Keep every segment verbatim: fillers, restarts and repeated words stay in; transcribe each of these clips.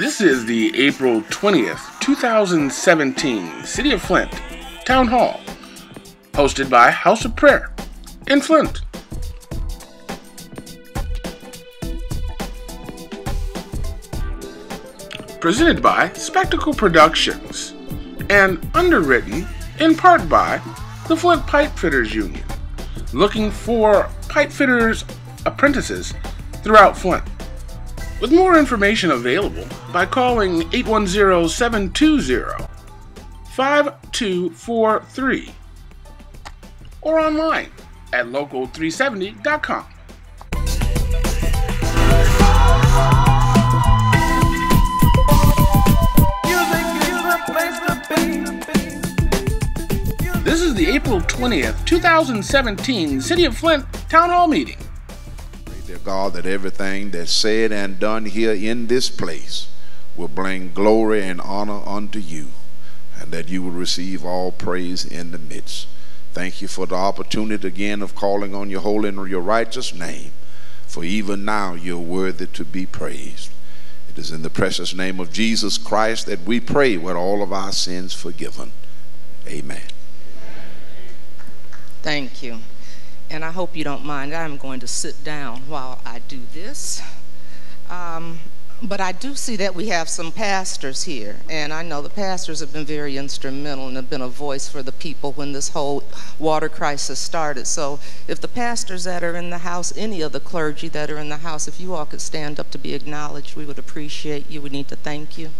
This is the April twentieth, two thousand seventeen City of Flint Town Hall, hosted by House of Prayer in Flint. Presented by Spectacle Productions and underwritten in part by the Flint Pipe Fitters Union, looking for pipe fitters apprentices throughout Flint. With more information available by calling eight one zero, seven two zero, five two four three or online at local three seventy dot com. This is the April twentieth, two thousand seventeen City of Flint Town Hall meeting. Dear God, that everything that's said and done here in this place will bring glory and honor unto you, and that you will receive all praise in the midst. Thank you for the opportunity again of calling on your holy and your righteous name, for even now you're worthy to be praised. It is in the precious name of Jesus Christ that we pray with all of our sins forgiven. Amen. Thank you. And I hope you don't mind. I'm going to sit down while I do this. Um, but I do see that we have some pastors here. And I know the pastors have been very instrumental and have been a voice for the people when this whole water crisis started. So if the pastors that are in the house, any of the clergy that are in the house, if you all could stand up to be acknowledged, we would appreciate you. We need to thank you.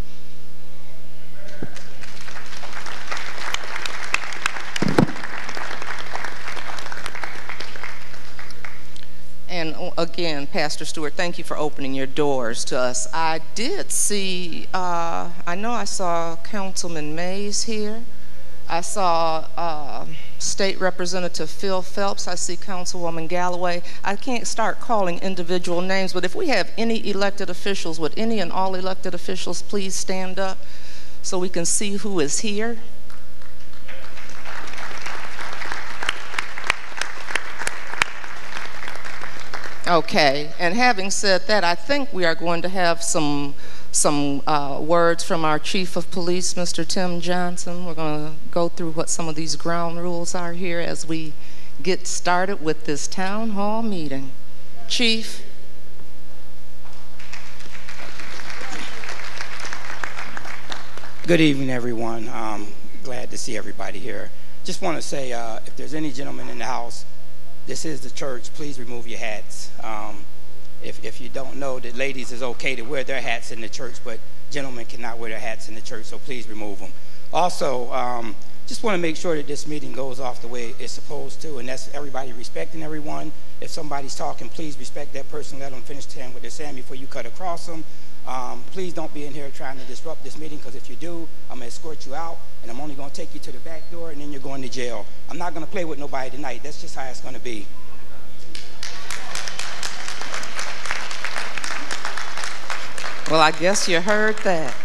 And again, Pastor Stewart, thank you for opening your doors to us. I did see, uh, I know I saw Councilman Mays here. I saw uh, State Representative Phil Phelps. I see Councilwoman Galloway. I can't start calling individual names, but if we have any elected officials, would any and all elected officials please stand up so we can see who is here? Okay, and having said that, I think we are going to have some some uh, words from our Chief of Police, Mister Tim Johnson. We're going to go through what some of these ground rules are here as we get started with this town hall meeting. Chief. Good evening, everyone. Um, glad to see everybody here. Just want to say, uh, if there's any gentlemen in the house, this is the church. Please remove your hats. Um, if, if you don't know that ladies is okay to wear their hats in the church, but gentlemen cannot wear their hats in the church, so please remove them. Also, um, just want to make sure that this meeting goes off the way it's supposed to, and that's everybody respecting everyone. If somebody's talking, please respect that person. Let them finish saying what they're saying before you cut across them. Um, please don't be in here trying to disrupt this meeting, because if you do, I'm going to escort you out, and I'm only going to take you to the back door, and then you're going to jail. I'm not going to play with nobody tonight. That's just how it's going to be. Well, I guess you heard that.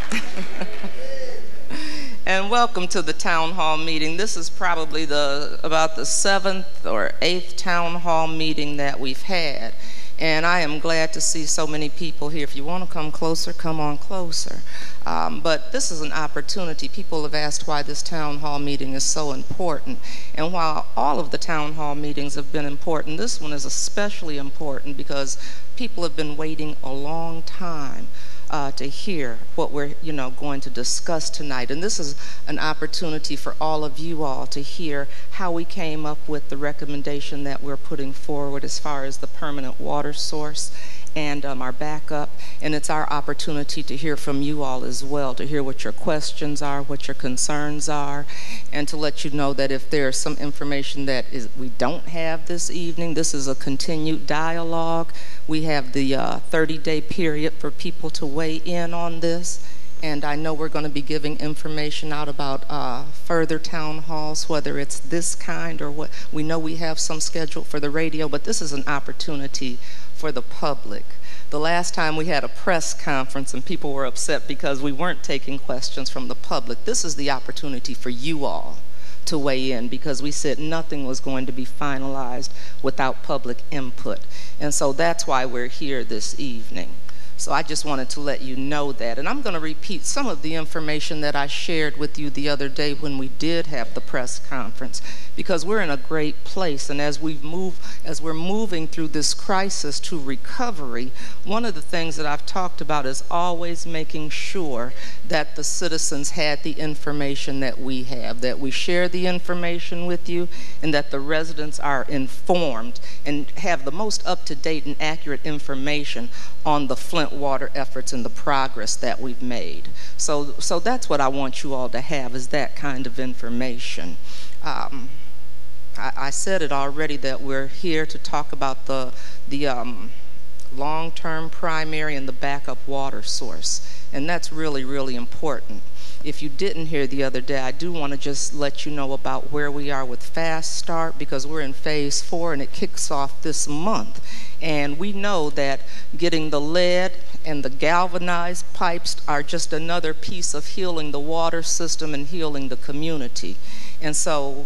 And welcome to the town hall meeting. This is probably the about the seventh or eighth town hall meeting that we've had. And I am glad to see so many people here. If you want to come closer, come on closer. Um, but this is an opportunity. People have asked why this town hall meeting is so important. And while all of the town hall meetings have been important, this one is especially important because people have been waiting a long time Uh, to hear what we're, you know, going to discuss tonight. And this is an opportunity for all of you all to hear how we came up with the recommendation that we're putting forward as far as the permanent water source and um, our backup. And it's our opportunity to hear from you all as well, to hear what your questions are, what your concerns are, and to let you know that if there's some information that is we don't have this evening, this is a continued dialogue. We have the uh, thirty day period for people to weigh in on this. And I know we're going to be giving information out about uh, further town halls, whether it's this kind or what. We know we have some scheduled for the radio, but this is an opportunity for the public. The last time we had a press conference and people were upset because we weren't taking questions from the public. This is the opportunity for you all to weigh in, because we said nothing was going to be finalized without public input. And so that's why we're here this evening. So I just wanted to let you know that. And I'm going to repeat some of the information that I shared with you the other day when we did have the press conference, because we're in a great place. And as we've moved, as we're moving through this crisis to recovery, one of the things that I've talked about is always making sure that the citizens had the information that we have, that we share the information with you, and that the residents are informed and have the most up-to-date and accurate information on the Flint water efforts and the progress that we've made. So, so that's what I want you all to have, is that kind of information. Um, I, I said it already that we're here to talk about the, the um, long-term primary and the backup water source, and that's really, really important. If you didn't hear the other day, I do want to just let you know about where we are with Fast Start, because we're in phase four and it kicks off this month. And we know that getting the lead and the galvanized pipes are just another piece of healing the water system and healing the community. And so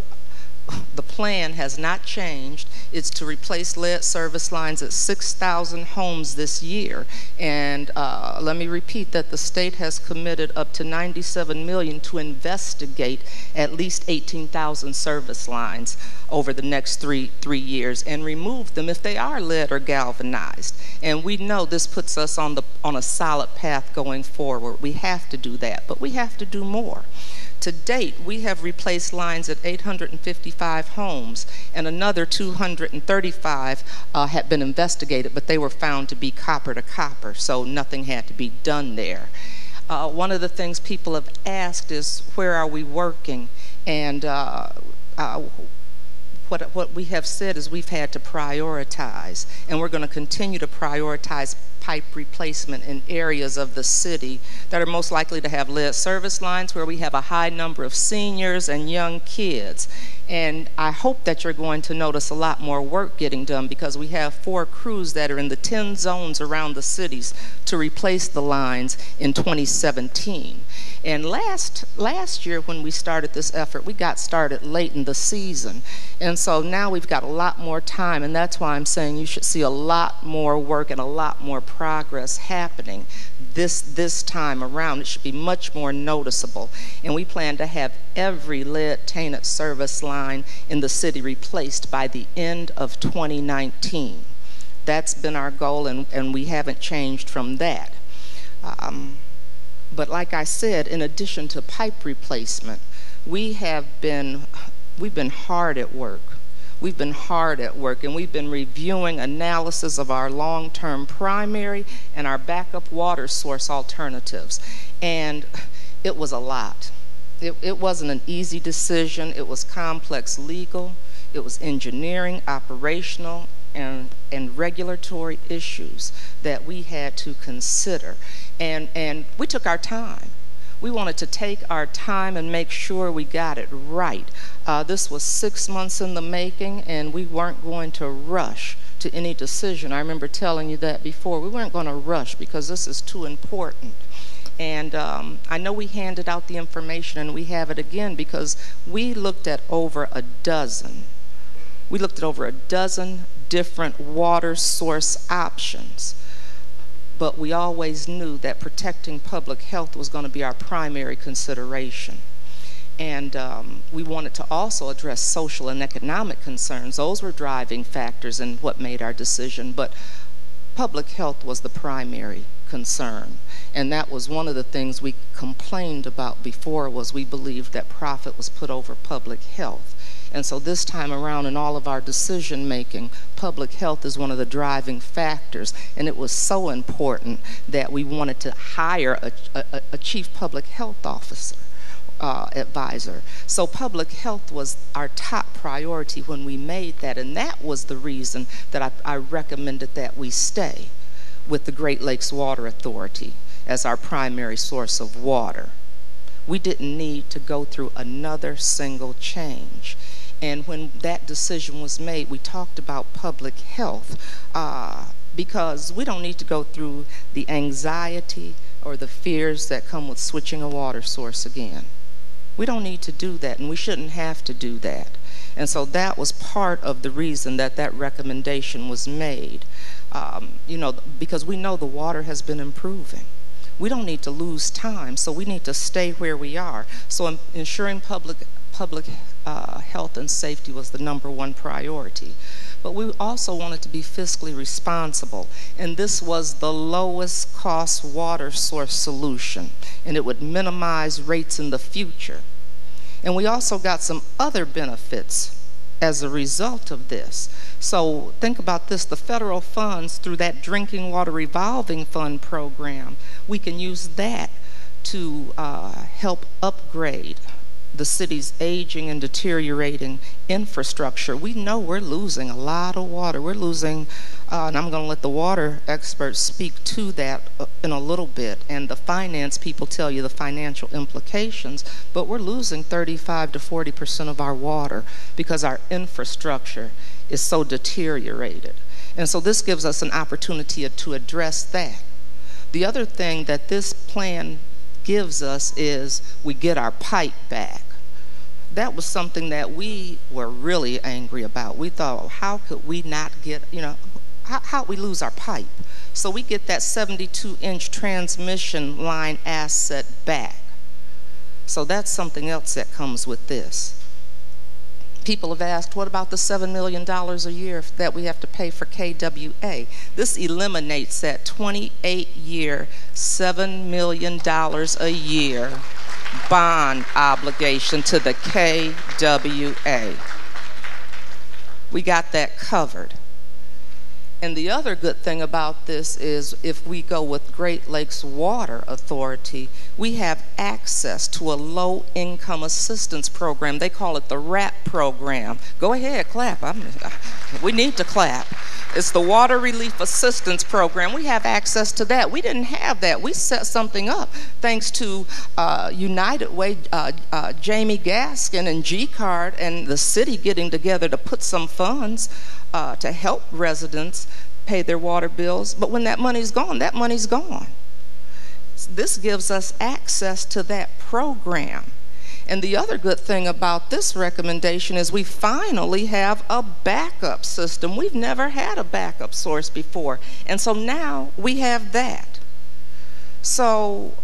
the plan has not changed. It's to replace lead service lines at six thousand homes this year. And uh, let me repeat that the state has committed up to ninety-seven million dollars to investigate at least eighteen thousand service lines over the next three, three years and remove them if they are lead or galvanized. And we know this puts us on, the, on a solid path going forward. We have to do that, but we have to do more. To date, we have replaced lines at eight hundred fifty-five homes, and another two hundred thirty-five uh, had been investigated, but they were found to be copper to copper, so nothing had to be done there. Uh, one of the things people have asked is, where are we working? And uh, uh, what, what we have said is we've had to prioritize, and we're going to continue to prioritize pipe replacement in areas of the city that are most likely to have lead service lines, where we have a high number of seniors and young kids. And I hope that you're going to notice a lot more work getting done, because we have four crews that are in the ten zones around the cities to replace the lines in twenty seventeen. And last, last year when we started this effort, we got started late in the season. And so now we've got a lot more time, and that's why I'm saying you should see a lot more work and a lot more progress happening this, this time around. It should be much more noticeable. And we plan to have every lead-tainted service line in the city replaced by the end of twenty nineteen. That's been our goal, and, and we haven't changed from that. Um, But like I said, in addition to pipe replacement, we have been, we've been hard at work. We've been hard at work, and we've been reviewing analysis of our long-term primary and our backup water source alternatives. And it was a lot. It, it wasn't an easy decision. It was complex legal, it was engineering, operational, and, and regulatory issues that we had to consider. And, and we took our time. We wanted to take our time and make sure we got it right. Uh, this was six months in the making, and we weren't going to rush to any decision. I remember telling you that before. We weren't going to rush because this is too important. And um, I know we handed out the information, and we have it again, because we looked at over a dozen. We looked at over a dozen different water source options. But we always knew that protecting public health was going to be our primary consideration. And um, we wanted to also address social and economic concerns. Those were driving factors in what made our decision, but public health was the primary concern. And that was one of the things we complained about before, was we believed that profit was put over public health. And so this time around, in all of our decision making, public health is one of the driving factors. And it was so important that we wanted to hire a, a, a chief public health officer, uh, advisor. So public health was our top priority when we made that. And that was the reason that I, I recommended that we stay with the Great Lakes Water Authority as our primary source of water. We didn't need to go through another single change. And when that decision was made, we talked about public health, uh, because we don't need to go through the anxiety or the fears that come with switching a water source again. We don't need to do that, and we shouldn't have to do that. And so that was part of the reason that that recommendation was made. um, you know, because we know the water has been improving. We don't need to lose time, so we need to stay where we are. So in, ensuring public, public uh, health and safety was the number one priority. But we also wanted to be fiscally responsible, and this was the lowest cost water source solution, and it would minimize rates in the future. And we also got some other benefits as a result of this. So think about this, the federal funds through that Drinking Water Revolving Fund program, we can use that to uh, help upgrade the city's aging and deteriorating infrastructure. We know we're losing a lot of water. We're losing, uh, and I'm going to let the water experts speak to that in a little bit, and the finance people tell you the financial implications, but we're losing thirty-five to forty percent of our water because our infrastructure is so deteriorated. And so this gives us an opportunity to address that. The other thing that this plan gives us is we get our pipe back. That was something that we were really angry about. We thought, how could we not get, you know, how how we lose our pipe? So we get that seventy-two inch transmission line asset back. So that's something else that comes with this. People have asked, what about the seven million dollars a year that we have to pay for K W A? This eliminates that twenty-eight year, seven million dollars a year bond obligation to the K W A. We got that covered. And the other good thing about this is if we go with Great Lakes Water Authority, we have access to a low-income assistance program. They call it the RAP program. Go ahead, clap. I'm, we need to clap. It's the Water Relief Assistance Program. We have access to that. We didn't have that. We set something up thanks to uh, United Way, uh, uh, Jamie Gaskin and G-Card and the city getting together to put some funds Uh, to help residents pay their water bills. But when that money's gone, that money's gone. This gives us access to that program. And the other good thing about this recommendation is we finally have a backup system. We've never had a backup source before. And so now we have that. So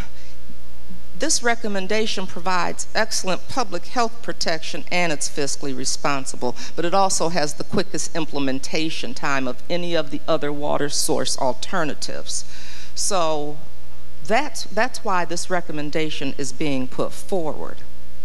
this recommendation provides excellent public health protection and it's fiscally responsible, but it also has the quickest implementation time of any of the other water source alternatives. So that's, that's why this recommendation is being put forward.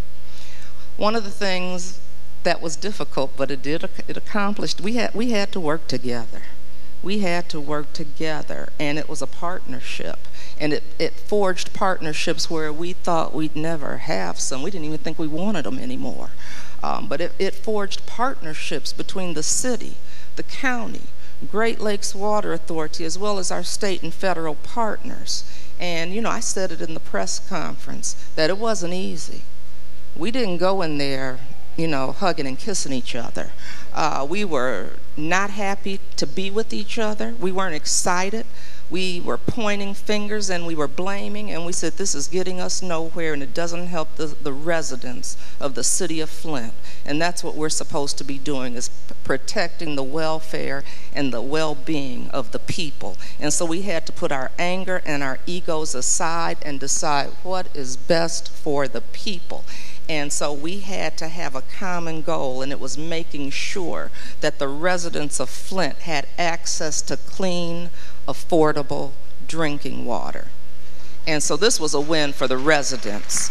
One of the things that was difficult, but it did, it accomplished, we had, we had to work together. We had to work together, and it was a partnership. And it, it forged partnerships where we thought we'd never have some. We didn't even think we wanted them anymore. Um, but it, it forged partnerships between the city, the county, Great Lakes Water Authority, as well as our state and federal partners. And, you know, I said it in the press conference that it wasn't easy. We didn't go in there, you know, hugging and kissing each other. Uh, we were not happy to be with each other. We weren't excited. We were pointing fingers and we were blaming, and we said this is getting us nowhere and it doesn't help the, the residents of the city of Flint. And that's what we're supposed to be doing, is protecting the welfare and the well-being of the people. And so we had to put our anger and our egos aside and decide what is best for the people. And so we had to have a common goal, and it was making sure that the residents of Flint had access to clean, affordable drinking water. And so this was a win for the residents.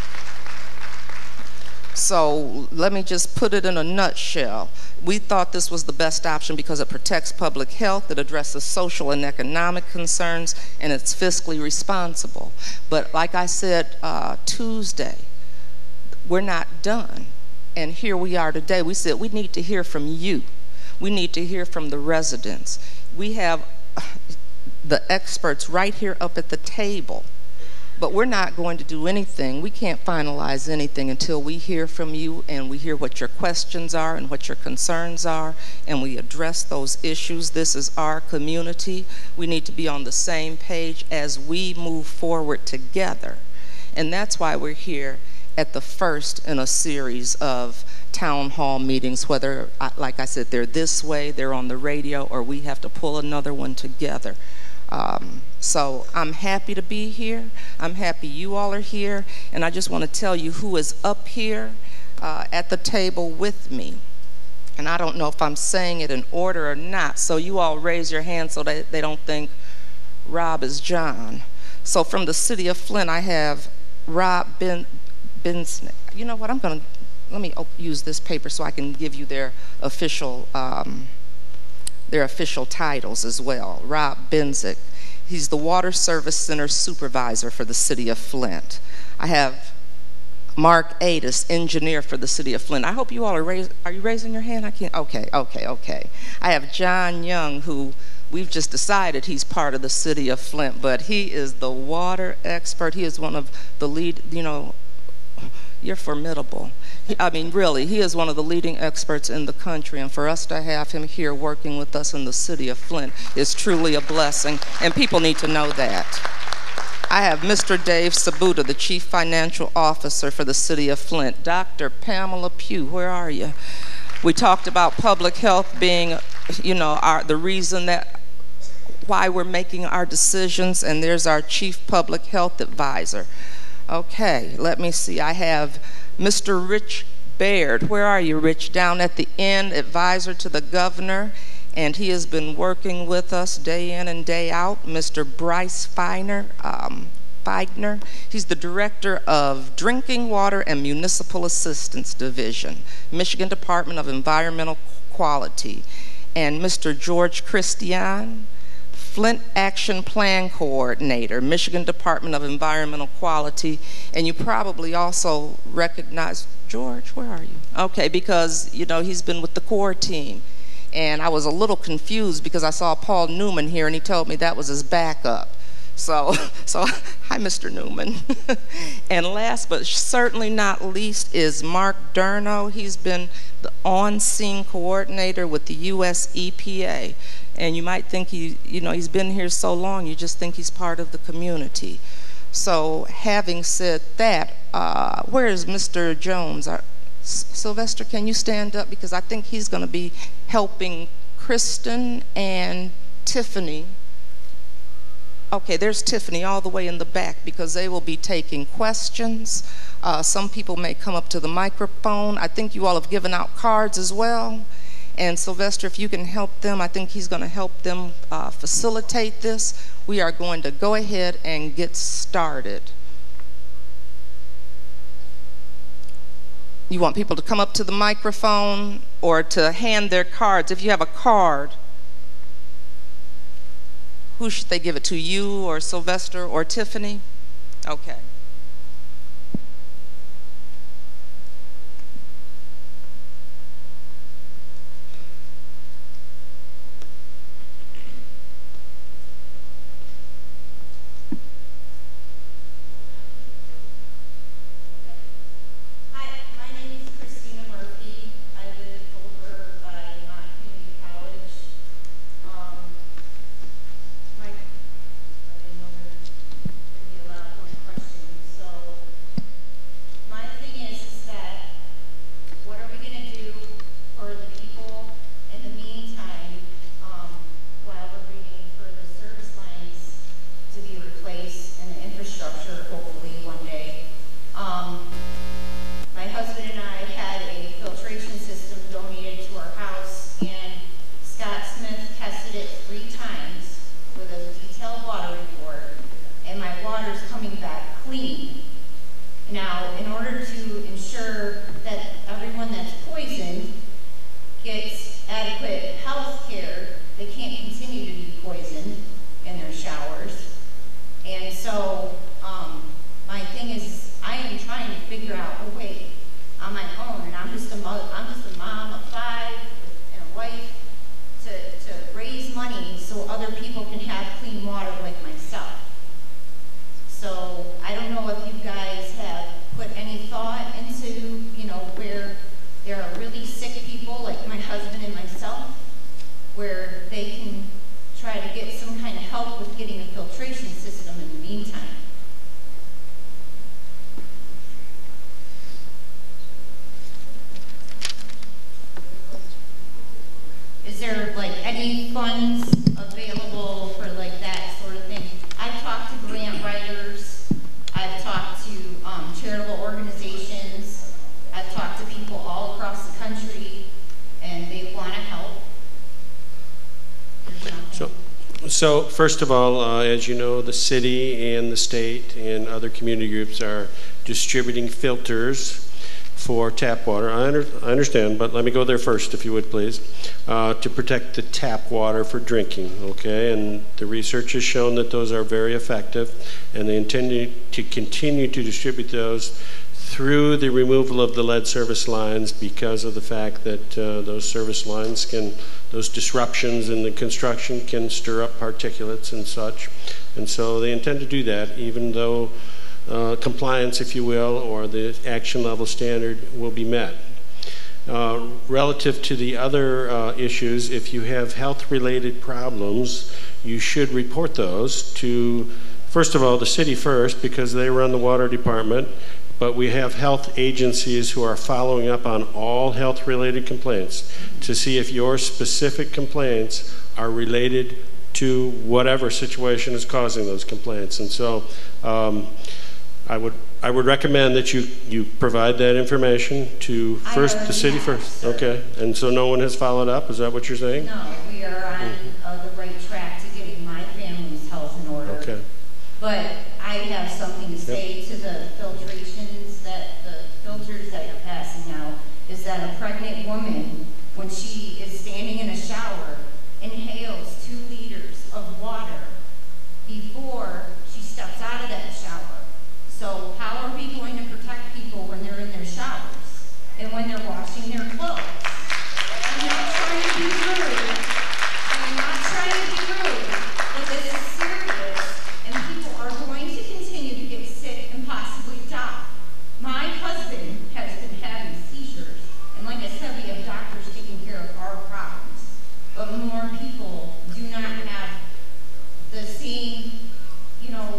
So let me just put it in a nutshell. We thought this was the best option because it protects public health, it addresses social and economic concerns, and it's fiscally responsible. But like I said uh, Tuesday, we're not done. And here we are today. We said we need to hear from you. We need to hear from the residents. We have the experts right here up at the table, but we're not going to do anything. We can't finalize anything until we hear from you and we hear what your questions are and what your concerns are, and we address those issues. This is our community. We need to be on the same page as we move forward together. And that's why we're here at the first in a series of town hall meetings, whether, like I said, they're this way, they're on the radio, or we have to pull another one together. Um, so I'm happy to be here. I'm happy you all are here. And I just want to tell you who is up here uh, at the table with me. And I don't know if I'm saying it in order or not, so you all raise your hand so that they don't think Rob is John. So from the city of Flint, I have Rob Ben, Bensnick. You know what, I'm gonna, let me use this paper so I can give you their official, um, their official titles as well. Rob Benzik, he's the Water Service Center Supervisor for the city of Flint. I have Mark Adis, engineer for the city of Flint. I hope you all are raising, are you raising your hand? I can't, okay, okay, okay. I have John Young, who we've just decided he's part of the city of Flint, but he is the water expert. He is one of the lead, you know, you're formidable. He, I mean, really, he is one of the leading experts in the country, and for us to have him here working with us in the city of Flint is truly a blessing, and people need to know that. I have Mister Dave Sabuda, the Chief Financial Officer for the city of Flint. Doctor Pamela Pugh, where are you? We talked about public health being, you know, our, the reason that why we're making our decisions, and there's our Chief Public Health Advisor. Okay, let me see. I have Mister Rich Baird. Where are you, Rich? Down at the end, advisor to the governor, and he has been working with us day in and day out. Mister Bryce Feiner, um, Feigner. He's the Director of Drinking Water and Municipal Assistance Division, Michigan Department of Environmental Quality. And Mister George Christian, Flint Action Plan Coordinator, Michigan Department of Environmental Quality. And you probably also recognize, George, where are you? Okay, because, you know, he's been with the core team. And I was a little confused because I saw Paul Newman here and he told me that was his backup. So, so hi, Mister Newman. And last but certainly not least is Mark Durno. He's been the on-scene coordinator with the U S E P A. And you might think he, you know, he's been here so long, you just think he's part of the community. So having said that, uh, where is Mister Jones? Our, Sylvester, can you stand up? Because I think he's going to be helping Kristen and Tiffany. Okay, there's Tiffany all the way in the back because they will be taking questions. Uh, some people may come up to the microphone. I think you all have given out cards as well. And Sylvester, if you can help them, I think he's going to help them uh, facilitate this. We are going to go ahead and get started. You want people to come up to the microphone or to hand their cards. If you have a card, who should they give it to, you or Sylvester or Tiffany? Okay. So, so first of all, uh, as you know, the city and the state and other community groups are distributing filters for tap water. I, under, I understand, but let me go there first, if you would, please, uh, to protect the tap water for drinking, okay? And the research has shown that those are very effective, and they intend to continue to distribute those through the removal of the lead service lines because of the fact that uh, those service lines can, those disruptions in the construction can stir up particulates and such. And so they intend to do that, even though Uh, compliance, if you will, or the action level standard will be met. Uh, relative to the other uh, issues, if you have health-related problems, you should report those to, first of all, the city first, because they run the water department, but we have health agencies who are following up on all health-related complaints to see if your specific complaints are related to whatever situation is causing those complaints. And so, um, I would I would recommend that you you provide that information to first the city first. Okay, and so no one has followed up. Is that what you're saying? No, we are on uh, the right track to getting my family's health in order. Okay. But I have something to say yep. to the filtrations that the filters that you're passing out is that a pregnant woman, when she is standing in a shower, inhales two liters of water before she steps out of that shower. So how are we going to protect people when they're in their showers and when they're washing their clothes? I'm not trying to be rude. I'm not trying to be rude, but this is serious, and people are going to continue to get sick and possibly die. My husband has been having seizures, and like I said, we have doctors taking care of our problems, but more people do not have the same, you know,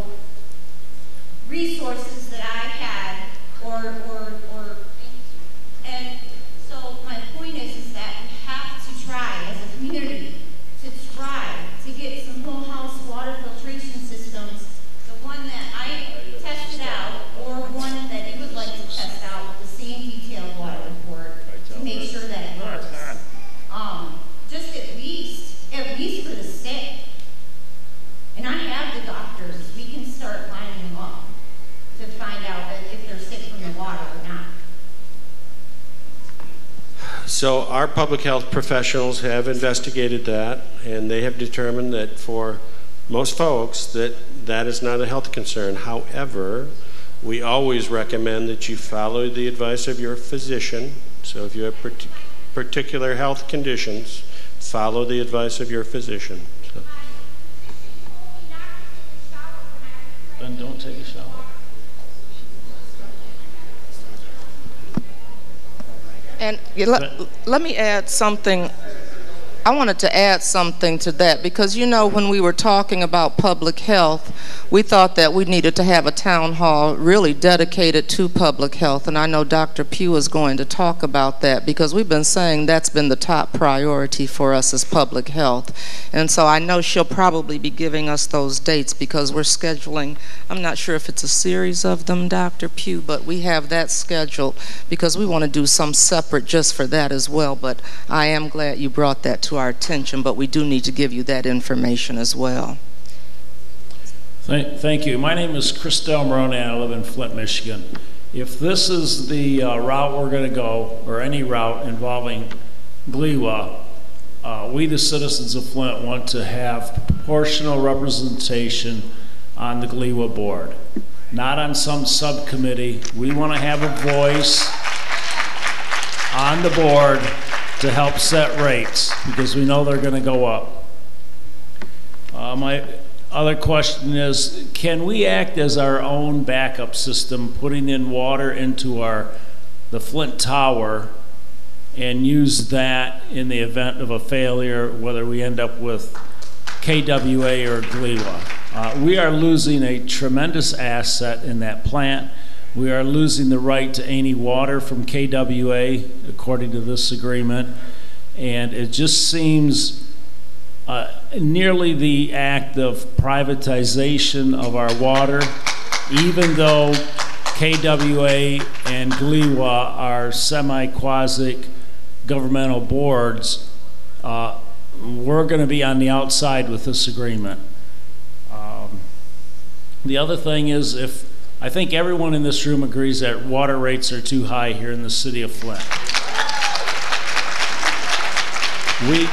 resources that I had, or, or, or, and so my point is, is that we have to try as a community to try to get some whole house water filtration systems, the one that I tested out, or one that you would like to test out with the same detailed water report to make sure that it works. Um, just at least, at least for the sick. And I have the doctors, we can start lining them up to find out if they're sick from the water or not. So our public health professionals have investigated that, and they have determined that for most folks that that is not a health concern. However, we always recommend that you follow the advice of your physician. So if you have part- particular health conditions, follow the advice of your physician. So. Then don't take a shower. And let, let me add something. I wanted to add something to that because, you know, when we were talking about public health, we thought that we needed to have a town hall really dedicated to public health. And I know Doctor Pugh is going to talk about that because we've been saying that's been the top priority for us as public health. And so I know she'll probably be giving us those dates because we're scheduling, I'm not sure if it's a series of them, Doctor Pugh, but we have that scheduled because we want to do some separate just for that as well. But I am glad you brought that to our attention, but we do need to give you that information as well. Thank, thank you. My name is Chris Del Moroni, and I live in Flint, Michigan. If this is the uh, route we're going to go, or any route involving G L E W A, uh, we the citizens of Flint want to have proportional representation on the G L E W A board, not on some subcommittee. We want to have a voice on the board to help set rates because we know they're going to go up. Uh, my other question is, can we act as our own backup system, putting in water into our the Flint Tower and use that in the event of a failure, whether we end up with K W A or G L E W A? Uh, we are losing a tremendous asset in that plant. We are losing the right to any water from K W A, according to this agreement, and it just seems uh, nearly the act of privatization of our water, even though K W A and G L E W A are semi-quasi governmental boards. Uh, we're going to be on the outside with this agreement. Um, the other thing is, if I think everyone in this room agrees that water rates are too high here in the city of Flint. We,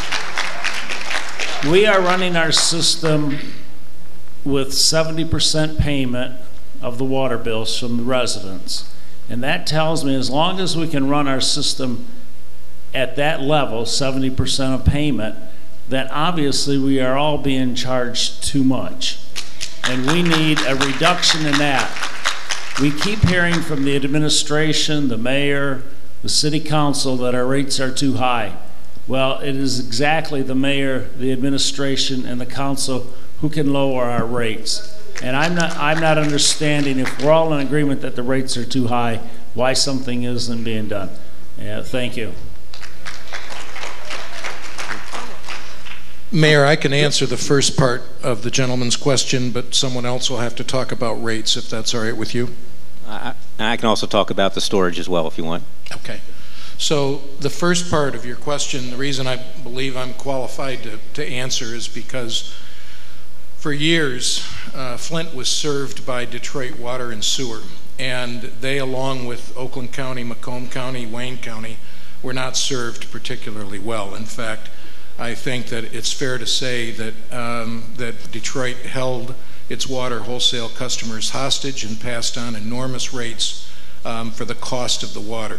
we are running our system with seventy percent payment of the water bills from the residents. And that tells me as long as we can run our system at that level, seventy percent of payment, then obviously we are all being charged too much. And we need a reduction in that. We keep hearing from the administration, the mayor, the city council that our rates are too high. Well, it is exactly the mayor, the administration, and the council who can lower our rates. And I'm not, I'm not understanding, if we're all in agreement that the rates are too high, why something isn't being done. Yeah, thank you. Mayor, I can answer the first part of the gentleman's question, but someone else will have to talk about rates, if that's all right with you. I, I can also talk about the storage as well, if you want. Okay. So the first part of your question, the reason I believe I'm qualified to, to answer is because for years, uh, Flint was served by Detroit Water and Sewer, and they, along with Oakland County, Macomb County, Wayne County, were not served particularly well. In fact, I think that it's fair to say that, um, that Detroit held its water wholesale customers hostage and passed on enormous rates um, for the cost of the water.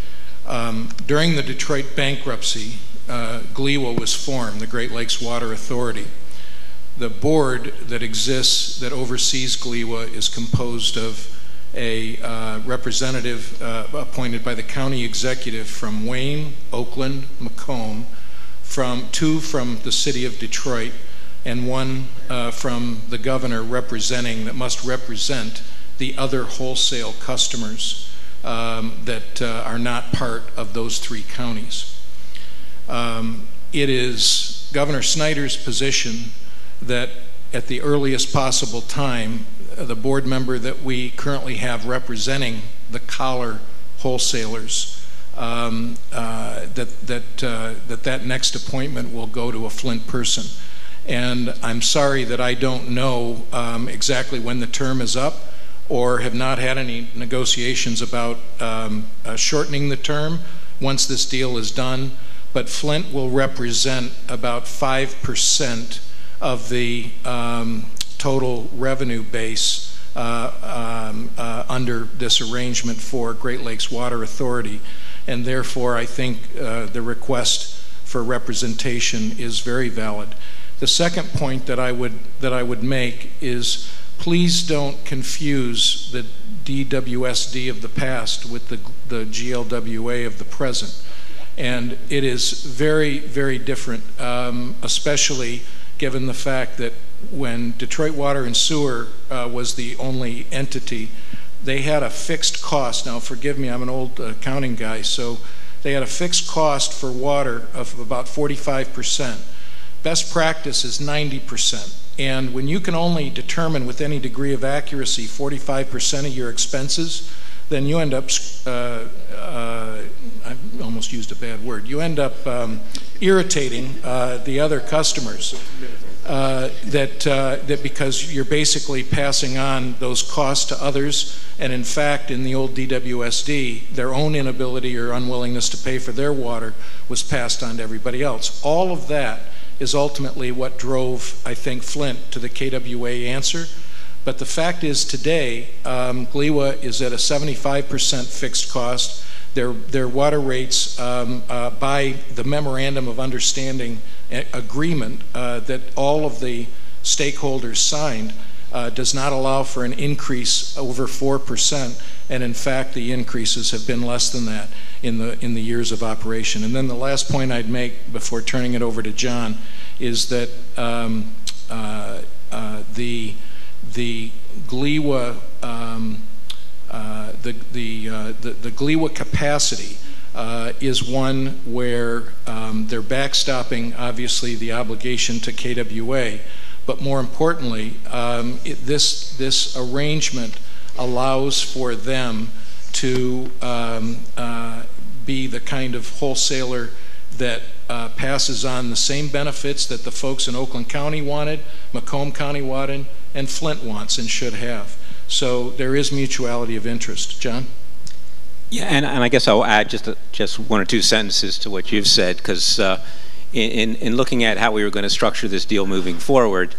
Um, during the Detroit bankruptcy, uh, G L E W A was formed, the Great Lakes Water Authority. The board that exists, that oversees G L E W A, is composed of a uh, representative uh, appointed by the county executive from Wayne, Oakland, Macomb, from two from the city of Detroit, and one uh, from the governor representing, that must represent the other wholesale customers um, that uh, are not part of those three counties. Um, it is Governor Snyder's position that at the earliest possible time, uh, the board member that we currently have representing the collar wholesalers, Um, uh, that that uh, that that next appointment will go to a Flint person. And I'm sorry that I don't know um, exactly when the term is up, or have not had any negotiations about um, uh, shortening the term once this deal is done. But Flint will represent about five percent of the um, total revenue base uh, um, uh, under this arrangement for Great Lakes Water Authority. And therefore, I think uh, the request for representation is very valid. The second point that I would that I would make is, please don't confuse the D W S D of the past with the the G L W A of the present. And it is very, very different, um, especially given the fact that when Detroit Water and Sewer uh, was the only entity, they had a fixed cost. Now, forgive me, I'm an old accounting guy, so they had a fixed cost for water of about forty-five percent. Best practice is ninety percent. And when you can only determine with any degree of accuracy forty-five percent of your expenses, then you end up, uh, uh, I almost used a bad word, you end up um, irritating uh, the other customers. Uh, that, uh, that because you're basically passing on those costs to others, and in fact, in the old D W S D, their own inability or unwillingness to pay for their water was passed on to everybody else. All of that is ultimately what drove, I think, Flint to the K W A answer. But the fact is today, um, G L E W A is at a seventy-five percent fixed cost. Their, their water rates um, uh, by the Memorandum of Understanding agreement uh, that all of the stakeholders signed uh, does not allow for an increase over four percent, and in fact the increases have been less than that in the in the years of operation. And then the last point I'd make before turning it over to John is that um, uh, uh, the the G L E W A um, uh, the the, uh, the the G L E W A capacity Uh, is one where um, they're backstopping, obviously, the obligation to K W A, but more importantly, um, it, this this arrangement allows for them to um, uh, be the kind of wholesaler that uh, passes on the same benefits that the folks in Oakland County wanted, Macomb County wanted, and Flint wants and should have. So there is mutuality of interest. John? Yeah, and, and I guess I'll add just, a, just one or two sentences to what you've said, because uh, in, in looking at how we were going to structure this deal moving forward,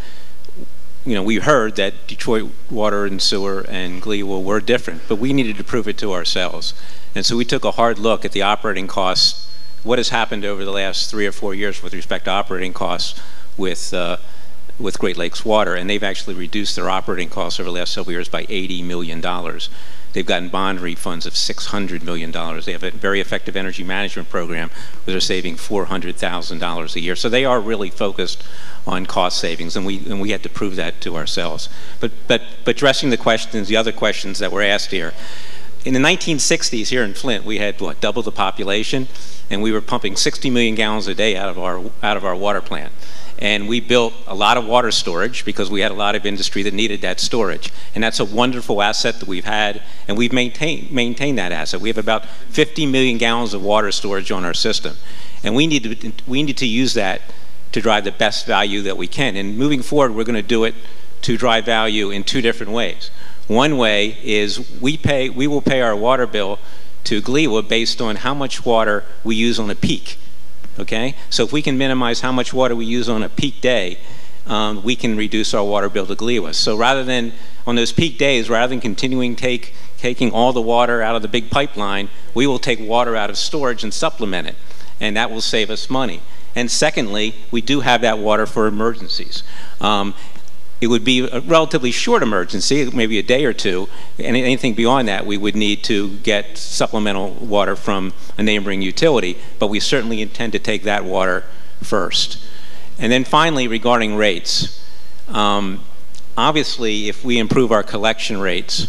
you know, we heard that Detroit Water and Sewer and Gliwa were different, but we needed to prove it to ourselves. And so we took a hard look at the operating costs, what has happened over the last three or four years with respect to operating costs with, uh, with Great Lakes Water, and they've actually reduced their operating costs over the last several years by eighty million dollars. They've gotten bond refunds of six hundred million dollars. They have a very effective energy management program where they're saving four hundred thousand dollars a year. So they are really focused on cost savings, and we, and we had to prove that to ourselves. But, but, but addressing the questions, the other questions that were asked here, in the nineteen sixties here in Flint, we had, what, double the population, and we were pumping sixty million gallons a day out of our, out of our water plant. And we built a lot of water storage because we had a lot of industry that needed that storage. And that's a wonderful asset that we've had, and we've maintained, maintained that asset. We have about fifty million gallons of water storage on our system. And we need to, we need to use that to drive the best value that we can. And moving forward, we're going to do it to drive value in two different ways. One way is we, pay, we will pay our water bill to Gliwa based on how much water we use on a peak. Okay? So if we can minimize how much water we use on a peak day, um, we can reduce our water bill to Gliwa. So rather than, on those peak days, rather than continuing take, taking all the water out of the big pipeline, we will take water out of storage and supplement it, and that will save us money. And secondly, we do have that water for emergencies. Um, It would be a relatively short emergency, maybe a day or two. And anything beyond that, we would need to get supplemental water from a neighboring utility, but we certainly intend to take that water first. And then finally, regarding rates, um, obviously, if we improve our collection rates,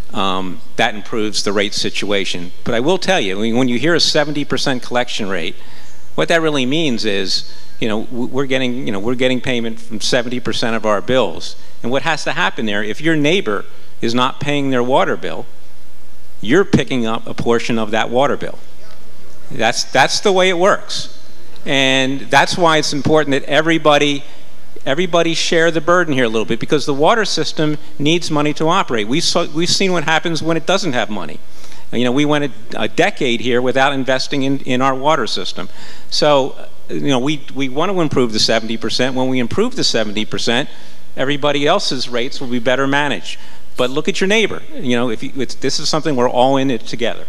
um, that improves the rate situation. But I will tell you, when you hear a seventy percent collection rate, what that really means is, you know, we're getting, you know, we're getting payment from seventy percent of our bills. And what has to happen there, if your neighbor is not paying their water bill, you're picking up a portion of that water bill. That's, that's the way it works. And that's why it's important that everybody, everybody share the burden here a little bit, because the water system needs money to operate. We saw, we've seen what happens when it doesn't have money. You know, we went a, a decade here without investing in, in our water system. So, you know, we, we want to improve the seventy percent. When we improve the seventy percent, everybody else's rates will be better managed. But look at your neighbor. You know, if you, it's, this is something we're all in it together.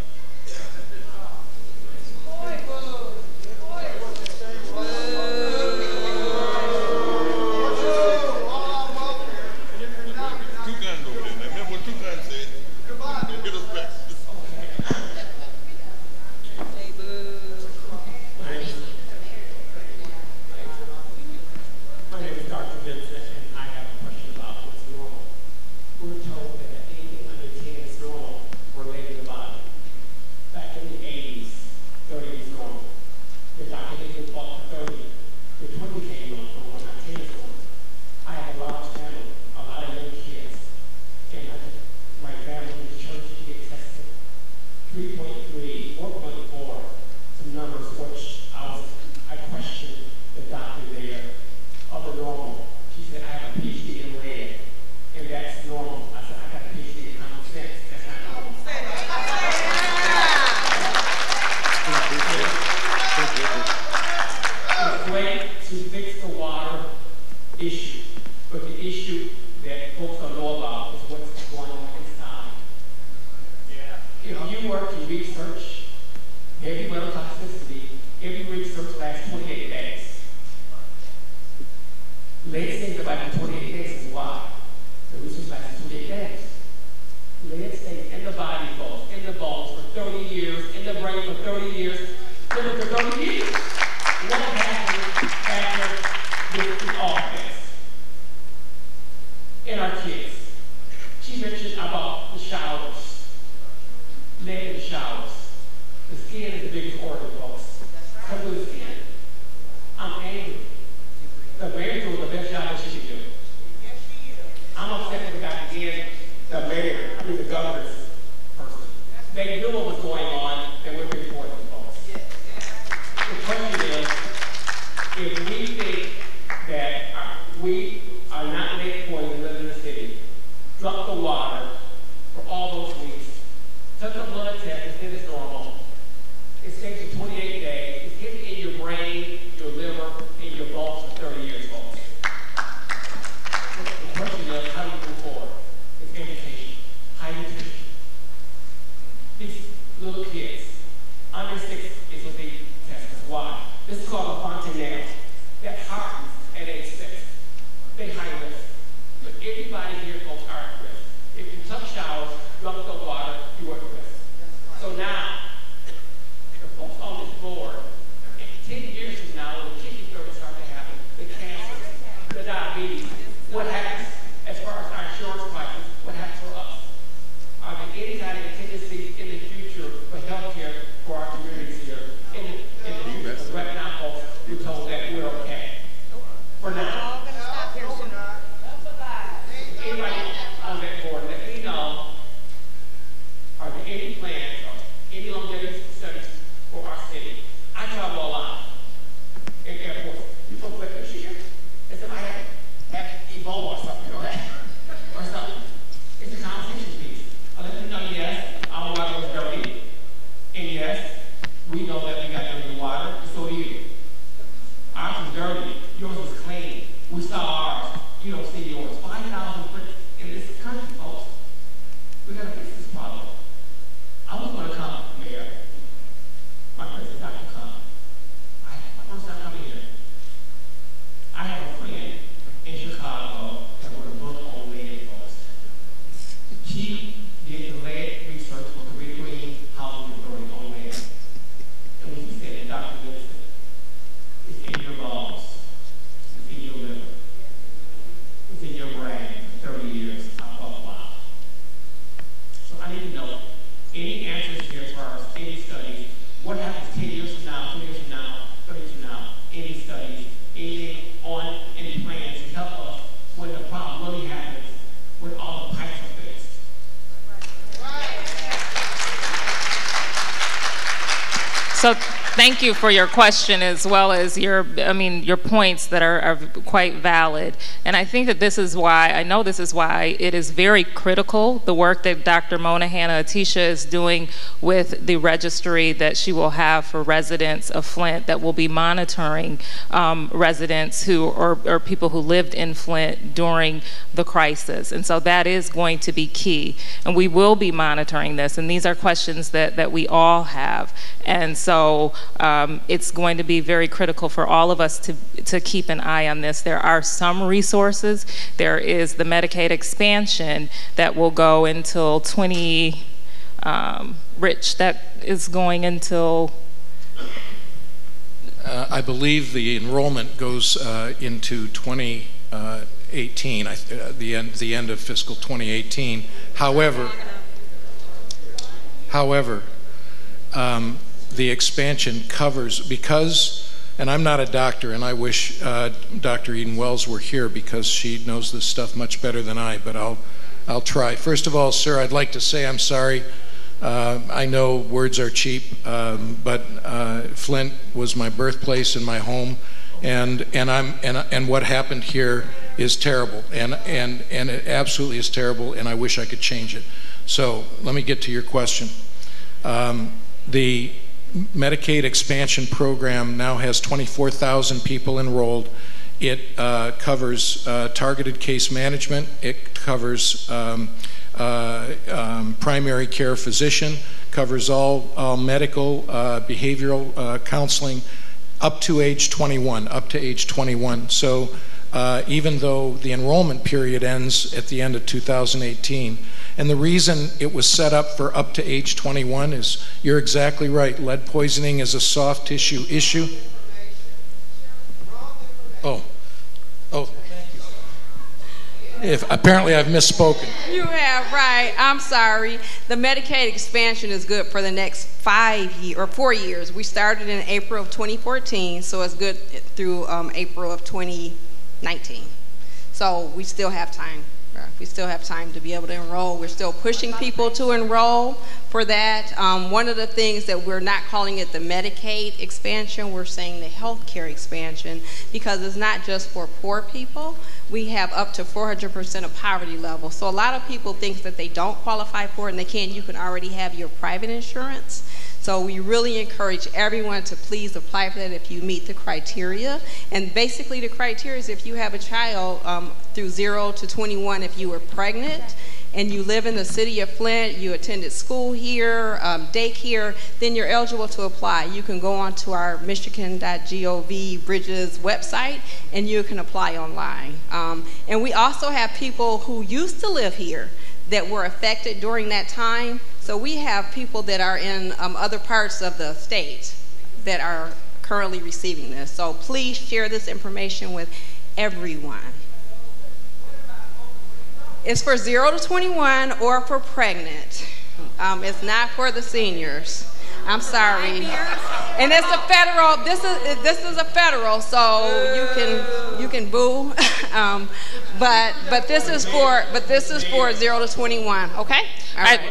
They knew what was going on, and we're reporting, folks. The question is, we are not lead poisoning living in the city. Drunk the water for all those weeks. Took a blood test and said it's normal. It stays for twenty-eight days. It's hidden in your brain, your liver, and your bones for thirty years, folks. The question is, how do you move forward? It's education, high nutrition. These little kids, under six is what they test. Why? This is called a fontanelle that hardens at age six. They high risk. But everybody here, folks, are at risk. If you took showers, drunk the water, you were at risk. So now, the folks on this board, in ten years from now, when the kidney failure start to happen, the cancer, the diabetes, what happens as far as our insurance prices, what happens for us? Are there any kind of contingencies in the future for health care for our communities here? In the, in the future, because right now, folks, we're told that we're okay. For now. Anybody on that board, let me know, are there any plans or any longevity studies for our city? I travel a lot in airports. You folks let me share. As if I have, have Ebola or something, or that, or something. It's a conversation piece. I let them know, yes, our water was dirty, and yes, we know that we got dirty water, and so do you. Ours was dirty, yours was clean. We saw ours, you don't see yours. five thousand in this country, folks. We gotta fix this problem. I was gonna come, Mayor. My president's not gonna come. I, my first time coming here. I have a friend in Chicago that wrote a book on lead, folks. She did the lead research for the Red Green Housing Authority on lead. And when she said that, Doctor Wilson, it's in your bones, it's in your liver, it's in your brain for thirty years. I thought, wow. So I need to know any answers here as far as any studies. What happens ten years from now, twenty years from now, thirty years from now? Any studies, anything on any plans to help us when the problem really happens, when all the pipes are fixed. So thank you for your question, as well as your, I mean, your points that are, are quite valid. And I think that this is why, I know this is why it is very critical, the work that Doctor Mona Hanna-Attisha is doing with the registry that she will have for residents of Flint that will be monitoring um, residents who, or, or people who lived in Flint during the crisis. And so that is going to be key. And we will be monitoring this. And these are questions that, that we all have. And so um, it's going to be very critical for all of us to, to keep an eye on this. There are some resources. There is the Medicaid expansion that will go until twenty, um, Rich, that is going until? Uh, I believe the enrollment goes uh, into twenty eighteen, I, uh, the, end, the end of fiscal twenty eighteen. However, however, um, the expansion covers, because, and I'm not a doctor, and I wish uh, Doctor Eden Wells were here because she knows this stuff much better than I, but I'll, I'll try. First of all, sir, I'd like to say I'm sorry. Uh, I know words are cheap, um, but uh, Flint was my birthplace and my home, and and I'm and and what happened here is terrible, and and and it absolutely is terrible, and I wish I could change it. So let me get to your question. Um, the Medicaid expansion program now has twenty-four thousand people enrolled. It uh, covers uh, targeted case management. It covers um, uh, um, primary care physician, covers all, all medical, uh, behavioral uh, counseling up to age twenty-one, up to age twenty-one. So uh, even though the enrollment period ends at the end of two thousand eighteen, and the reason it was set up for up to age twenty-one is, you're exactly right, lead poisoning is a soft tissue issue. Oh, oh, thank you. If, apparently I've misspoken. You have, right. I'm sorry. The Medicaid expansion is good for the next five years, or four years. We started in April of twenty fourteen, so it's good through um, April of twenty nineteen. So we still have time. We still have time to be able to enroll. We're still pushing people to enroll for that. Um, one of the things that we're not calling it the Medicaid expansion, we're saying the healthcare expansion, because it's not just for poor people. We have up to four hundred percent of poverty level. So a lot of people think that they don't qualify for it and they can't. You can already have your private insurance. So we really encourage everyone to please apply for that if you meet the criteria. And basically the criteria is if you have a child um, through zero to twenty-one, if you were pregnant and you live in the city of Flint, you attended school here, um, daycare, then you're eligible to apply. You can go on to our michigan dot gov Bridges website and you can apply online. Um, and we also have people who used to live here that were affected during that time. So we have people that are in um, other parts of the state that are currently receiving this. So please share this information with everyone. It's for zero to twenty-one or for pregnant. Um, it's not for the seniors. I'm sorry. And it's a federal, this is this is a federal, so you can you can boo. um, but but this is for but this is for zero to twenty-one, okay? All right.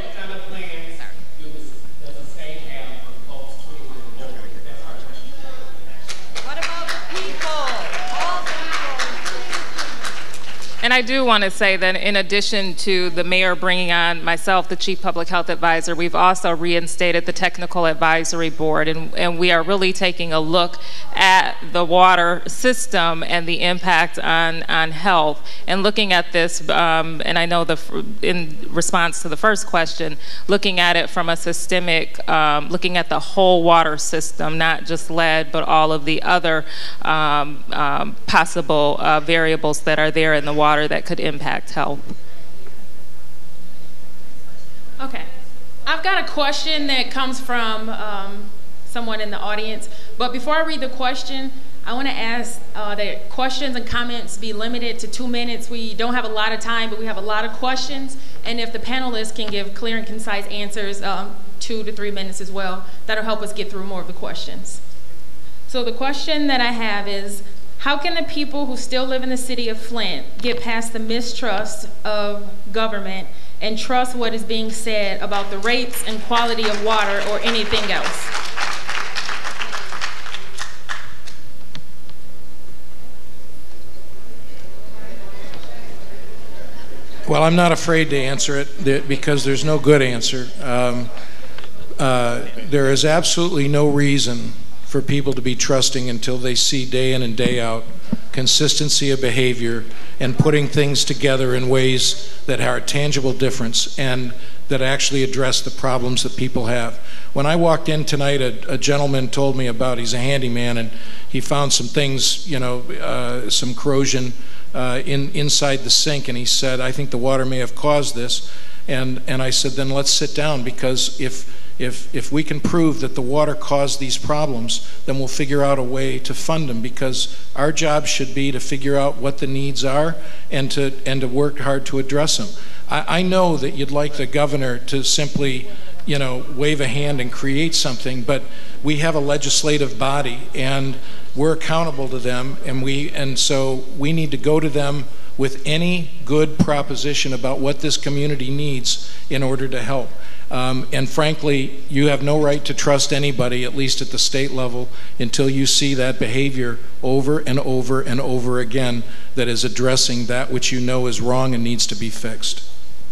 And I do want to say that in addition to the mayor bringing on myself, the chief public health advisor, we've also reinstated the technical advisory board, and, and we are really taking a look at the water system and the impact on, on health, and looking at this, um, and I know the, in response to the first question, looking at it from a systemic, um, looking at the whole water system, not just lead, but all of the other um, um, possible uh, variables that are there in the water that could impact health. Okay, I've got a question that comes from um, someone in the audience, but before I read the question, I want to ask uh, that questions and comments be limited to two minutes. We don't have a lot of time, but we have a lot of questions, and if the panelists can give clear and concise answers, um, two to three minutes as well, that'll help us get through more of the questions. So the question that I have is, how can the people who still live in the city of Flint get past the mistrust of government and trust what is being said about the rates and quality of water or anything else? Well, I'm not afraid to answer it because there's no good answer. Um, uh, there is absolutely no reason for people to be trusting until they see day in and day out consistency of behavior and putting things together in ways that are a tangible difference and that actually address the problems that people have. When I walked in tonight, a, a gentleman told me about, he's a handyman, and he found some things, you know, uh, some corrosion uh, in, inside the sink, and he said, I think the water may have caused this. And, and I said, then let's sit down, because if If, if we can prove that the water caused these problems, then we'll figure out a way to fund them, because our job should be to figure out what the needs are and to, and to work hard to address them. I, I know that you'd like the governor to simply, you know, wave a hand and create something, but we have a legislative body and we're accountable to them, and, we, and so we need to go to them with any good proposition about what this community needs in order to help. Um, and frankly, you have no right to trust anybody, at least at the state level, until you see that behavior over and over and over again that is addressing that which you know is wrong and needs to be fixed.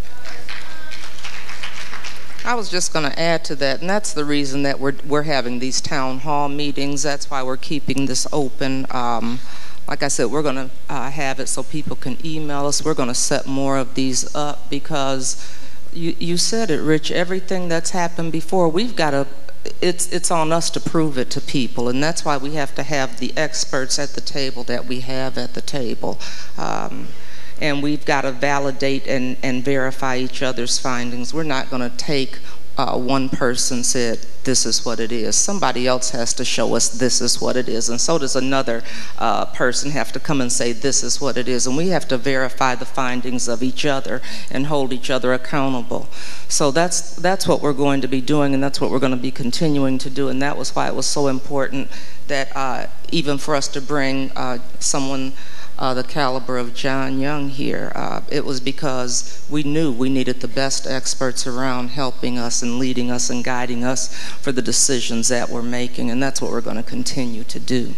I was just going to add to that, and that's the reason that we're, we're having these town hall meetings. That's why we're keeping this open. Um, like I said, we're going to uh, have it so people can email us. We're going to set more of these up because You, you said it, Rich. Everything that's happened before, we've got to, it's, it's on us to prove it to people, and that's why we have to have the experts at the table that we have at the table. Um, and we've got to validate and, and verify each other's findings. We're not going to take uh, one person said, this is what it is. Somebody else has to show us this is what it is, and so does another uh, person have to come and say this is what it is, and we have to verify the findings of each other and hold each other accountable. So that's that's what we're going to be doing, and that's what we're going to be continuing to do, and that was why it was so important that uh, even for us to bring uh, someone uh, the caliber of John Young here. Uh, it was because we knew we needed the best experts around helping us and leading us and guiding us for the decisions that we're making, and that's what we're going to continue to do.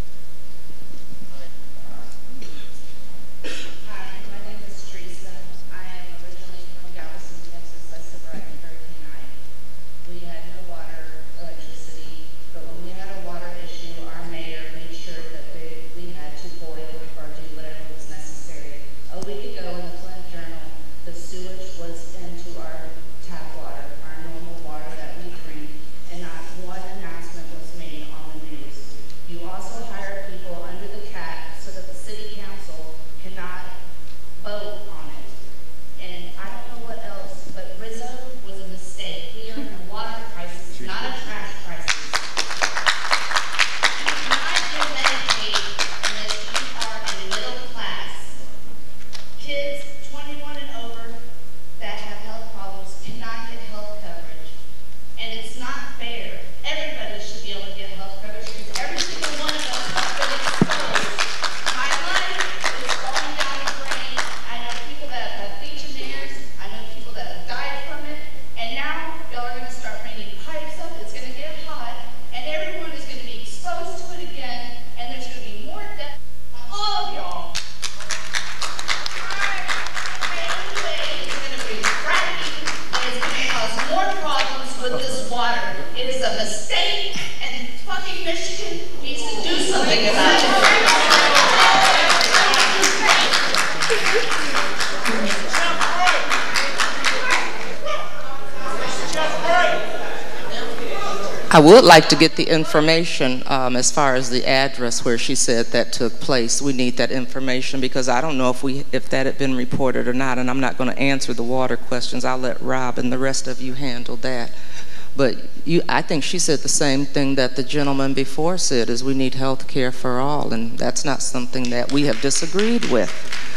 I would like to get the information um, as far as the address where she said that took place. We need that information because I don't know if we if that had been reported or not, and I'm not going to answer the water questions. I'll let Rob and the rest of you handle that. But you, I think she said the same thing that the gentleman before said, is we need health care for all, and that's not something that we have disagreed with.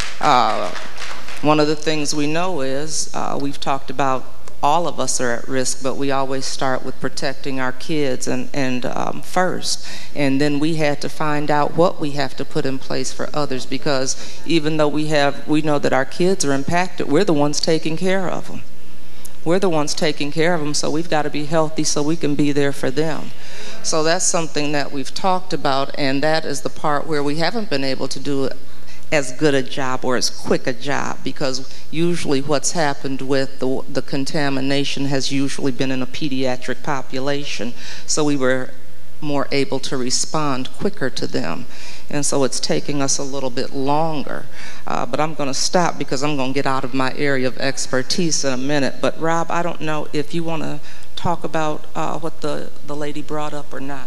Uh, one of the things we know is uh, we've talked about all of us are at risk, but we always start with protecting our kids and, and um, first. And then we had to find out what we have to put in place for others, because even though we have, we know that our kids are impacted, we're the ones taking care of them. We're the ones taking care of them, so we've got to be healthy so we can be there for them. So that's something that we've talked about, and that is the part where we haven't been able to do it as good a job or as quick a job, because usually what's happened with the, the contamination has usually been in a pediatric population, so we were more able to respond quicker to them. And so it's taking us a little bit longer. Uh, but I'm going to stop because I'm going to get out of my area of expertise in a minute. But Rob, I don't know if you want to talk about uh, what the, the lady brought up or not.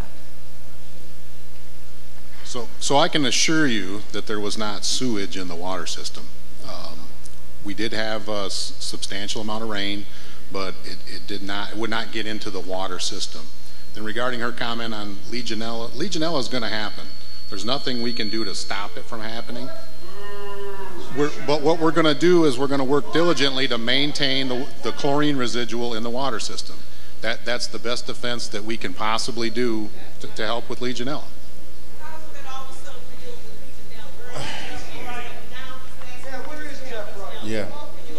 So, so I can assure you that there was not sewage in the water system. Um, we did have a substantial amount of rain, but it, it did not, it would not get into the water system. Then regarding her comment on Legionella, Legionella is going to happen. There's nothing we can do to stop it from happening. We're, but what we're going to do is we're going to work diligently to maintain the, the chlorine residual in the water system. That, that's the best defense that we can possibly do to, to help with Legionella. Yeah.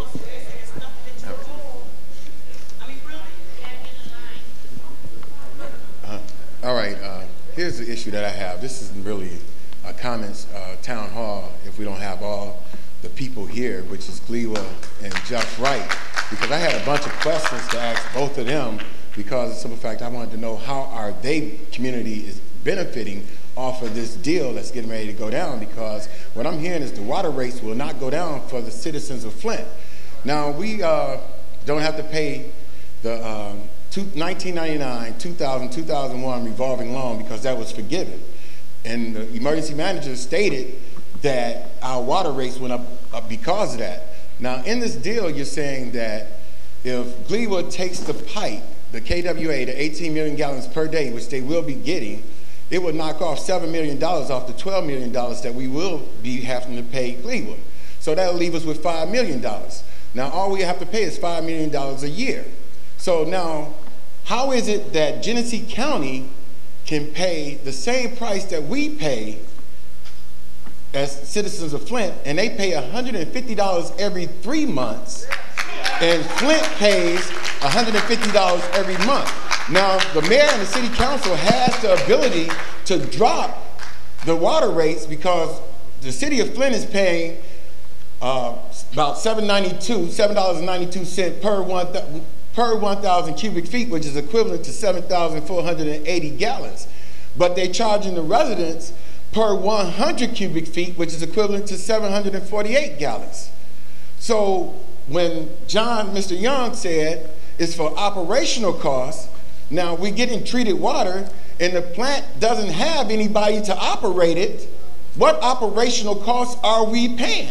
Uh, all right. Uh, here's the issue that I have. This isn't really a comments uh, town hall if we don't have all the people here, which is Gliwa and Jeff Wright, because I had a bunch of questions to ask both of them because of the simple fact I wanted to know how our they community is benefiting off of this deal that's getting ready to go down, because what I'm hearing is the water rates will not go down for the citizens of Flint. Now, we uh, don't have to pay the um, two, nineteen ninety-nine, two thousand, two thousand one revolving loan because that was forgiven. And the emergency manager stated that our water rates went up, up because of that. Now, in this deal, you're saying that if Gliwa takes the pipe, the K W A, the eighteen million gallons per day, which they will be getting, it would knock off seven million dollars off the twelve million dollars that we will be having to pay Gliwa. So that'll leave us with five million dollars. Now, all we have to pay is five million dollars a year. So now, how is it that Genesee County can pay the same price that we pay as citizens of Flint, and they pay one hundred fifty dollars every three months, and Flint pays one hundred fifty dollars every month. Now, the mayor and the city council has the ability to drop the water rates because the city of Flint is paying uh, about seven dollars and ninety-two cents per one per one thousand cubic feet, which is equivalent to seven thousand four hundred eighty gallons. But they're charging the residents per one hundred cubic feet, which is equivalent to seven hundred forty-eight gallons. So when John, Mister Young said it's for operational costs, now we're getting treated water and the plant doesn't have anybody to operate it, what operational costs are we paying?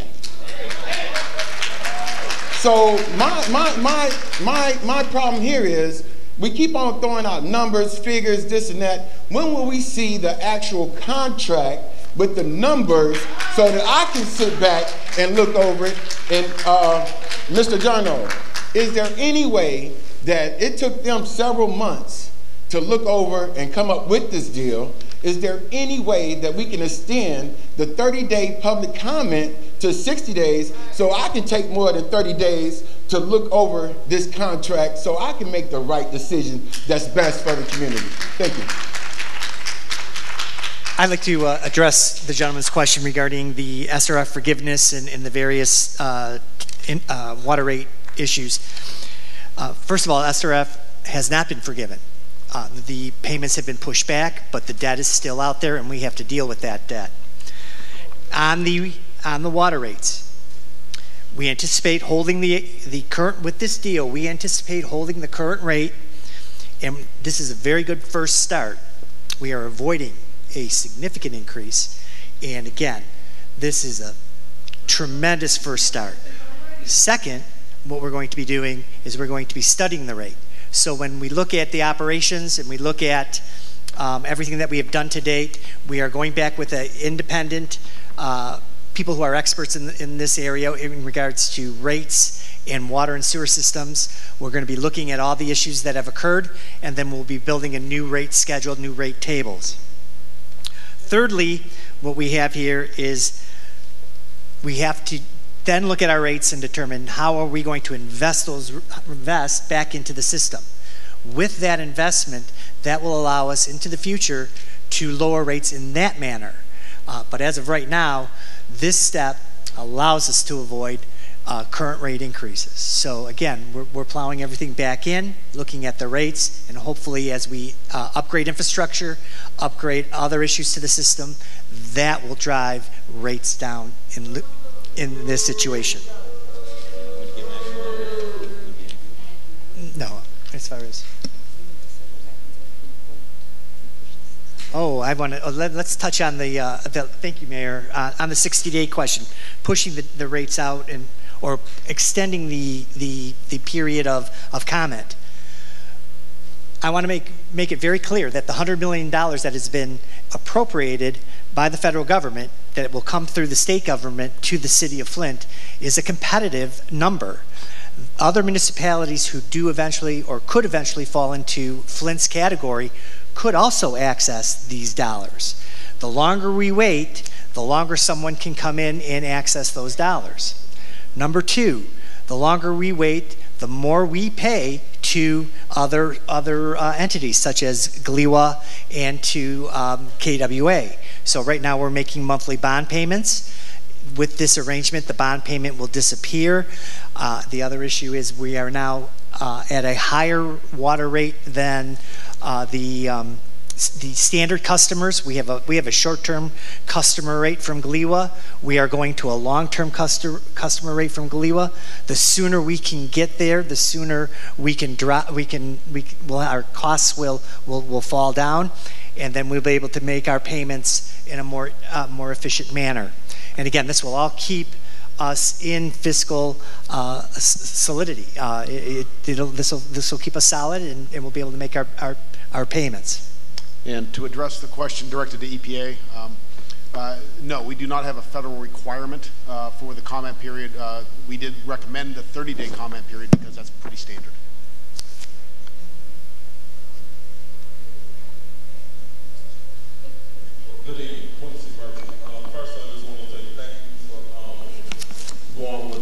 So my, my, my, my, my problem here is we keep on throwing out numbers, figures, this and that. When will we see the actual contract with the numbers so that I can sit back and look over it? And uh, Mister Jarno, is there any way that it took them several months to look over and come up with this deal? Is there any way that we can extend the thirty day public comment to sixty days so I can take more than thirty days to look over this contract so I can make the right decision that's best for the community? Thank you. I'd like to uh, address the gentleman's question regarding the S R F forgiveness and, and the various uh, in, uh, water rate issues. Uh, first of all, S R F has not been forgiven. Uh, the payments have been pushed back, but the debt is still out there, and we have to deal with that debt. On the on the water rates, we anticipate holding the the current with this deal. We anticipate holding the current rate, and this is a very good first start. We are avoiding a significant increase, and again, this is a tremendous first start. Second, what we're going to be doing is we're going to be studying the rate. So when we look at the operations and we look at um, everything that we have done to date, we are going back with an independent uh, people who are experts in, in this area in regards to rates and water and sewer systems. We're going to be looking at all the issues that have occurred, and then we'll be building a new rate schedule, new rate tables. Thirdly, what we have here is we have to then look at our rates and determine how are we going to invest those invest back into the system. With that investment, that will allow us into the future to lower rates in that manner. Uh, but as of right now, this step allows us to avoid uh, current rate increases. So again, we're, we're plowing everything back in, looking at the rates, and hopefully as we uh, upgrade infrastructure, upgrade other issues to the system, that will drive rates down in in this situation. No, as far as. Oh, I want to, oh, let, let's touch on the, uh, the thank you, Mayor, uh, on the sixty day question, pushing the, the rates out and, or extending the, the, the period of, of comment. I want to make, make it very clear that the one hundred million dollars that has been appropriated by the federal government, that it will come through the state government to the city of Flint, is a competitive number. Other municipalities who do eventually or could eventually fall into Flint's category could also access these dollars. The longer we wait, the longer someone can come in and access those dollars. Number two, the longer we wait, the more we pay to other other uh, entities such as G L I W A and to um, K W A. So right now we're making monthly bond payments. With this arrangement, the bond payment will disappear. Uh, the other issue is we are now uh, at a higher water rate than uh, the um, the standard customers. We have a we have a short-term customer rate from G L I W A. We are going to a long-term customer customer rate from G L I W A. The sooner we can get there, the sooner we can drop. We can we well our costs will will will fall down, and then we'll be able to make our payments in a more uh, more efficient manner. And again, this will all keep us in fiscal uh, solidity. Uh, it, it'll, this will this will keep us solid, and, and we'll be able to make our, our, our payments. And to address the question directed to E P A, um, uh, no, we do not have a federal requirement uh, for the comment period. Uh, we did recommend the thirty day comment period because that's pretty standard. Good evening, Quincy Murphy. Um, first, I just want to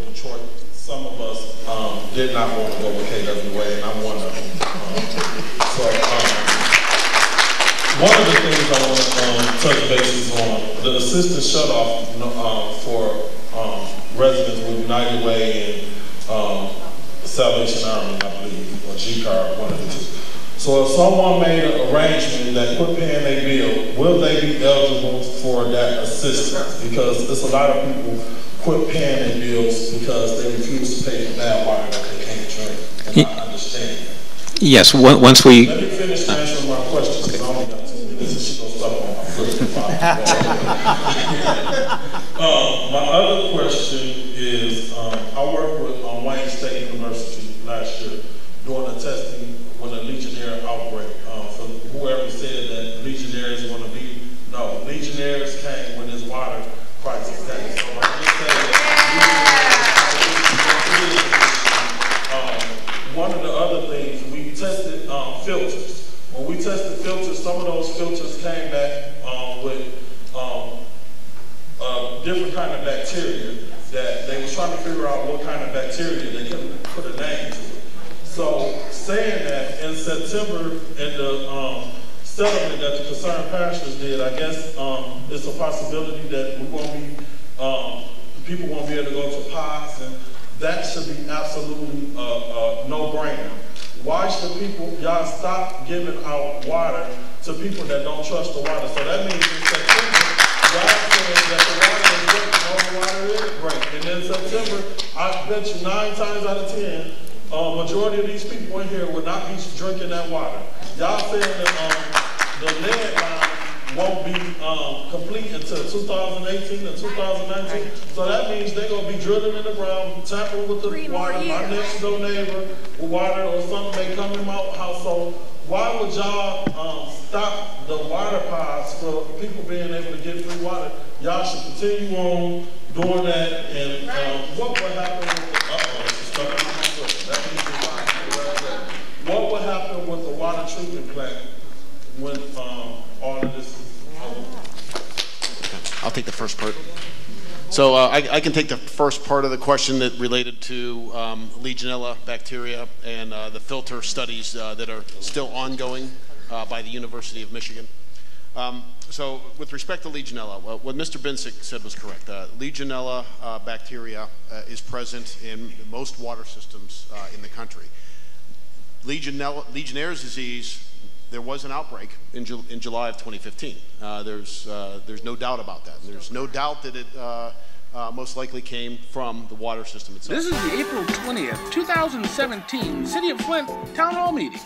in Detroit. Some of us um, did not want to go with K W A, and I'm one of them. Um, so um, one of the things I want to um, touch bases on, the assistant shutoff uh, for um, residents with United Way and um, Salvation Army, I believe, or G C A R, one of the two. So if someone made an arrangement that quit paying their bill, will they be eligible for that assistance? Because there's a lot of people quit paying their bills because they refuse to pay for bad water that they can't drink. And I understand that. Yes, once we... Let me finish answering my questions, because I only got two minutes and she gonna stop on my foot. uh, my other question is, um, I worked with um, Wayne State University last year doing a testing when a Legionnaire outbreak. Um, for whoever said that Legionnaires want to be, no, Legionnaires came when this water crisis came. So I just say that um, one of the other things, we tested um, filters. When we tested filters, some of those filters came back um, with um, uh, different kind of bacteria that they were trying to figure out what kind of bacteria. They couldn't put a name to it. So saying that in September, in the um, settlement that the concerned pastors did, I guess um, it's a possibility that we won't be, um, people won't be able to go to pods, and that should be absolutely a uh, uh, no-brainer. Why should people, y'all stop giving out water to people that don't trust the water? So that means in September, y'all saying that the water is great, no, the water isn't great. And in September, I bet you nine times out of ten, Uh, majority of these people in here will not be drinking that water. Y'all saying that um, the lead line won't be um, complete until two thousand eighteen and two thousand nineteen. So that means they're going to be drilling in the ground, tampering with the Three water. My next door neighbor with water or something may come in my house. So why would y'all um, stop the water pods for people being able to get free water? Y'all should continue on doing that. And um, what would happen with the, uh-oh, stuff in my foot. That means what would happen with the water treatment plant when um, all of this is over? I'll take the first part. So uh, I, I can take the first part of the question that related to um, Legionella bacteria and uh, the filter studies uh, that are still ongoing uh, by the University of Michigan. Um, so with respect to Legionella, well, what Mister Binsick said was correct. Uh, Legionella uh, bacteria uh, is present in most water systems uh, in the country. Legionella, Legionnaire's disease, there was an outbreak in, Ju in July of twenty fifteen. Uh, there's, uh, there's no doubt about that. And there's no doubt that it uh, uh, most likely came from the water system itself. This is the April twentieth, two thousand seventeen City of Flint Town Hall meeting.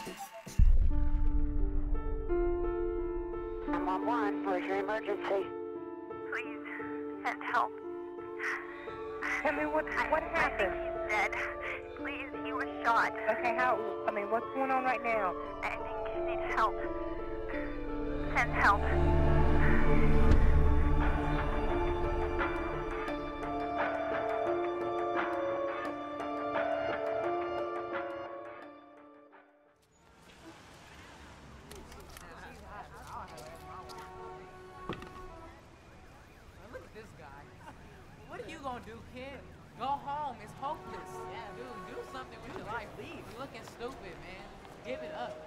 nine one one, where's your emergency? Please, send help. Tell me what, what happened? I think he's dead. Please, he was shot. Okay, how, I mean, what's going on right now? I think he needs help. Send help. Look at this guy. What are you gonna do, kid? Go home. It's hopeless. Yeah, dude, do something with your life. Leave. You're looking stupid, man. Give it up.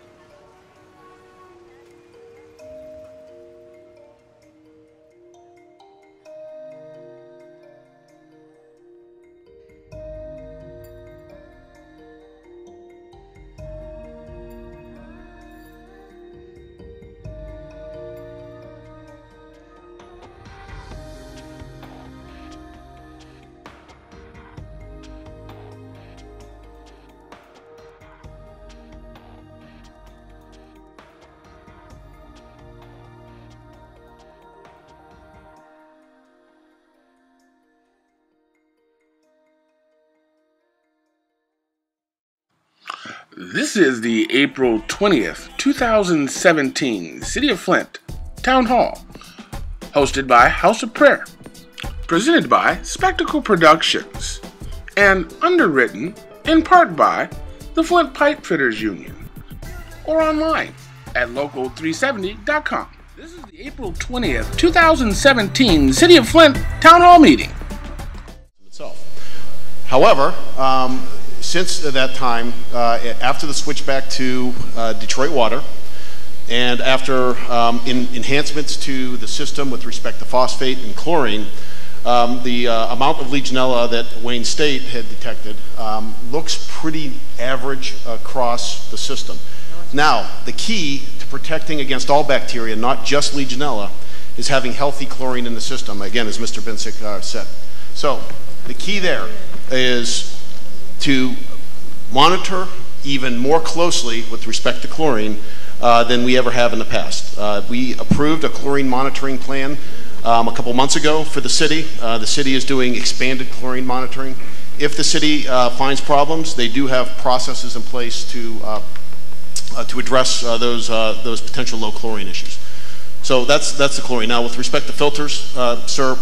This is the April twentieth, two thousand seventeen City of Flint Town Hall, hosted by House of Prayer, presented by Spectacle Productions, and underwritten in part by the Flint Pipe Fitters Union, or online at local three seventy dot com. This is the April twentieth, two thousand seventeen City of Flint Town Hall meeting. Itself. However, um, since that time, uh, after the switch back to uh, Detroit Water, and after um, in enhancements to the system with respect to phosphate and chlorine, um, the uh, amount of Legionella that Wayne State had detected um, looks pretty average across the system. Now, the key to protecting against all bacteria, not just Legionella, is having healthy chlorine in the system, again, as Mister Binsick uh, said. So, the key there is to monitor even more closely with respect to chlorine uh, than we ever have in the past. Uh, we approved a chlorine monitoring plan um, a couple months ago for the city. Uh, the city is doing expanded chlorine monitoring. If the city uh, finds problems, they do have processes in place to uh, uh, to address uh, those uh, those potential low chlorine issues. So that's that's the chlorine. Now, with respect to filters, uh, sir.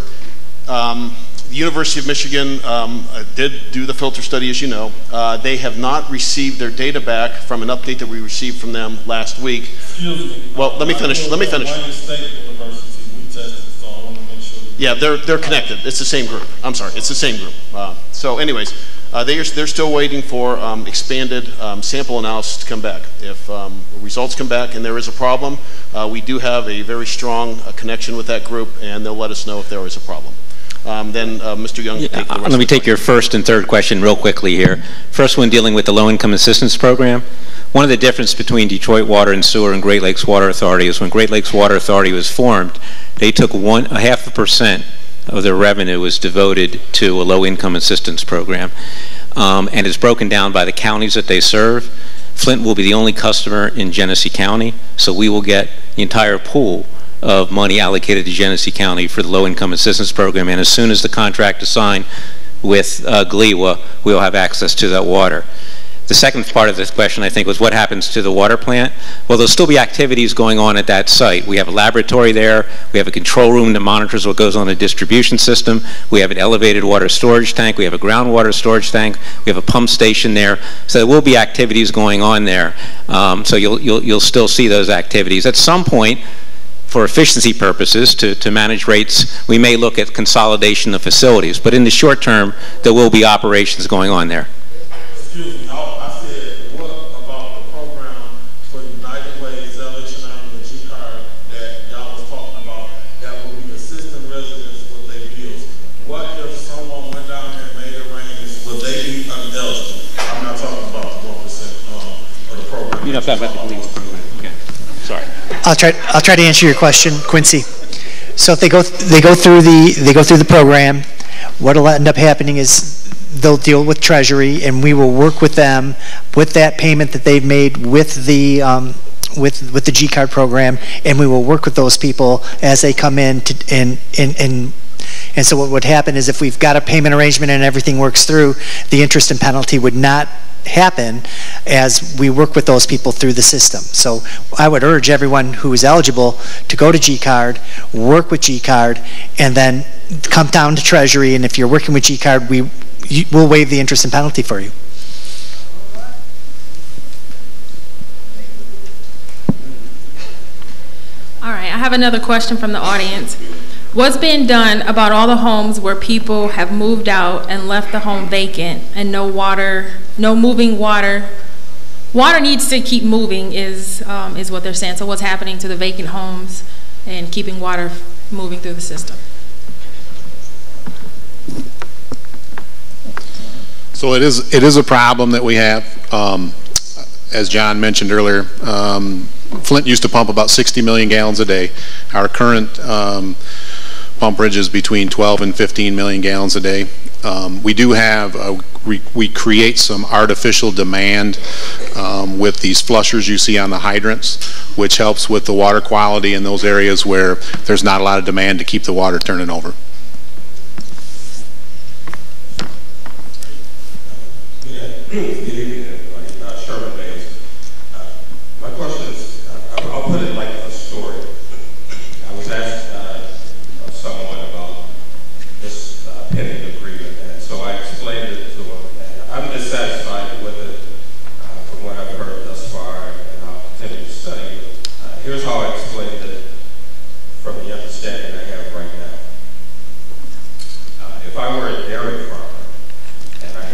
Um, The University of Michigan um, uh, did do the filter study, as you know. Uh, they have not received their data back from an update that we received from them last week. Excuse me. Well, let me finish. Let me finish. Wayne State University, we tested, so I want to make sure. Yeah, they're they're connected. It's the same group. I'm sorry, it's the same group. Uh, so, anyways, uh, they are they're still waiting for um, expanded um, sample analysis to come back. If um, results come back and there is a problem, uh, we do have a very strong uh, connection with that group, and they'll let us know if there is a problem. Um, then uh, Mister Young, Yeah, take the rest let me of the take your first and third question real quickly here. First one dealing with the low-income assistance program. One of the differences between Detroit Water and Sewer and Great Lakes Water Authority is when Great Lakes Water Authority was formed, they took one a half a percent of their revenue was devoted to a low-income assistance program, um, and it's broken down by the counties that they serve. Flint will be the only customer in Genesee County, so we will get the entire pool of money allocated to Genesee County for the low-income assistance program, and as soon as the contract is signed with uh, G L E W A, we'll have access to that water. The second part of this question, I think, was what happens to the water plant? Well, there'll still be activities going on at that site. We have a laboratory there. We have a control room that monitors what goes on in the distribution system. We have an elevated water storage tank. We have a groundwater storage tank. We have a pump station there. So there will be activities going on there. Um, so you'll, you'll, you'll still see those activities. At some point, for efficiency purposes, to, to manage rates, we may look at consolidation of facilities. But in the short term, there will be operations going on there. Excuse me, I, I said, what about the program for United Way, Salvation Army, and G card that y'all was talking about that would be assisting residents with their bills? What if someone went down there and made arrangements, would they be ineligible? I'm not talking about the one percent um, of the program. You're not talking about the police program. Okay. Sorry. I'll try. I'll try to answer your question, Quincy. So if they go, they go through the, they go through the program. What'll end up happening is they'll deal with Treasury, and we will work with them with that payment that they've made with the, um, with with the G card program, and we will work with those people as they come in to, and and and. And so what would happen is if we've got a payment arrangement and everything works through, the interest and penalty would not happen as we work with those people through the system. So I would urge everyone who is eligible to go to G card, work with G card, and then come down to Treasury, and if you're working with G card, we will waive the interest and penalty for you. All right, I have another question from the audience. What's being done about all the homes where people have moved out and left the home vacant and no water, no moving water? Water needs to keep moving is, um, is what they're saying. So what's happening to the vacant homes and keeping water moving through the system? So it is, it is a problem that we have. Um, as John mentioned earlier, um, Flint used to pump about sixty million gallons a day. Our current um, pump bridge is between twelve and fifteen million gallons a day. Um, we do have, a, we, we create some artificial demand um, with these flushers you see on the hydrants, which helps with the water quality in those areas where there's not a lot of demand to keep the water turning over. Good evening, everybody. Uh, Sherman Bates. Uh, my question is, uh, I'll put it like a story. I was asked uh, of someone about this uh, pending agreement, and so I explained it to him. And I'm dissatisfied with it uh, from what I've heard thus far, and I'll continue to study it. Uh, here's how I explained it from the understanding I have right now. Uh, if I were a dairy farmer, and I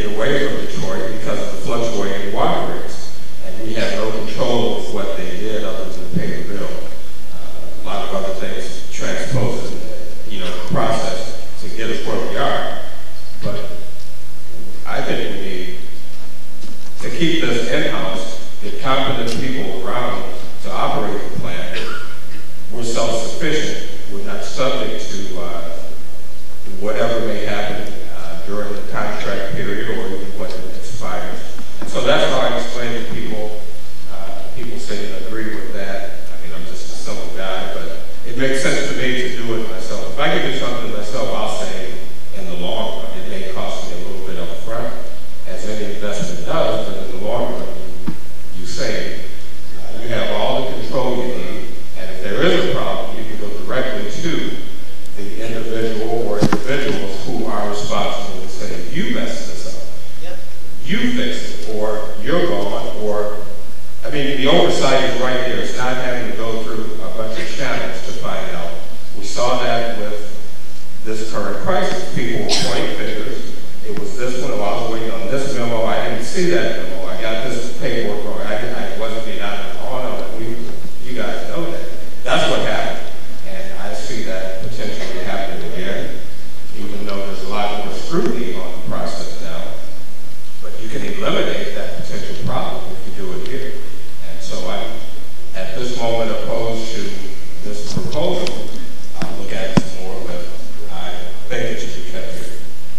get away from Detroit because of the fluctuating water rates. And we had no control of what they did other than pay the bill. Uh, a lot of other things transposed, you know, the process to get us where we are. But I think we need to keep this in-house, get competent people around to operate the plant. We're self-sufficient. We're not subject to uh, whatever may happen uh, during the contract period or even when it expires. And so that's how I explain to people. Uh, people seem to agree with that. I mean, I'm just a simple guy, but it makes sense to me to do it myself. If I can do something myself, I'll save in the long run. It may cost me a little bit up front, as any investment does, but in the long run, you, you save. Uh, you have all the control you need, and if there is a problem, you can go directly to the individual or individuals who are responsible and say, you messed this up. Yep. You fixed it, or you're gone, or, I mean, the oversight is right there. It's not having to go through a bunch of channels to find out. We saw that with this current crisis. People were pointing fingers. It was this one, oh, I was waiting on this memo. I didn't see that memo. I got this paperwork wrong. I, didn't, I wasn't being out of oh no, we, you guys know that. That's what happened. And I see that potentially happening again, even though there's a lot more scrutiny on the process now. But you can eliminate that potential problem if you do it here. And so I'm, at this moment, opposed to this proposal. I'll look at it some more, but I think it should be kept here.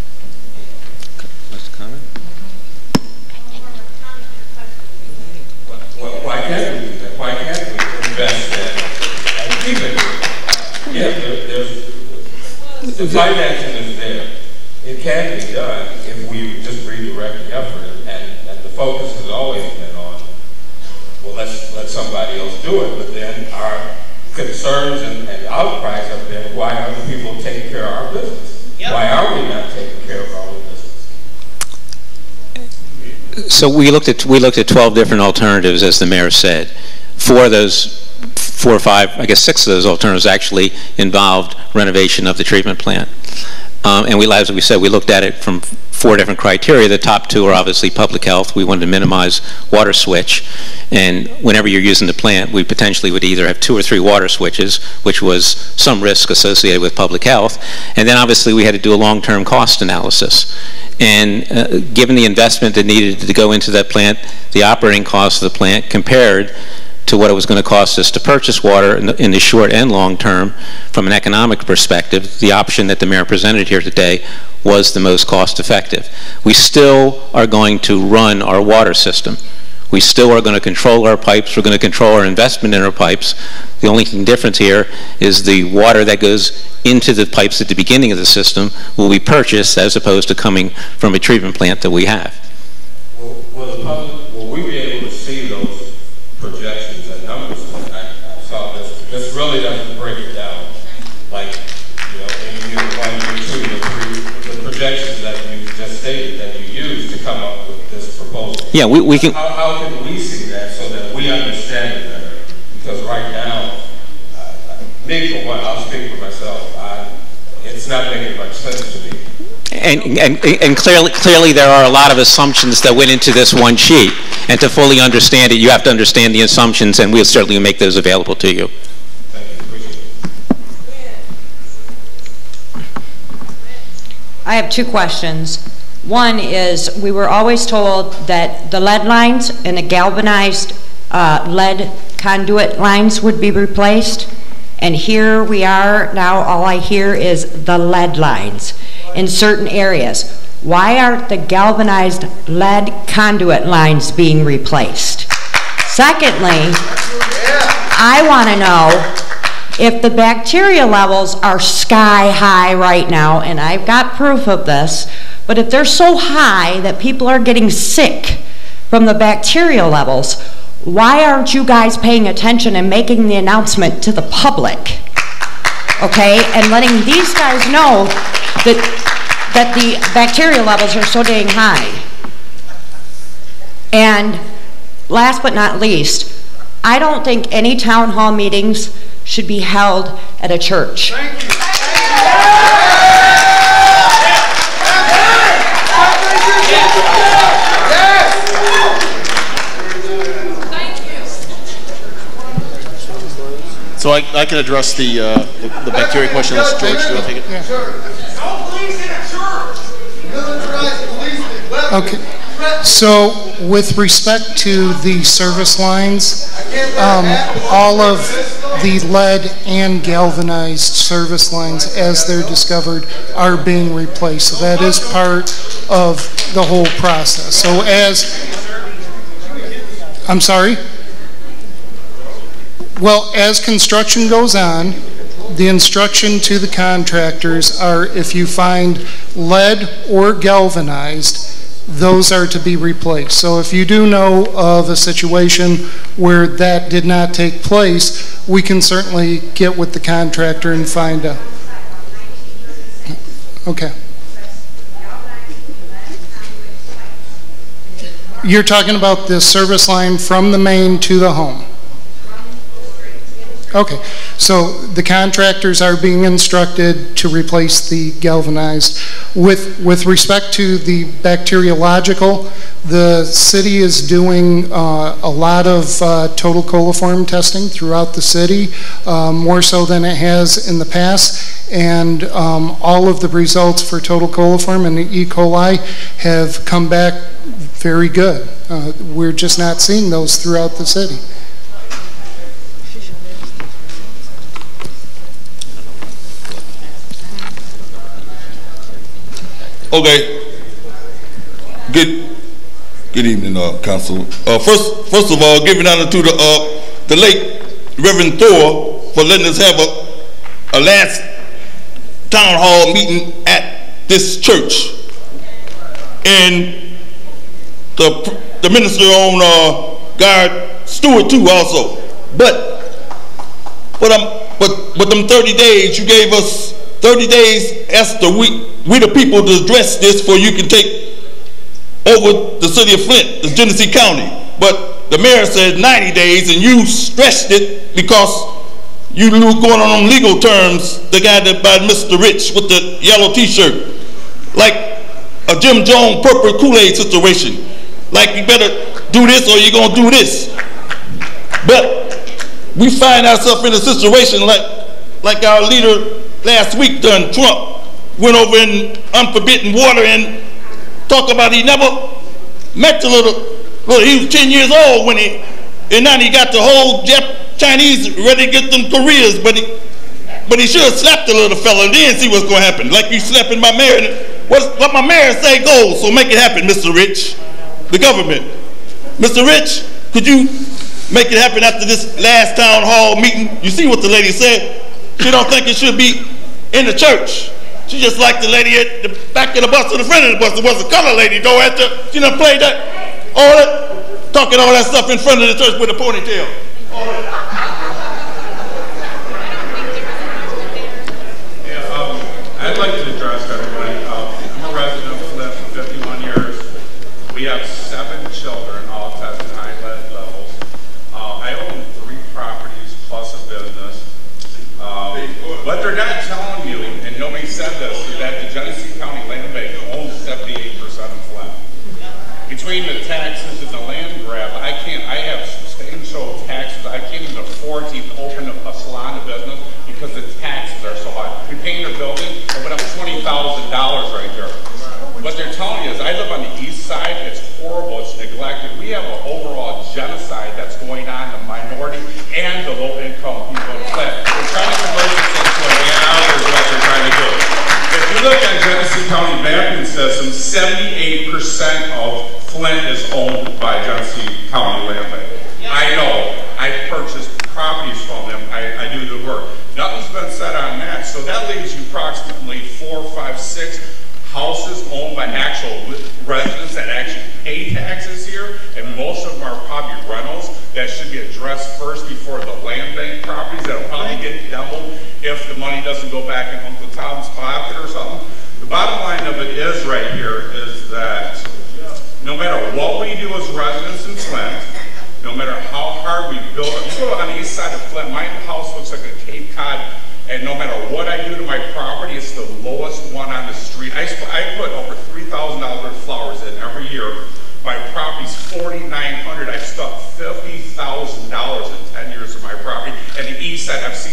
Last comment? Well, why can't we do that? Why can't we invest in and keep it here? Yeah, there, there's, the financing is there. It can be done if we just redirect the effort, and, and the focus has always been on, well, let's let somebody else do it, but then our concerns and, and outcries have been, why aren't people taking care of our business? Yep. Why are we not taking care of our business? So we looked at we looked at twelve different alternatives, as the mayor said. Four of those, four or five, I guess six of those alternatives actually involved renovation of the treatment plant. Um, and we, as we said, we looked at it from four different criteria. The top two are obviously public health. We wanted to minimize water switch. And whenever you're using the plant, we potentially would either have two or three water switches, which was some risk associated with public health. And then obviously we had to do a long-term cost analysis. And uh, given the investment that needed to go into that plant, the operating cost of the plant compared to what it was going to cost us to purchase water in the, in the short and long term, from an economic perspective, the option that the mayor presented here today was the most cost effective. We still are going to run our water system. We still are going to control our pipes. We're going to control our investment in our pipes. The only thing different here is the water that goes into the pipes at the beginning of the system will be purchased as opposed to coming from a treatment plant that we have. Will, will, the public, will we be able to see those projections and numbers? I, I saw this. This really doesn't break it down like, you know, in year one, year two, year three, the projections that you just stated that you used to come up with this proposal. Yeah, we, we can. How, how can we see that so that we understand it better? Because right now, uh, me for one, I'll speak for myself, I, it's not making much sense to me. And, and, and clearly, clearly there are a lot of assumptions that went into this one sheet. And to fully understand it, you have to understand the assumptions, and we'll certainly make those available to you. I have two questions. One is, we were always told that the lead lines and the galvanized uh, lead conduit lines would be replaced. And here we are now, all I hear is the lead lines in certain areas. Why aren't the galvanized lead conduit lines being replaced? Secondly, I want to know if the bacteria levels are sky high right now, and I've got proof of this, but if they're so high that people are getting sick from the bacteria levels, why aren't you guys paying attention and making the announcement to the public, okay, and letting these guys know that that the bacteria levels are so dang high? And last but not least, I don't think any town hall meetings should be held at a church. Thank you. Thank you. So I, I can address the, uh, the, the bacteria question. Unless George, do you want to take it? Okay. So with respect to the service lines, um, all of the lead and galvanized service lines, as they're discovered, are being replaced. So that is part of the whole process. So as, I'm sorry? Well, as construction goes on, the instruction to the contractors are if you find lead or galvanized, those are to be replaced. So if you do know of a situation where that did not take place, we can certainly get with the contractor and find a... Okay. You're talking about the service line from the main to the home? Okay, so the contractors are being instructed to replace the galvanized. With, with respect to the bacteriological, the city is doing uh, a lot of uh, total coliform testing throughout the city, uh, more so than it has in the past, and um, all of the results for total coliform and E. coli have come back very good. Uh, we're just not seeing those throughout the city. Okay. Good. Good evening, uh, Council. Uh, first, first of all, giving honor to the uh, the late Reverend Thor for letting us have a a last town hall meeting at this church, and the the minister on uh, God Stewart too also. But but I'm but but them thirty days you gave us thirty days as the we we the people to address this for you can take over the city of Flint, the Genesee County. But the mayor said ninety days, and you stretched it because you knew going on legal terms, the guy that by Mister Rich with the yellow t-shirt, like a Jim Jones purple Kool-Aid situation. Like you better do this or you're gonna do this. But we find ourselves in a situation like like our leader last week done, Trump, went over in unforbidden water and talk about he never met the little, little, he was ten years old when he, and now he got the whole Jap, Chinese ready to get them careers, but he, but he should have slapped the little fella and then see what's going to happen. Like you slapping my mayor, what, what my mayor say goes, so make it happen, Mister Rich, the government. Mister Rich, could you make it happen after this last town hall meeting? You see what the lady said? She don't think it should be in the church. She just like the lady at the back of the bus or the front of the bus. It was a color lady though at the, she done played that, all that, talking all that stuff in front of the church with a ponytail. All that. Yeah, um, I'd like to address everybody. Um, I'm a resident of Flint for fifty-one years. We have seven children, all testing high lead levels. Uh, I own three properties plus a business. Um, what they're not telling you, and nobody said this, is that the Genesee County Land Bank owns seventy-eight percent of Flint. Between the taxes and the land grab, I can't, I have substantial taxes. I can't even afford to even open a salon of business because the taxes are so high. We paint a building, I went up twenty thousand dollars right there. What they're telling you is, I live on the east side, it's horrible, it's neglected. We have an overall genocide that's going on in the minority and the low-income people in Flint. They're trying to convert this into a man out is what they're trying to do. If you look at Genesee County mapping system, seventy-eight percent of Flint is owned by Genesee County Land Bank. I know, I purchased properties from them, I, I do the work. Nothing's been said on that, so that leaves you approximately four, five, six houses owned by actual residents that actually pay taxes here, and most of them are probably rentals that should be addressed first before the land bank properties that will probably get demoed if the money doesn't go back in Uncle Tom's pocket or something. The bottom line of it is right here is that no matter what we do as residents in Flint, no matter how hard we build it, you go on the east side of Flint, my house looks like a Cape Cod. And no matter what I do to my property, it's the lowest one on the street. I, I put over three thousand dollars worth of flowers in every year. My property's forty-nine hundred dollars. I've stuck fifty thousand dollars in ten years of my property. And the east side, I've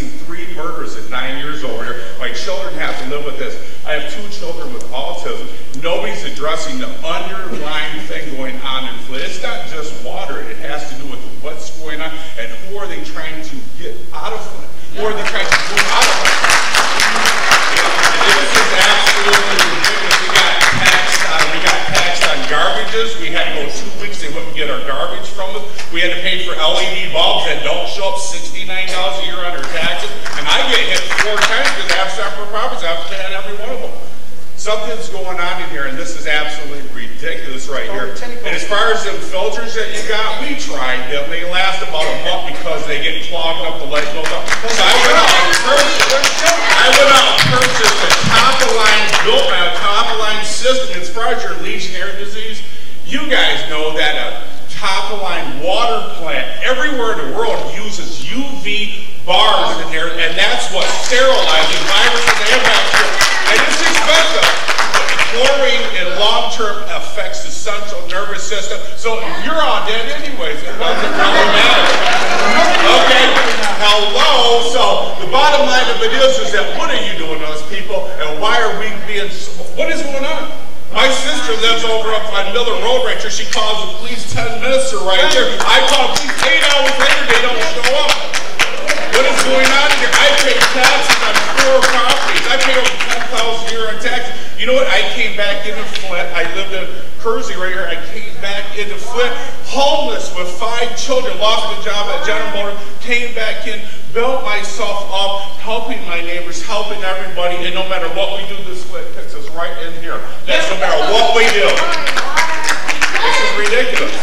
addressing the underlying thing going on in Flint. It's not just water. It has to do with what's going on and who are they trying to get out of Flint. Who are they trying to move out of Flint? This is absolutely ridiculous. We got taxed on, we got taxed on garbages. We had to go two weeks. They wouldn't get our garbage from us. We had to pay for L E D bulbs that don't show up sixty-nine dollars a year on our taxes. And I get hit four times because I have separate properties. I have to pay on every one of them. Something's going on in here, and this is absolutely ridiculous right here. And as far as them filters that you got, we tried them. They last about a month because they get clogged up, the light goes up. So I went out and purchased, I went out and purchased a top-of-line, built a top-of-line system. As far as your Legionnaire disease, you guys know that a top-of-line water plant everywhere in the world uses U V bars in there, and that's what sterilizes viruses and bacteria. And it's expensive. But chlorine in long-term affects the central nervous system. So you're all dead anyways. It doesn't really matter. Okay? Hello? So the bottom line of it is, is that what are you doing to us people? And why are we being, what is going on? My sister lives over up on Miller Road right here. She calls the police ten minutes to right here. I call the police eight hours later, they don't show up. What is going on here? I pay taxes on four properties. I pay over ten thousand a year on taxes. You know what? I came back into Flint. I lived in Kersey right here. I came back into Flint, homeless with five children, lost my job at General Motors, came back in, built myself up, helping my neighbors, helping everybody, and no matter what we do, this Flint picks us right in here. That's no matter what we do. This is ridiculous.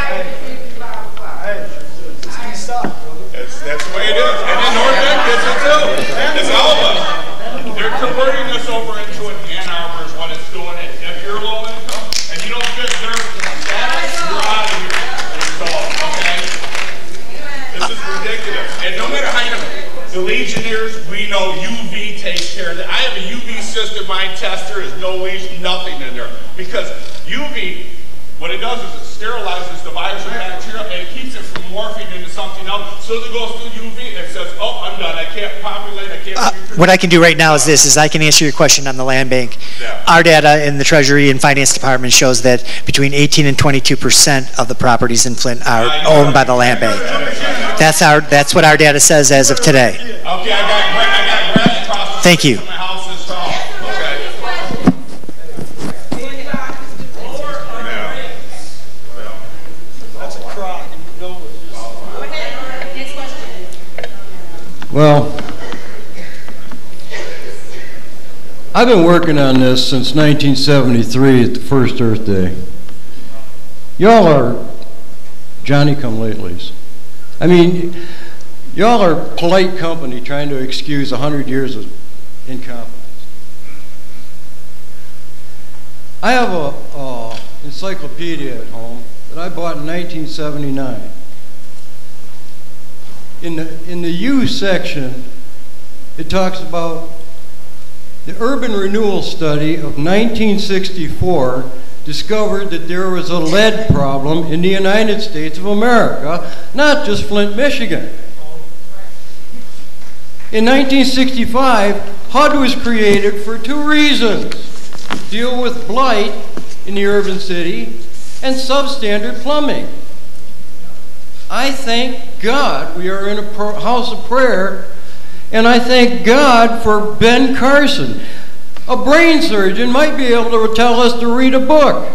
That's, that's the way it is. And in North Bend gets it too. It's all of us. They're converting this over into an Ann Arbor is what it's doing. And if you're low income and you don't fit their status, you're out of here. So, okay? This is ridiculous. And no matter how you the Legionnaires, we know U V takes care of that. I have a U V system, my tester is no lesion, nothing in there. Because U V, what it does is it sterilizes the virus and bacteria and it keeps it from morphing into something else. So it goes through U V and it says, oh, I'm done. I can't populate, I can't. Uh, what I can do right now is this, is I can answer your question on the land bank. Yeah. Our data in the Treasury and Finance Department shows that between eighteen and twenty-two percent of the properties in Flint are uh, owned by the land bank. That's our, that's what our data says as of today. Okay, I got, I got grass across the Thank you. My house is tall. Okay. That's a crock. Well, I've been working on this since nineteen seventy-three at the first Earth Day. Y'all are Johnny-come-latelys. I mean, y'all are polite company trying to excuse a hundred years of incompetence. I have a, a encyclopedia at home that I bought in nineteen seventy-nine. In the, in the U section, it talks about the urban renewal study of nineteen sixty-four discovered that there was a lead problem in the United States of America, not just Flint, Michigan. In nineteen sixty-five, H U D was created for two reasons: deal with blight in the urban city and substandard plumbing. I thank God we are in a house of prayer, and I thank God for Ben Carson. A brain surgeon might be able to tell us to read a book.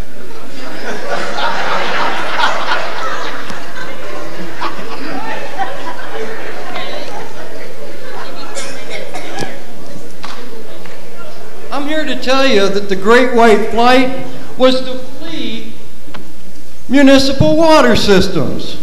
I'm here to tell you that the Great White Flight was to flee municipal water systems.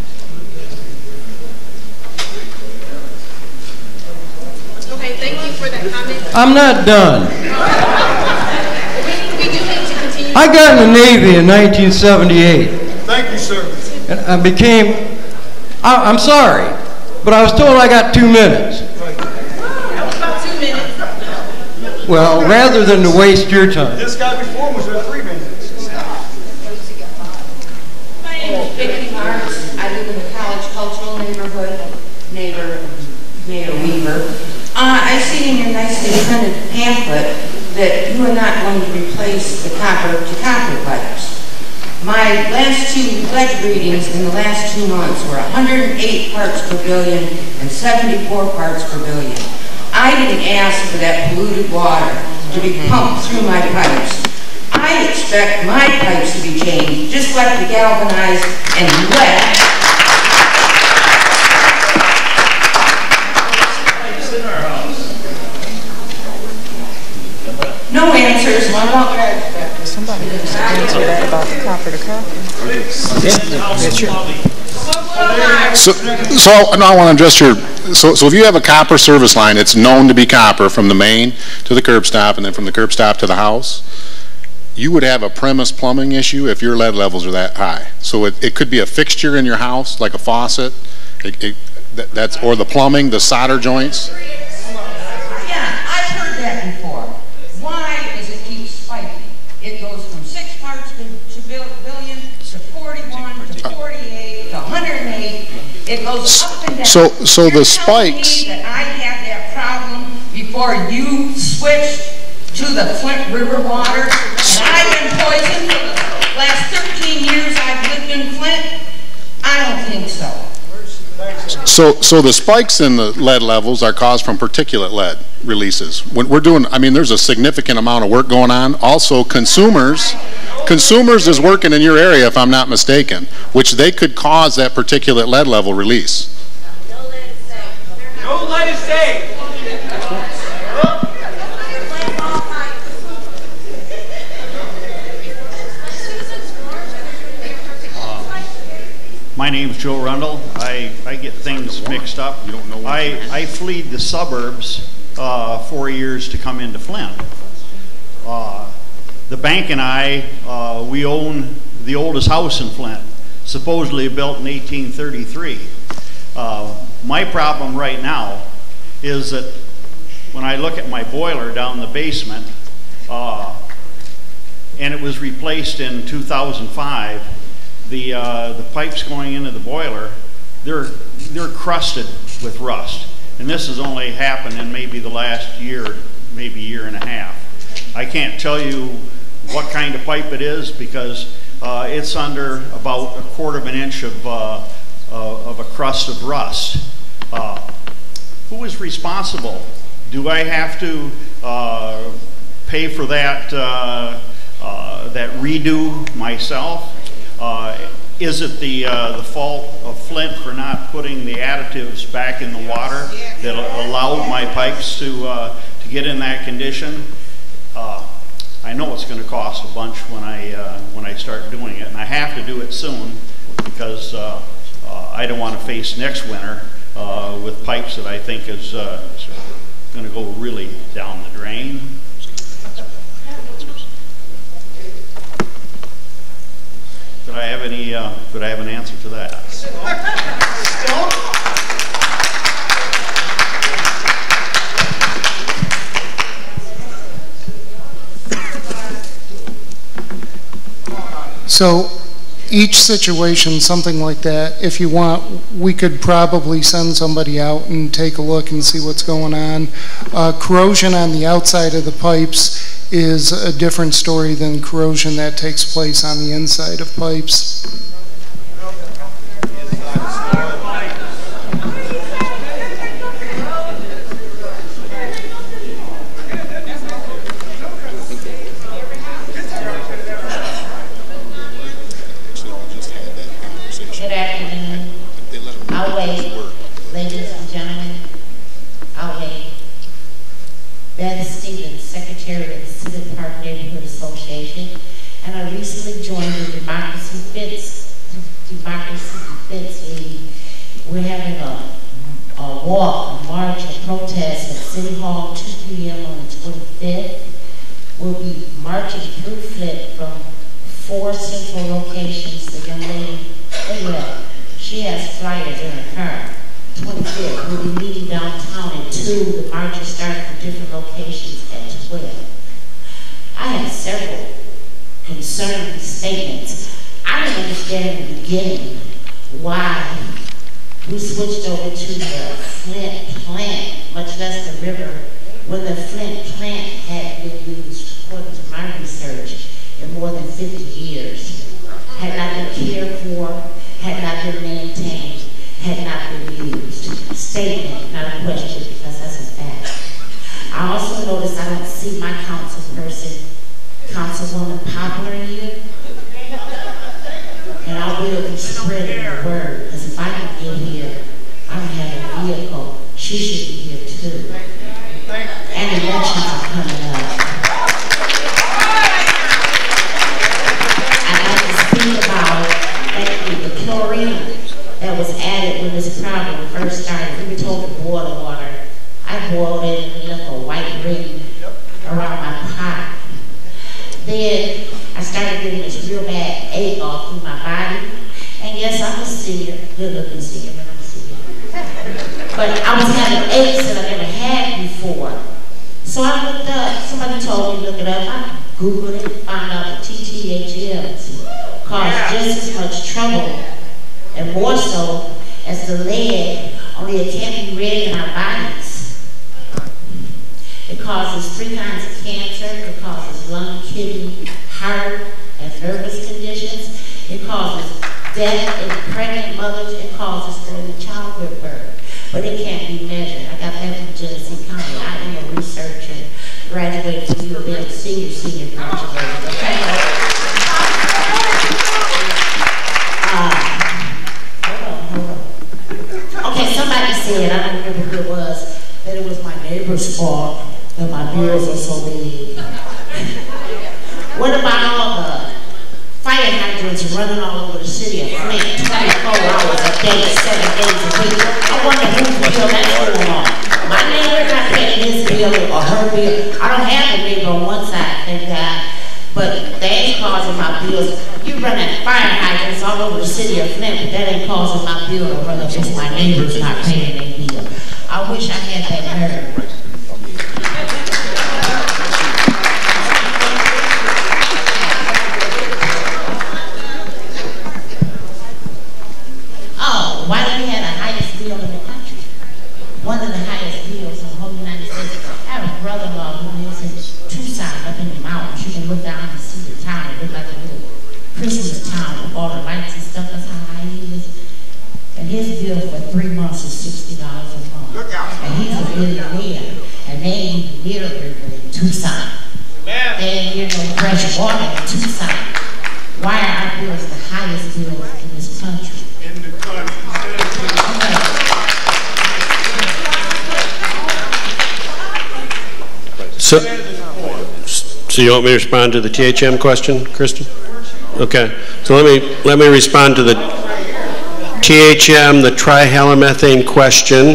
Okay, thank you for that comment. I'm not done. We, we do need to continue. I got in the Navy in nineteen seventy-eight. Thank you, sir. And I became, I, I'm sorry, but I was told I got two minutes. About two minutes. Well, rather than to waste your time. This guy before was there three minutes. My name is Vicki Marks. I live in the College Cultural Neighborhood, neighbor, Mayor Weaver. Uh, I see in your nicely printed pamphlet that you are not going to replace the copper to copper pipes. My last two pledge readings in the last two months were one hundred eight parts per billion and seventy-four parts per billion. I didn't ask for that polluted water to be pumped through my pipes. I expect my pipes to be changed, just like the galvanized and lead. No answers. Somebody needs to answer that about the copper to copper. So, so no, I want to address your, so, so if you have a copper service line, it's known to be copper from the main to the curb stop and then from the curb stop to the house, you would have a premise plumbing issue if your lead levels are that high. So it, it could be a fixture in your house, like a faucet, it, it, that, that's, or the plumbing, the solder joints. Yeah, I've heard that before. Why does it keep spiking? It goes from six parts to, to billion to forty-one to forty-eight to one hundred eight. It goes up and down. So, so the You're spikes. telling me that I had that problem before you switched to the Flint River water, and I've been poisoned for the last thirteen years I've lived in Flint? I don't think so. So, so the spikes in the lead levels are caused from particulate lead releases. When we're doing, I mean, there's a significant amount of work going on. Also, consumers, consumers is working in your area, if I'm not mistaken, which they could cause that particulate lead level release. Don't let it stay. Don't let it stay. My name's Joe Rundle. I, I get things mixed up. You don't know. I, I fled the suburbs uh, four years to come into Flint. Uh, the bank and I, uh, we own the oldest house in Flint, supposedly built in eighteen thirty-three. Uh, my problem right now is that when I look at my boiler down the basement, uh, and it was replaced in two thousand five, The, uh, the pipes going into the boiler, they're, they're crusted with rust. And this has only happened in maybe the last year, maybe year and a half. I can't tell you what kind of pipe it is because uh, it's under about a quarter of an inch of, uh, uh, of a crust of rust. Uh, who is responsible? Do I have to uh, pay for that, uh, uh, that redo myself? Uh, is it the, uh, the fault of Flint for not putting the additives back in the water that allowed my pipes to, uh, to get in that condition? Uh, I know it's going to cost a bunch when I, uh, when I start doing it, and I have to do it soon because uh, uh, I don't want to face next winter uh, with pipes that I think is uh, going to go really down the drain. Could I have any, uh, could I have an answer to that? So each situation, something like that, if you want, we could probably send somebody out and take a look and see what's going on. Uh, corrosion on the outside of the pipes is a different story than corrosion that takes place on the inside of pipes. Good afternoon. I'll wait. Ladies and gentlemen, I'll wait. Beth Stevens, Secretary of the City Park Neighborhood Association, and I recently joined the Democracy Fits, Democracy Fits League. We're having a, a walk, a march, a protest at City Hall, two P M on the twenty-fifth. We'll be marching through Flint from four central locations. The young lady, well, she has flyers in her car. twenty-fifth, we'll be meeting downtown at two. The march will start from different locations at twelve. I have several concerning statements. I didn't understand in the beginning why we switched over to the Flint plant, much less the river when the Flint plant had been used, according to my research, in more than fifty years, had not been cared for, had not been maintained, had not been used. Statement, not a question, because that's a fact. I also noticed I don't see my council person, Councilwoman Poplar, here. And I will be spreading the word, because if I can get here, I don't have a vehicle, she should be here too. And elections are coming up. I'd like to speak about actually the chlorine that was added when this problem first started. We were told to boil the water. I boiled it and left a white ring around my pot. Then I started getting this real bad ache all through my body. And yes, I'm a senior, good looking senior, but I'm a senior. But I was having aches that I never had before. So I looked up, somebody told me to look it up. I Googled it, found out that T T H Ms cause just as much trouble and more so as the lead, only it can't be read in our bodies. It causes three kinds of cancer. It causes lung, kidney, heart, and nervous conditions. It causes death in pregnant mothers. It causes early childbirth. But it can't be measured. I got that from Genesee County. I am a researcher, graduated from U of M, senior, senior graduate. Okay? Uh, hold on, hold on. Okay, somebody said, I don't remember who it was, that it was my neighbor's fault that my bills are so big. What about all the fire hydrants running all over the city of Flint, twenty-four hours a day, seven days a week? I wonder whose bill that's going on. My neighbor not paying his bill or her bill. I don't have a neighbor on one side, thank God, but that ain't causing my bills. You running fire hydrants all over the city of Flint, but that ain't causing my bill to run up. It's my neighbors not paying their bill. I wish I had that nerve. Oh, why do we have the highest bill in the country? One of the highest bills in the whole United States. I have a brother-in-law who lives in Tucson, up in the mountains. You can look down and see the town. It looks like a little Christmas town with all the lights and stuff. That's how high he is. And his bill for three months is sixty dollars a month. And he's a millionaire. And they ain't near a river in Tucson. They ain't near no fresh water in Tucson. Why are our bills the highest bills in this country? In the country. So, so you want me to respond to the T H M question, Kristen? Okay. So let me let me respond to the T H M, the trihalomethanes question.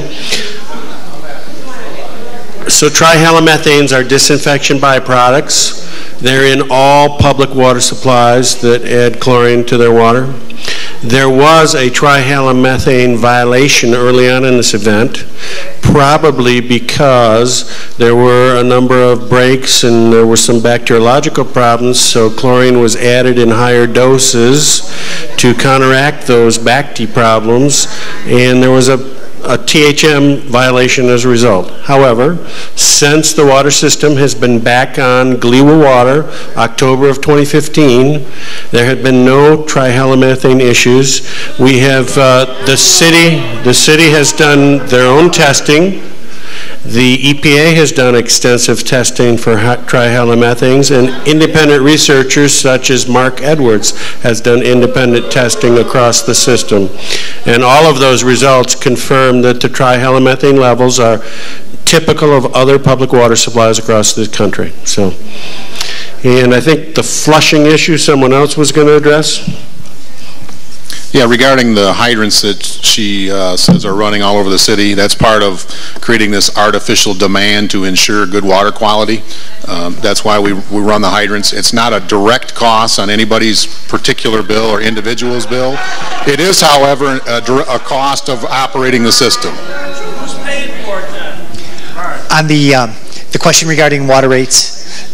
So trihalomethanes are disinfection byproducts. They're in all public water supplies that add chlorine to their water. There was a trihalomethane violation early on in this event, probably because there were a number of breaks and there were some bacteriological problems, so chlorine was added in higher doses to counteract those bacteria problems, and there was a a T H M violation as a result. However, since the water system has been back on Gliwa water, October of twenty fifteen, there have been no trihalomethane issues. We have, uh, the city, the city has done their own testing. The E P A has done extensive testing for trihalomethanes, and independent researchers such as Mark Edwards has done independent testing across the system. And all of those results confirm that the trihalomethane levels are typical of other public water supplies across the country. So, and I think the flushing issue someone else was going to address. Yeah, regarding the hydrants that she uh, says are running all over the city, that's part of creating this artificial demand to ensure good water quality. Um, that's why we, we run the hydrants. It's not a direct cost on anybody's particular bill or individual's bill. It is, however, a, a cost of operating the system. On the, um, the question regarding water rates,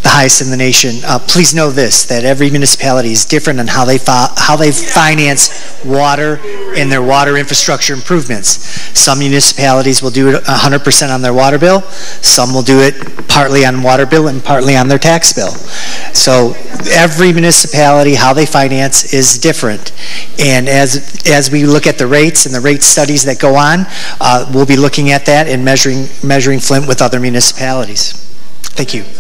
the highest in the nation. Uh, please know this, that every municipality is different on how they how they finance water and their water infrastructure improvements. Some municipalities will do it one hundred percent on their water bill. Some will do it partly on water bill and partly on their tax bill. So every municipality, how they finance is different. And as as we look at the rates and the rate studies that go on, uh, we'll be looking at that and measuring measuring Flint with other municipalities. Thank you.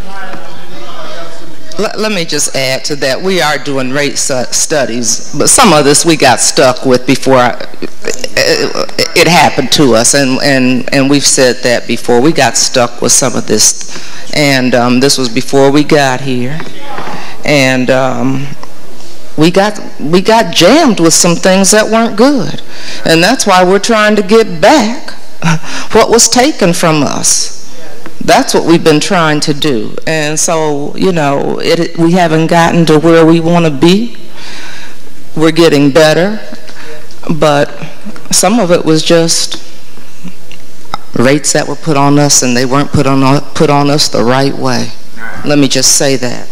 Let, let me just add to that. We are doing rate studies, but some of this we got stuck with before I, it, it happened to us, and, and, and we've said that before. We got stuck with some of this, and um, this was before we got here, and um, we got we got jammed with some things that weren't good, and that's why we're trying to get back what was taken from us. That's what we've been trying to do. And so, you know, it, we haven't gotten to where we want to be. We're getting better. But some of it was just rates that were put on us, and they weren't put on, put on us the right way. Let me just say that.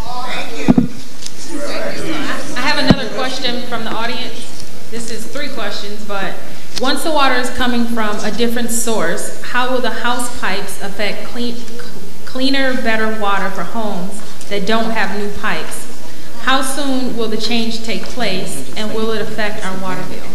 I have another question from the audience. This is three questions, but once the water is coming from a different source, how will the house pipes affect clean, cleaner, better water for homes that don't have new pipes? How soon will the change take place, and will it affect our water bill?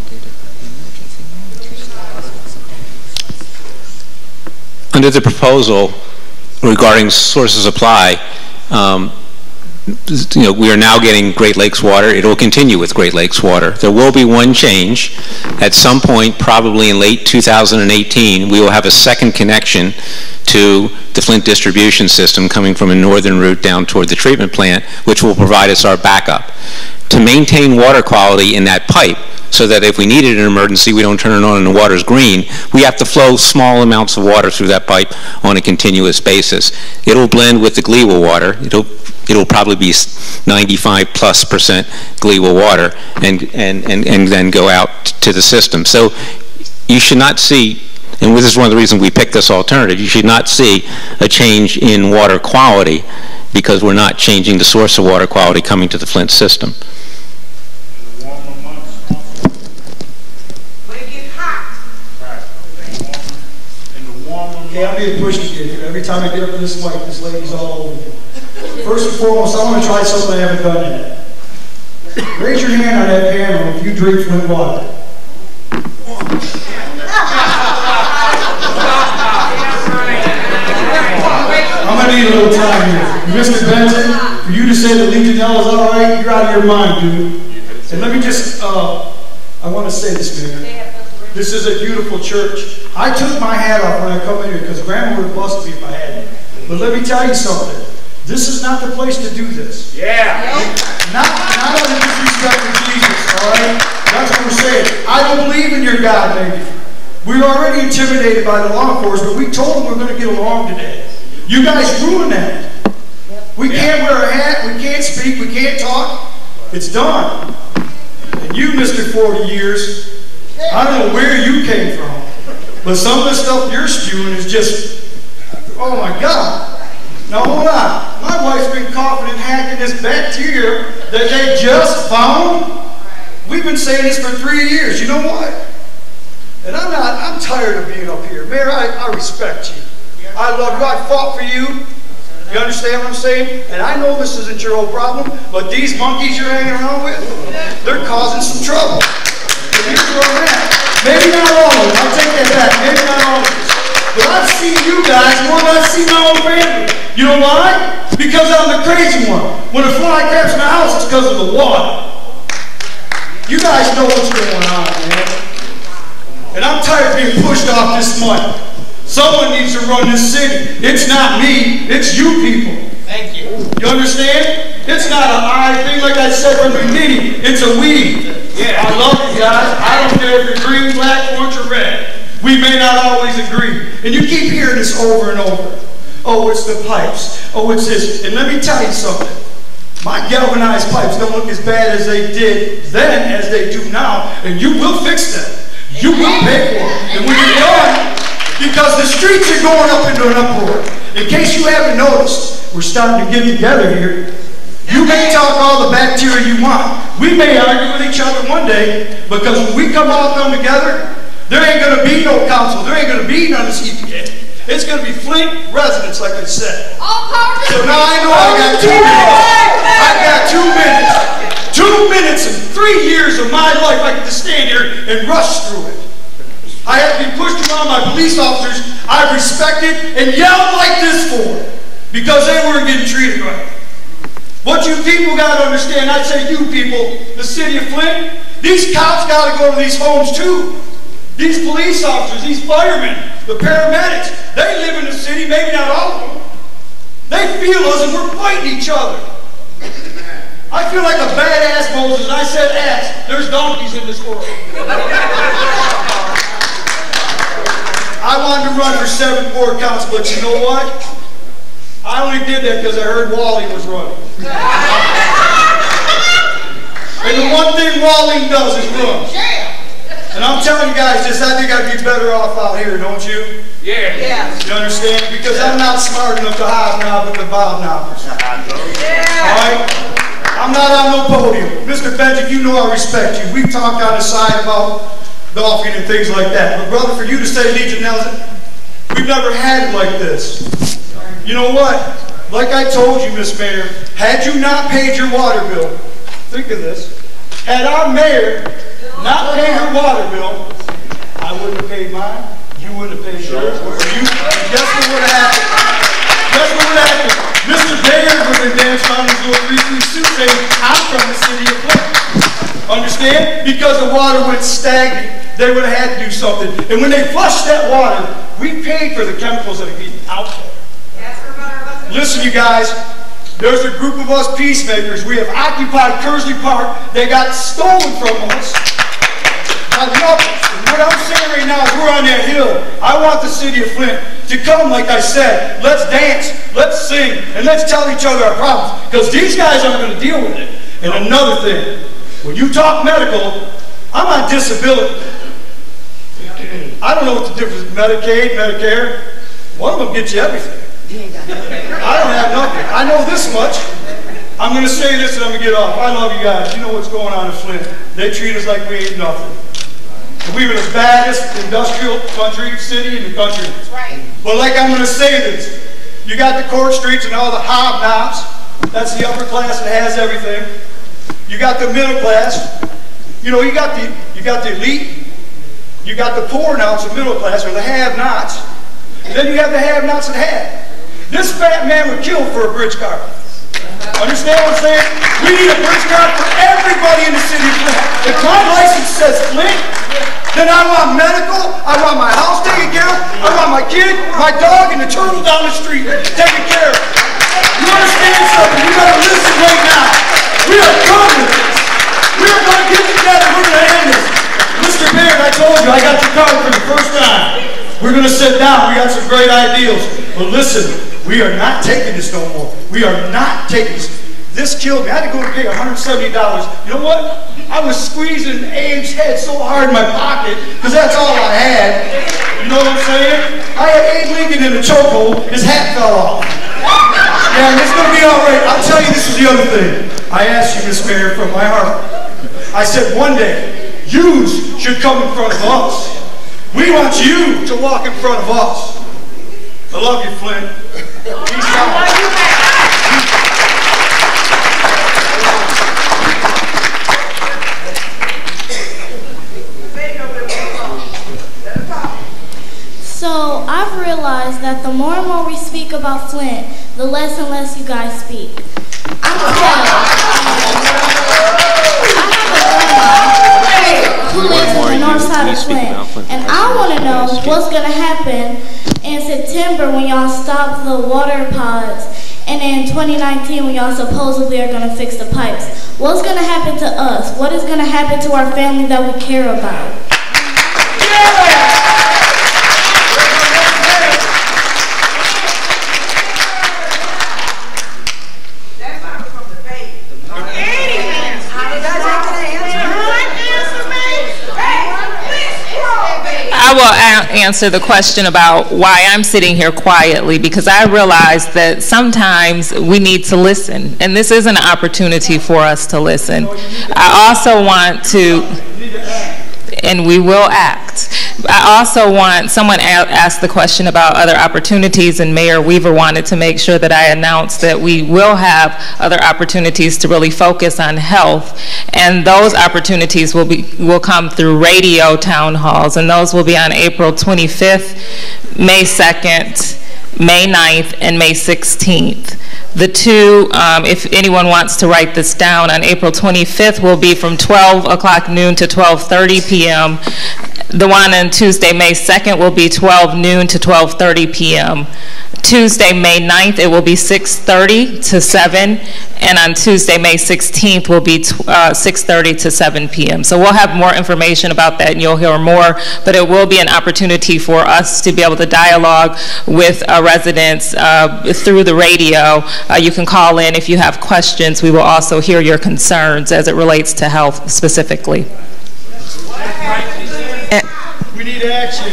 Under the proposal regarding sources of supply, um, you know, we are now getting Great Lakes water. It will continue with Great Lakes water. There will be one change. At some point, probably in late two thousand eighteen, we will have a second connection to the Flint distribution system coming from a northern route down toward the treatment plant, which will provide us our backup. To maintain water quality in that pipe, so that if we needed an emergency, we don't turn it on and the water's green, we have to flow small amounts of water through that pipe on a continuous basis. It'll blend with the Gleewell water. It'll, it'll probably be ninety-five plus percent Gleewell water, and, and, and, and then go out to the system. So you should not see, and this is one of the reasons we picked this alternative, you should not see a change in water quality because we're not changing the source of water quality coming to the Flint system. Okay, I'm being pushed here. Every time I get up to this mic, this lady's all over me. First and foremost, I want to try something I haven't done yet. Raise your hand on that panel if you drink Flint water. I'm going to need a little time here. Mister Benson, for you to say that Legionella is all right, you're out of your mind, dude. And let me just, uh, I want to say this, Mayor. This is a beautiful church. I took my hat off when I come in here because Grandma would have busted me if I hadn't. But let me tell you something. This is not the place to do this. Yeah. Not, not out of disrespect to Jesus, all right? That's what we're saying. I don't believe in your God, maybe. We were already intimidated by the law enforcement. We told them we we're going to get along today. You guys ruined that. We can't wear a hat. We can't speak. We can't talk. It's done. And you, Mister forty years, I don't know where you came from, but some of the stuff you're spewing is just, oh my God. Now hold on. My wife's been coughing and hacking this bacteria that they just found. We've been saying this for three years. You know what? And I'm not, I'm tired of being up here. Mayor, I, I respect you. I love you. I fought for you. You understand what I'm saying? And I know this isn't your whole problem, but these monkeys you're hanging around with, they're causing some trouble. Maybe not all of them. I'll take that back. Maybe not all of them. But I've seen you guys more than I've seen my own family. You know why? Because I'm the crazy one. When a fly craps in the house, it's because of the water. You guys know what's going on, man. And I'm tired of being pushed off this money. Someone needs to run this city. It's not me. It's you people. Thank you. You understand? It's not an I thing like I said from the beginning. It's a we. Yeah. I love you guys. I don't care if you're green, black, orange, or red. We may not always agree. And you keep hearing this over and over. Oh, it's the pipes. Oh, it's this. And let me tell you something. My galvanized pipes don't look as bad as they did then as they do now. And you will fix them. You will pay for it. And when you're done, because the streets are going up into an uproar. In case you haven't noticed, we're starting to get together here. You may talk all the bacteria you want. We may argue with each other one day, because when we come all come together, there ain't going to be no council. There ain't going to be none of this E P A. It's going to be Flint residents, like I said. So now I know I got two minutes. I got two minutes. Two minutes and three years of my life I get to stand here and rush through it. I have to be pushed around by police officers I've respected and yelled like this for because they weren't getting treated right. What you people got to understand, I'd say you people, the city of Flint, these cops got to go to these homes too. These police officers, these firemen, the paramedics, they live in the city, maybe not all of them. They feel us and we're fighting each other. I feel like a badass Moses, and I said ass. There's donkeys in this world. I wanted to run for seven board council, but you know what? I only did that because I heard Wally was running. And the one thing Wally does is run. And I'm telling you guys this, I think I'd be better off out here, don't you? Yeah. Yeah. You understand? Because I'm not smart enough to hobnob with the bobnobbers. Yeah. All right? I'm not on no podium. Mister Benjamin, you know I respect you. We've talked on the side about golfing and things like that. But brother, for you to say Legionella, we've never had it like this. You know what? Like I told you, Miss Mayor, had you not paid your water bill, think of this, had our mayor not paid her water bill, I wouldn't have paid mine, you wouldn't have paid yours, or you, guess what would have happened? Guess what would have happened? Mister Baird would have danced around his little three-piece suit saying, I'm from the city of Flint. Understand? Because the water went stagnant. They would have had to do something. And when they flushed that water, we paid for the chemicals that are getting out there. Listen, you guys, there's a group of us peacemakers. We have occupied Kersley Park. They got stolen from us. I love it. What I'm saying right now is we're on that hill. I want the city of Flint to come, like I said. Let's dance, let's sing, and let's tell each other our problems. Because these guys aren't going to deal with it. And another thing, when you talk medical, I'm on disability. I don't know what the difference is, Medicaid, Medicare. One of them gets you everything. I don't have nothing. I know this much. I'm going to say this and I'm going to get off. I love you guys. You know what's going on in Flint. They treat us like we ain't nothing. We were the baddest industrial country, city in the country. That's right. But like I'm going to say this, you got the court streets and all the hobnobs. That's the upper class that has everything. You got the middle class. You know, you got the you got the elite. You got the poor now, it's the middle class, or the have-nots. Then you have the have-nots that have. This fat man would kill for a bridge car. Understand what I'm saying? We need a bridge car for everybody in the city of Flint. If my license says Flint, then I want medical, I want my house taken care of, I want my kid, my dog, and the turtle down the street taken care of. You understand something? You gotta listen right now. We are coming with this. We are going to get together, we're going to end this. Mister Baird, I told you, I got your card for the first time. We're going to sit down, we got some great ideals. But listen, we are not taking this no more. We are not taking this. This killed me. I had to go and pay one hundred seventy dollars. You know what? I was squeezing Abe's head so hard in my pocket, because that's all I had. You know what I'm saying? I had Abe Lincoln in a chokehold. His hat fell off. Yeah, and it's going to be all right. I'll tell you, this is the other thing. I asked you, Miss Mayor, from my heart. I said, one day, yous should come in front of us. We want you to walk in front of us. I love you, Flint. Peace out. So I've realized that the more and more we speak about Flint, the less and less you guys speak. I'm a who lives in the north side of Flint, and I want to know what's going to happen in September when y'all stop the water pods, and in twenty nineteen when y'all supposedly are going to fix the pipes. What's going to happen to us? What is going to happen to our family that we care about? I will, answer the question about why I'm sitting here quietly, because I realize that sometimes we need to listen, and this is an opportunity for us to listen. I also want to, and we will act. I also want, someone asked the question about other opportunities, and Mayor Weaver wanted to make sure that I announced that we will have other opportunities to really focus on health, and those opportunities will be will come through radio town halls, and those will be on April twenty-fifth, May second, May ninth, and May sixteenth. The two, um, if anyone wants to write this down, on April twenty-fifth will be from twelve o'clock noon to twelve thirty p m The one on Tuesday, May second will be twelve noon to twelve thirty p m Tuesday, May ninth, it will be six thirty to seven, and on Tuesday, May sixteenth will be uh, six thirty to seven p m So we'll have more information about that, and you'll hear more, but it will be an opportunity for us to be able to dialogue with uh, residents uh, through the radio. Uh, you can call in if you have questions. We will also hear your concerns as it relates to health specifically. We need action.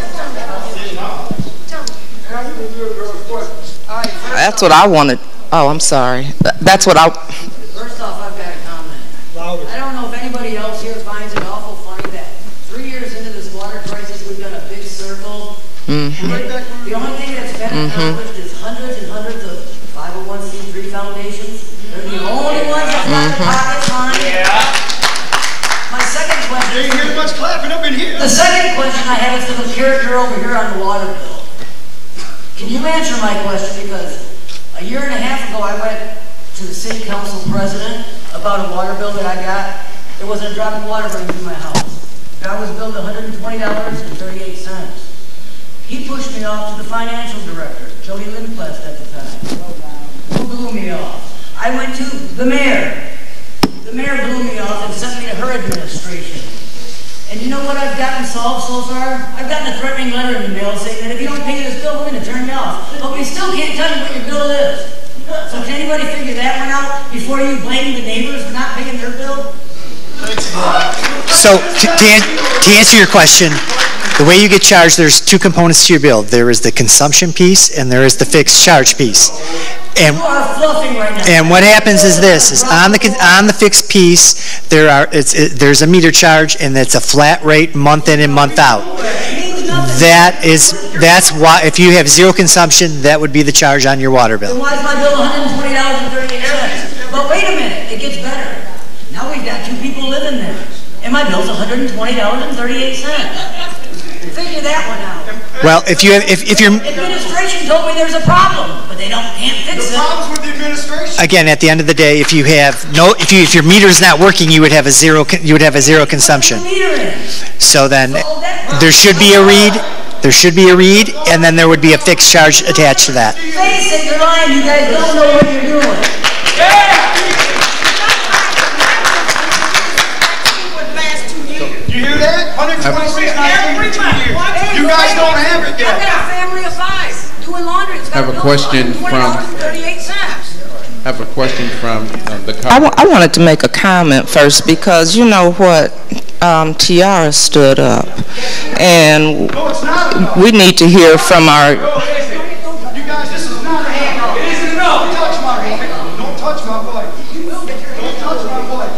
That's what I wanted. Oh, I'm sorry. That's what I... First off, I've got a comment. I don't know if anybody else here finds it awful funny that three years into this water crisis, we've done a big circle. Mm-hmm. The only thing that's been mm-hmm. accomplished is hundreds and hundreds of five oh one c three foundations. They're the only ones that got mm-hmm. their pockets lined. Yeah. My second question... You ain't hear much clapping up in here. The second question I have is to the character over here on the water bill. Can you answer my question? Because a year and a half ago, I went to the city council president about a water bill that I got. There wasn't a drop of water running through my house. I was billed one hundred twenty dollars and thirty-eight cents. He pushed me off to the financial director, Jody Lindquist at the time, who blew me off. I went to the mayor. The mayor blew me off and sent me to her administration. And you know what I've gotten solved so far? I've gotten a threatening letter in the mail saying that if you don't pay this bill, we're going to turn you off. But we still can't tell you what your bill is. So can anybody figure that one out before you blame the neighbors for not paying their bill? So to, to, to answer your question, the way you get charged, there's two components to your bill. There is the consumption piece and there is the fixed charge piece. And, and what happens is this: is on the on the fixed piece, there are it's it, there's a meter charge, and it's a flat rate month in and month out. That is that's why if you have zero consumption, that would be the charge on your water bill. Then why is my bill one hundred twenty dollars and thirty-eight cents? But wait a minute, it gets better. Now we've got two people living there, and my bill's one hundred twenty dollars and thirty-eight cents. Figure that one out. Well, if you have, if if you're administration told me there's a problem, but they don't can't fix it. The problem's with the administration. Again, at the end of the day, if you have no, if you if your meter is not working, you would have a zero. You would have a zero consumption. So then, there should be a read. There should be a read, and then there would be a fixed charge attached to that. Face it, you're lying. You guys don't know what you're doing. Yeah. You hear that? one hundred twenty-six nineteen two years. You guys don't have it yet. I've got a family of five doing laundry. It's I have a question from. thirty-eight cents. I have a question from um, the. I, w I wanted to make a comment first because you know what, um, Tiara stood up, and we need to hear from our. You guys, this is not a handoff. It isn't enough. Don't touch my wife. Don't touch my wife. Don't touch my wife.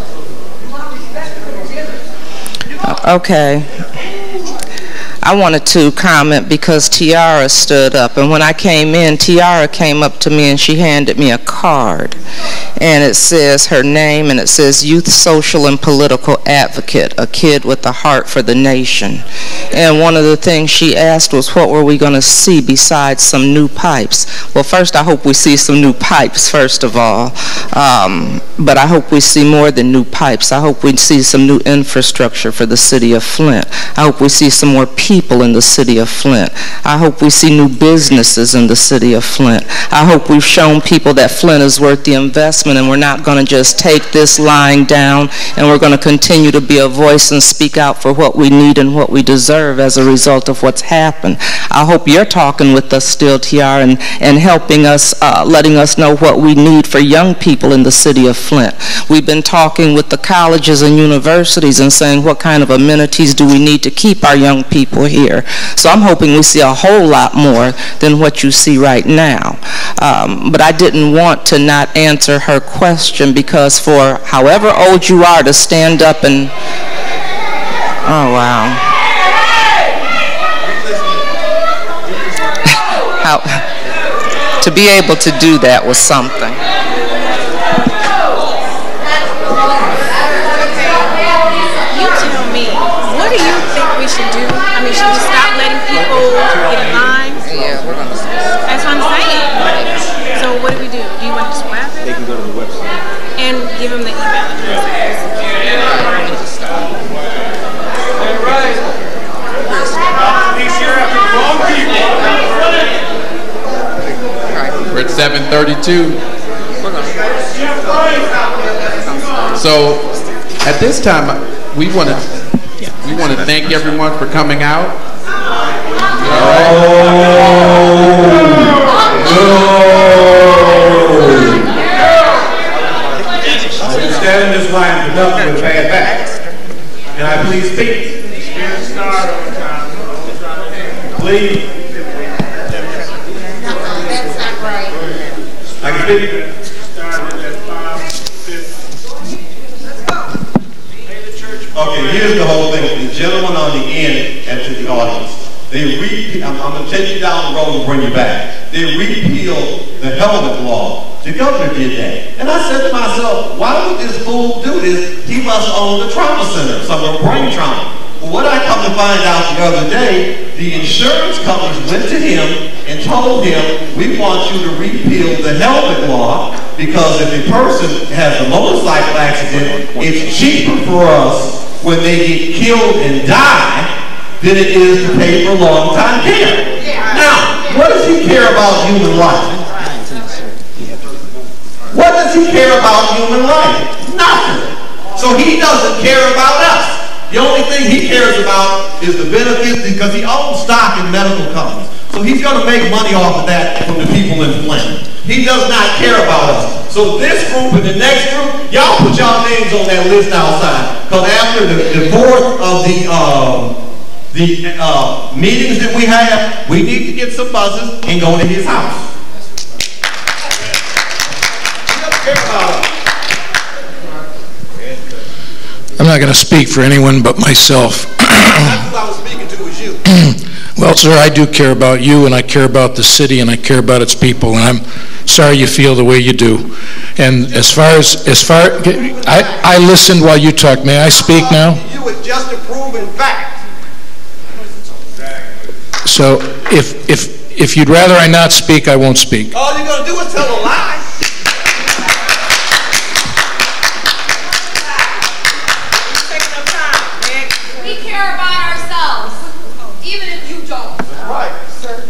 Okay. I wanted to comment because Tiara stood up, and when I came in, Tiara came up to me and she handed me a card, and it says her name, and it says Youth Social and Political Advocate, a kid with a heart for the nation. And one of the things she asked was, what were we going to see besides some new pipes? Well, first, I hope we see some new pipes, first of all, um, but I hope we see more than new pipes. I hope we see some new infrastructure for the city of Flint. I hope we see some more people people in the city of Flint. I hope we see new businesses in the city of Flint. I hope we've shown people that Flint is worth the investment, and we're not going to just take this lying down, and we're going to continue to be a voice and speak out for what we need and what we deserve as a result of what's happened. I hope you're talking with us still, Tiara, and, and helping us, uh, letting us know what we need for young people in the city of Flint. We've been talking with the colleges and universities and saying what kind of amenities do we need to keep our young people people here. So I'm hoping we see a whole lot more than what you see right now. Um, but I didn't want to not answer her question, because for however old you are to stand up and, oh wow. How, to be able to do that was something. What do you think we should do? I mean, should we stop letting people get in line? Yeah, we're going to stop. That's what I'm saying. So what do we do? Do you want to swap it? They can go to the website. And give them the email address. We're at seven thirty-two. So at this time, we want to we want to thank everyone for coming out. All right. Stand in this line for nothing but bad back. Can I please speak? Please. I can speak. Okay, here's the whole thing. The gentleman on the end and to the audience. They repeal, I'm, I'm going to take you down the road and bring you back. They repealed the helmet law. The governor did that. And I said to myself, why would this fool do this? He must own the trauma center, some of brain trauma. Well, what I come to find out the other day, the insurance companies went to him and told him, we want you to repeal the helmet law, because if a person has a motorcycle accident, it's cheaper for us when they get killed and die than it is to pay for long-time care. Now, what does he care about human life? What does he care about human life? Nothing. So he doesn't care about us. The only thing he cares about is the benefits, because he owns stock in medical companies. So he's going to make money off of that from the people in Flint. He does not care about us. So this group and the next group, y'all put y'all names on that list outside. Because after the, the fourth of the um, the uh, meetings that we have, we need to get some buses and go to his house. He doesn't care about us. I'm not going to speak for anyone but myself. That's who I was speaking to, was you. Well, sir, I do care about you, and I care about the city, and I care about its people, and I'm sorry you feel the way you do. And as far as, as far, I, I listened while you talked. May I speak now? You was just a proven fact. So if, if, if you'd rather I not speak, I won't speak. All you're going to do is tell a lie. We care about ourselves, even if you don't. Right, sir.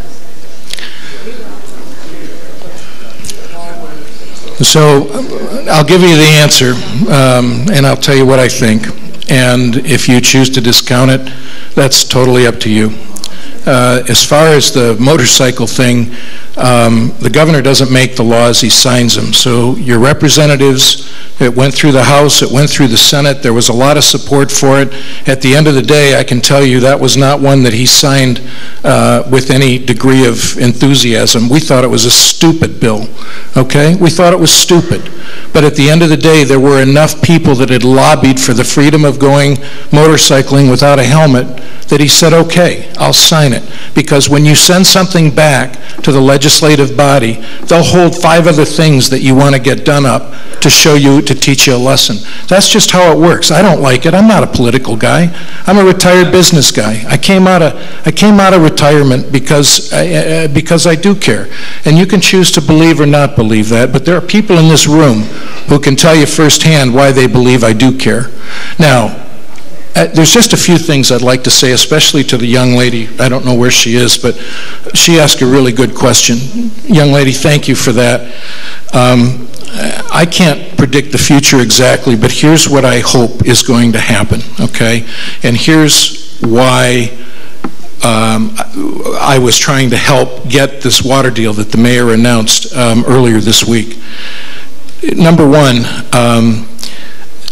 So I'll give you the answer, um, and I'll tell you what I think. And if you choose to discount it, that's totally up to you. Uh, as far as the motorcycle thing, um, the governor doesn't make the laws, he signs them. So your representatives, it went through the House, it went through the Senate, there was a lot of support for it. At the end of the day, I can tell you that was not one that he signed uh, with any degree of enthusiasm. We thought it was a stupid bill, okay? We thought it was stupid. But at the end of the day, there were enough people that had lobbied for the freedom of going motorcycling without a helmet that he said, okay, I'll sign it. Because when you send something back to the legislative body, they'll hold five other things that you want to get done up to show you, to teach you a lesson. That's just how it works. I don't like it. I'm not a political guy. I'm a retired business guy. I came out of, I came out of retirement because, uh, because I do care. And you can choose to believe or not believe that, but there are people in this room who can tell you firsthand why they believe I do care. Now, Uh, there's just a few things I'd like to say, especially to the young lady. I don't know where she is, but she asked a really good question. Young lady, thank you for that. Um, I can't predict the future exactly, but here's what I hope is going to happen, okay? And here's why um, I was trying to help get this water deal that the mayor announced um, earlier this week. Number one, um, the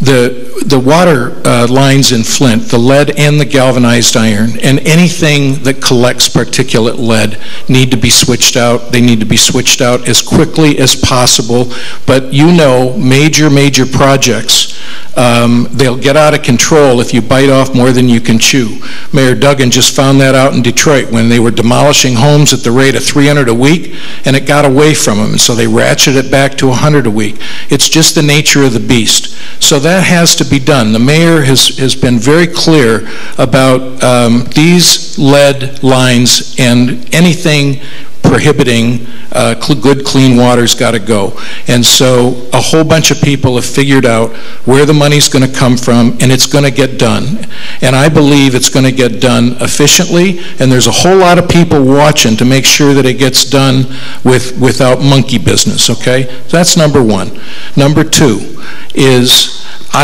the, the water uh, lines in Flint, the lead and the galvanized iron, and anything that collects particulate lead need to be switched out. They need to be switched out as quickly as possible. But you know, major, major projects, um, they'll get out of control if you bite off more than you can chew. Mayor Duggan just found that out in Detroit when they were demolishing homes at the rate of three hundred a week, and it got away from them, and so they ratcheted it back to one hundred a week. It's just the nature of the beast. So that has to be done. The mayor has, has been very clear about um, these lead lines, and anything prohibiting uh, cl good clean water's got to go. And so a whole bunch of people have figured out where the money's going to come from, and it's going to get done. And I believe it's going to get done efficiently, and there's a whole lot of people watching to make sure that it gets done with without monkey business, okay? So that's number one. Number two is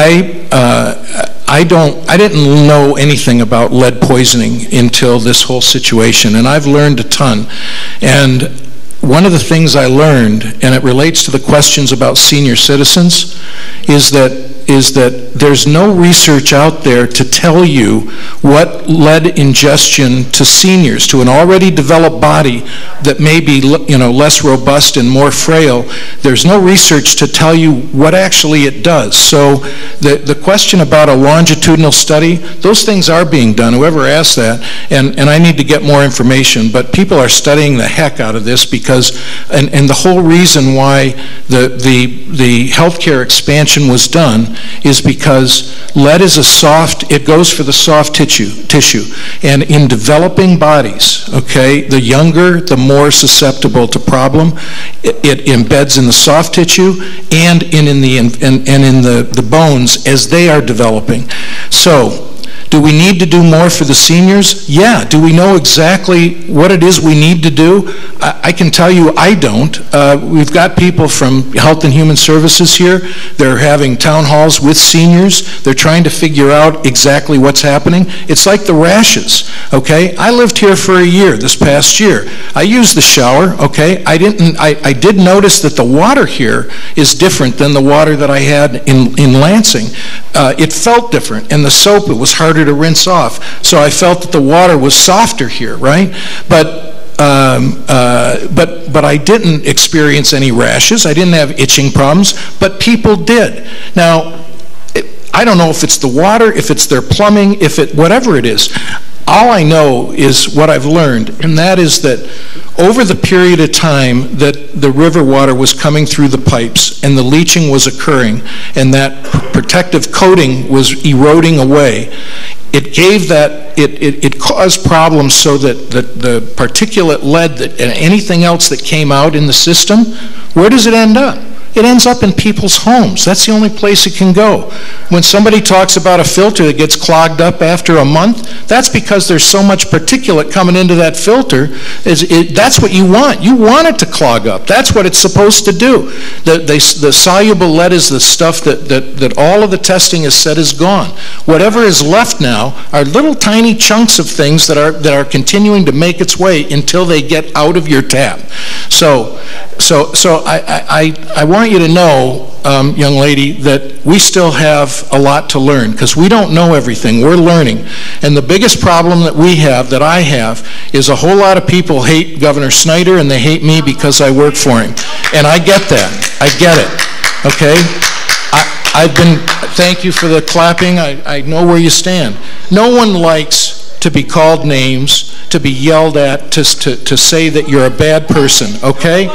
I uh, I don't, I didn't know anything about lead poisoning until this whole situation, and I've learned a ton. And one of the things I learned, and it relates to the questions about senior citizens, is that is that there's no research out there to tell you what lead ingestion to seniors, to an already developed body that may be, you know, less robust and more frail. There's no research to tell you what actually it does. So the, the question about a longitudinal study, those things are being done, whoever asked that, and, and I need to get more information, but people are studying the heck out of this because, and, and the whole reason why the, the, the healthcare expansion was done is because lead is a soft, it goes for the soft tissue, tissue. And in developing bodies, okay, the younger, the more susceptible to problem. It, it embeds in the soft tissue and in, in the, and, and in the, the bones as they are developing. So, do we need to do more for the seniors? Yeah. Do we know exactly what it is we need to do? I, I can tell you I don't. Uh, we've got people from Health and Human Services here. They're having town halls with seniors. They're trying to figure out exactly what's happening. It's like the rashes, okay? I lived here for a year this past year. I used the shower, okay? I didn't, I, I did notice that the water here is different than the water that I had in, in Lansing. Uh, it felt different, and the soap, it was harder to rinse off. So I felt that the water was softer here, right? But um, uh, but but I didn't experience any rashes. I didn't have itching problems, but people did. Now, it, I don't know if it's the water, if it's their plumbing, if it whatever it is. All I know is what I've learned, and that is that over the period of time that the river water was coming through the pipes and the leaching was occurring and that protective coating was eroding away, it gave that, it, it, it caused problems so that the, the particulate lead that, and anything else that came out in the system, where does it end up? It ends up in people's homes. That's the only place it can go. When somebody talks about a filter that gets clogged up after a month, that's because there's so much particulate coming into that filter. Is it, that's what you want. You want it to clog up. That's what it's supposed to do. The, they, the soluble lead is the stuff that, that, that all of the testing has said is gone. Whatever is left now are little tiny chunks of things that are, that are continuing to make its way until they get out of your tap. So, so, so I, I, I want you to know, um, young lady, that we still have a lot to learn because we don't know everything. We're learning. And the biggest problem that we have, that I have, is a whole lot of people hate Governor Snyder and they hate me because I work for him. And I get that. I get it. Okay? I, I've been, thank you for the clapping. I, I know where you stand. No one likes to be called names, to be yelled at, to, to, to say that you're a bad person. Okay?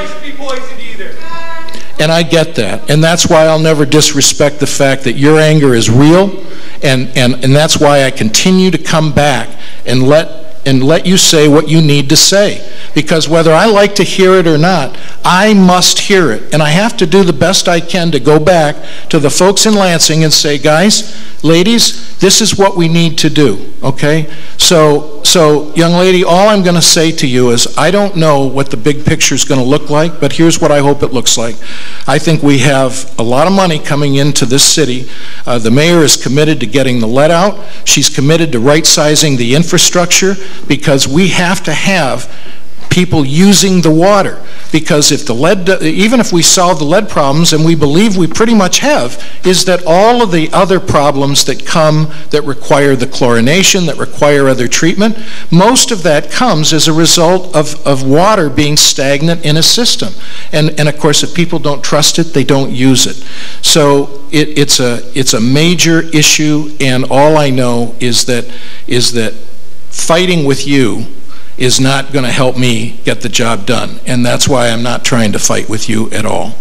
And I get that, and that's why I'll never disrespect the fact that your anger is real, and, and, and that's why I continue to come back and let and let you say what you need to say. Because whether I like to hear it or not, I must hear it. And I have to do the best I can to go back to the folks in Lansing and say, guys, ladies, this is what we need to do, okay? So, so young lady, all I'm going to say to you is I don't know what the big picture is going to look like, but here's what I hope it looks like. I think we have a lot of money coming into this city. Uh, the mayor is committed to getting the lead out. She's committed to right-sizing the infrastructure, because we have to have people using the water. Because if the lead, even if we solve the lead problems, and we believe we pretty much have, is that all of the other problems that come that require the chlorination, that require other treatment, most of that comes as a result of, of water being stagnant in a system. And, and of course, if people don't trust it, they don't use it. So it, it's, a, it's a major issue, and all I know is that, is that fighting with you is not going to help me get the job done. And that's why I'm not trying to fight with you at all.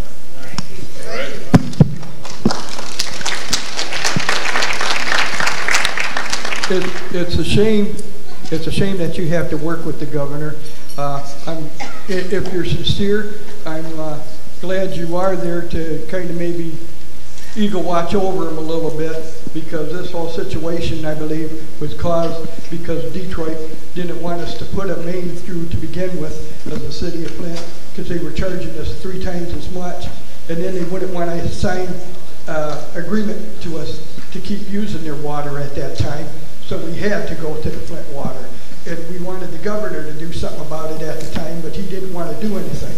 It, it's a shame. It's a shame that you have to work with the governor. Uh, I'm, if you're sincere, I'm uh, glad you are there to kind of maybe eagle watch over him a little bit, because this whole situation, I believe, was caused because Detroit didn't want us to put a main through to begin with as the city of Flint, because they were charging us three times as much, and then they wouldn't want to sign uh, agreement to us to keep using their water at that time, so we had to go to the Flint water. And we wanted the governor to do something about it at the time, but he didn't want to do anything.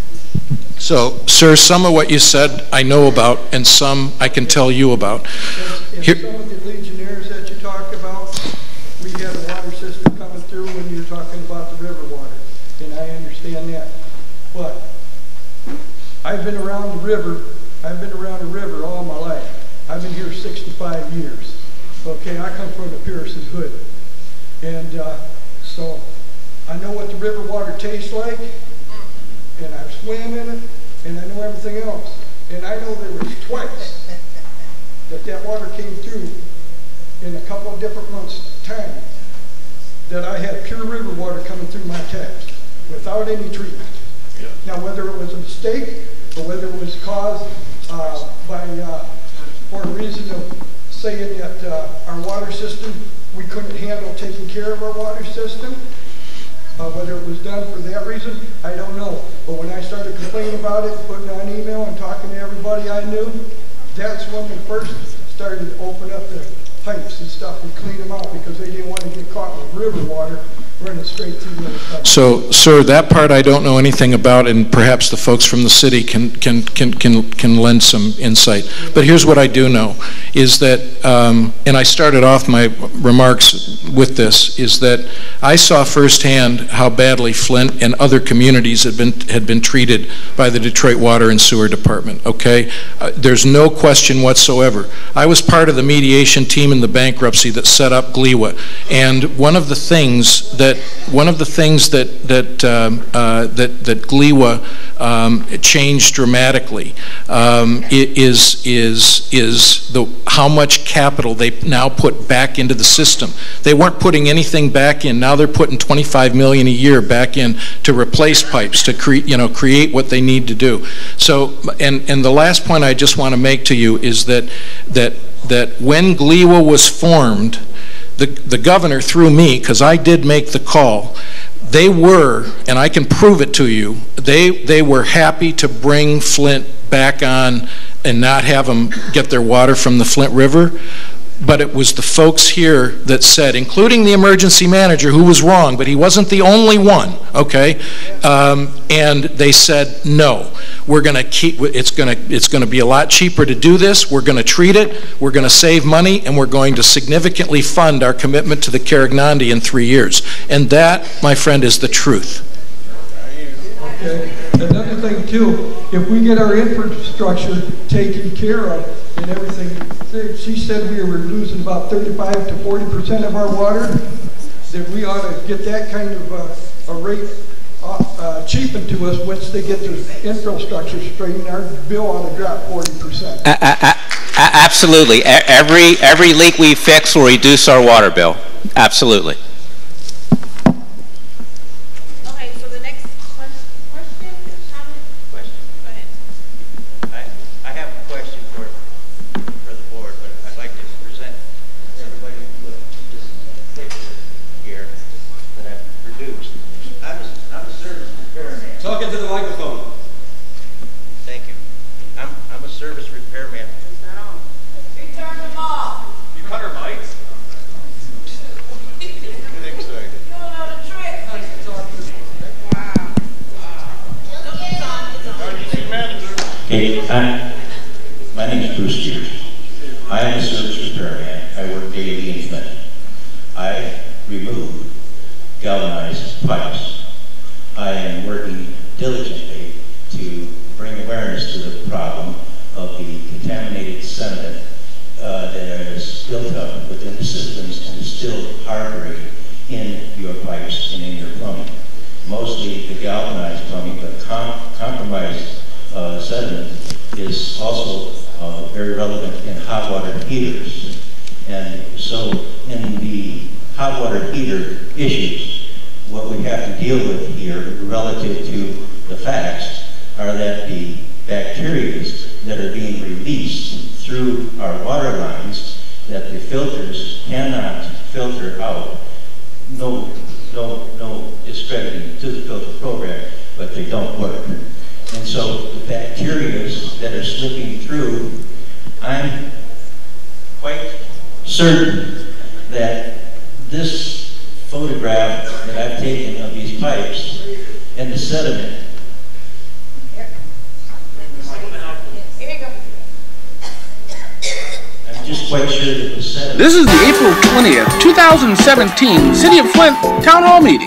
So, sir, some of what you said I know about, and some I can tell you about. And, and some of the Legionnaires that you talk about, we had a water system coming through when you're talking about the river water, and I understand that. But I've been around the river, I've been around the river all my life. I've been here sixty-five years. Okay, I come from the Pearson Hood. And uh, so I know what the river water tastes like, and I've swam in it, and I know everything else. And I know there was twice that that water came through in a couple of different months' time that I had pure river water coming through my taps without any treatment. Yeah. Now, whether it was a mistake or whether it was caused uh, by, uh, for a reason of saying that uh, our water system, we couldn't handle taking care of our water system, Uh, whether it was done for that reason, I don't know. But when I started complaining about it, putting on email and talking to everybody I knew, that's when we first started to open up the pipes and stuff and clean them out, because they didn't want to get caught with river water running straight through those pipes. So, sir, that part I don't know anything about, and perhaps the folks from the city can can can can, can lend some insight. But here's what I do know, is that, um, and I started off my remarks with this, is that I saw firsthand how badly Flint and other communities had been had been treated by the Detroit Water and Sewer Department. Okay, uh, there's no question whatsoever. I was part of the mediation team in the bankruptcy that set up G L E W A, and one of the things that one of the things that that um, uh, that that G L E W A um, changed dramatically um, is is is the how much capital they now put back into the system. They weren't putting anything back in. Now they're putting twenty-five million dollars a year back in to replace pipes, to create you know create what they need to do. So, and and the last point I just want to make to you is that that that when G L E W A was formed, the the governor, through me, because I did make the call, they were, and I can prove it to you, they they were happy to bring Flint back on and not have them get their water from the Flint River. But it was the folks here that said, including the emergency manager, who was wrong, but he wasn't the only one, okay? Um, and they said, no, we're going to keep, it's going to, it's going to be a lot cheaper to do this. We're going to treat it, we're going to save money, and we're going to significantly fund our commitment to the Carignan in three years. And that, my friend, is the truth. Okay. Another thing too, if we get our infrastructure taken care of and everything, she said we were losing about thirty-five to forty percent of our water, that we ought to get that kind of uh, a rate uh, uh, cheapened to us once they get their infrastructure straightened. Our bill ought to drop forty percent. Uh, uh, uh, absolutely. Every, every leak we fix will reduce our water bill. Absolutely. Talking to the microphone. Thank you. I'm, I'm a service repairman. You turned them off. You cut her mics? city in Flint. I removed galvanized pipes. I am working diligently to bring awareness to the problem of the contaminated sediment uh, that is built up within the systems and is still harboring in your pipes and in your plumbing. Mostly the galvanized plumbing, but com compromised uh, sediment is also uh, very relevant in hot water heaters. And so in the hot water heater issues, what we have to deal with here relative to the facts are that the bacteria that are being released through our water lines that the filters cannot filter out. No, no, no discrediting to the filter program, but they don't work. And so the bacteria that are slipping through, I'm quite certain that this photograph that I've taken of these pipes and the sediment just quite sure that the sediment. This is the April twentieth, two thousand seventeen City of Flint Town Hall meeting.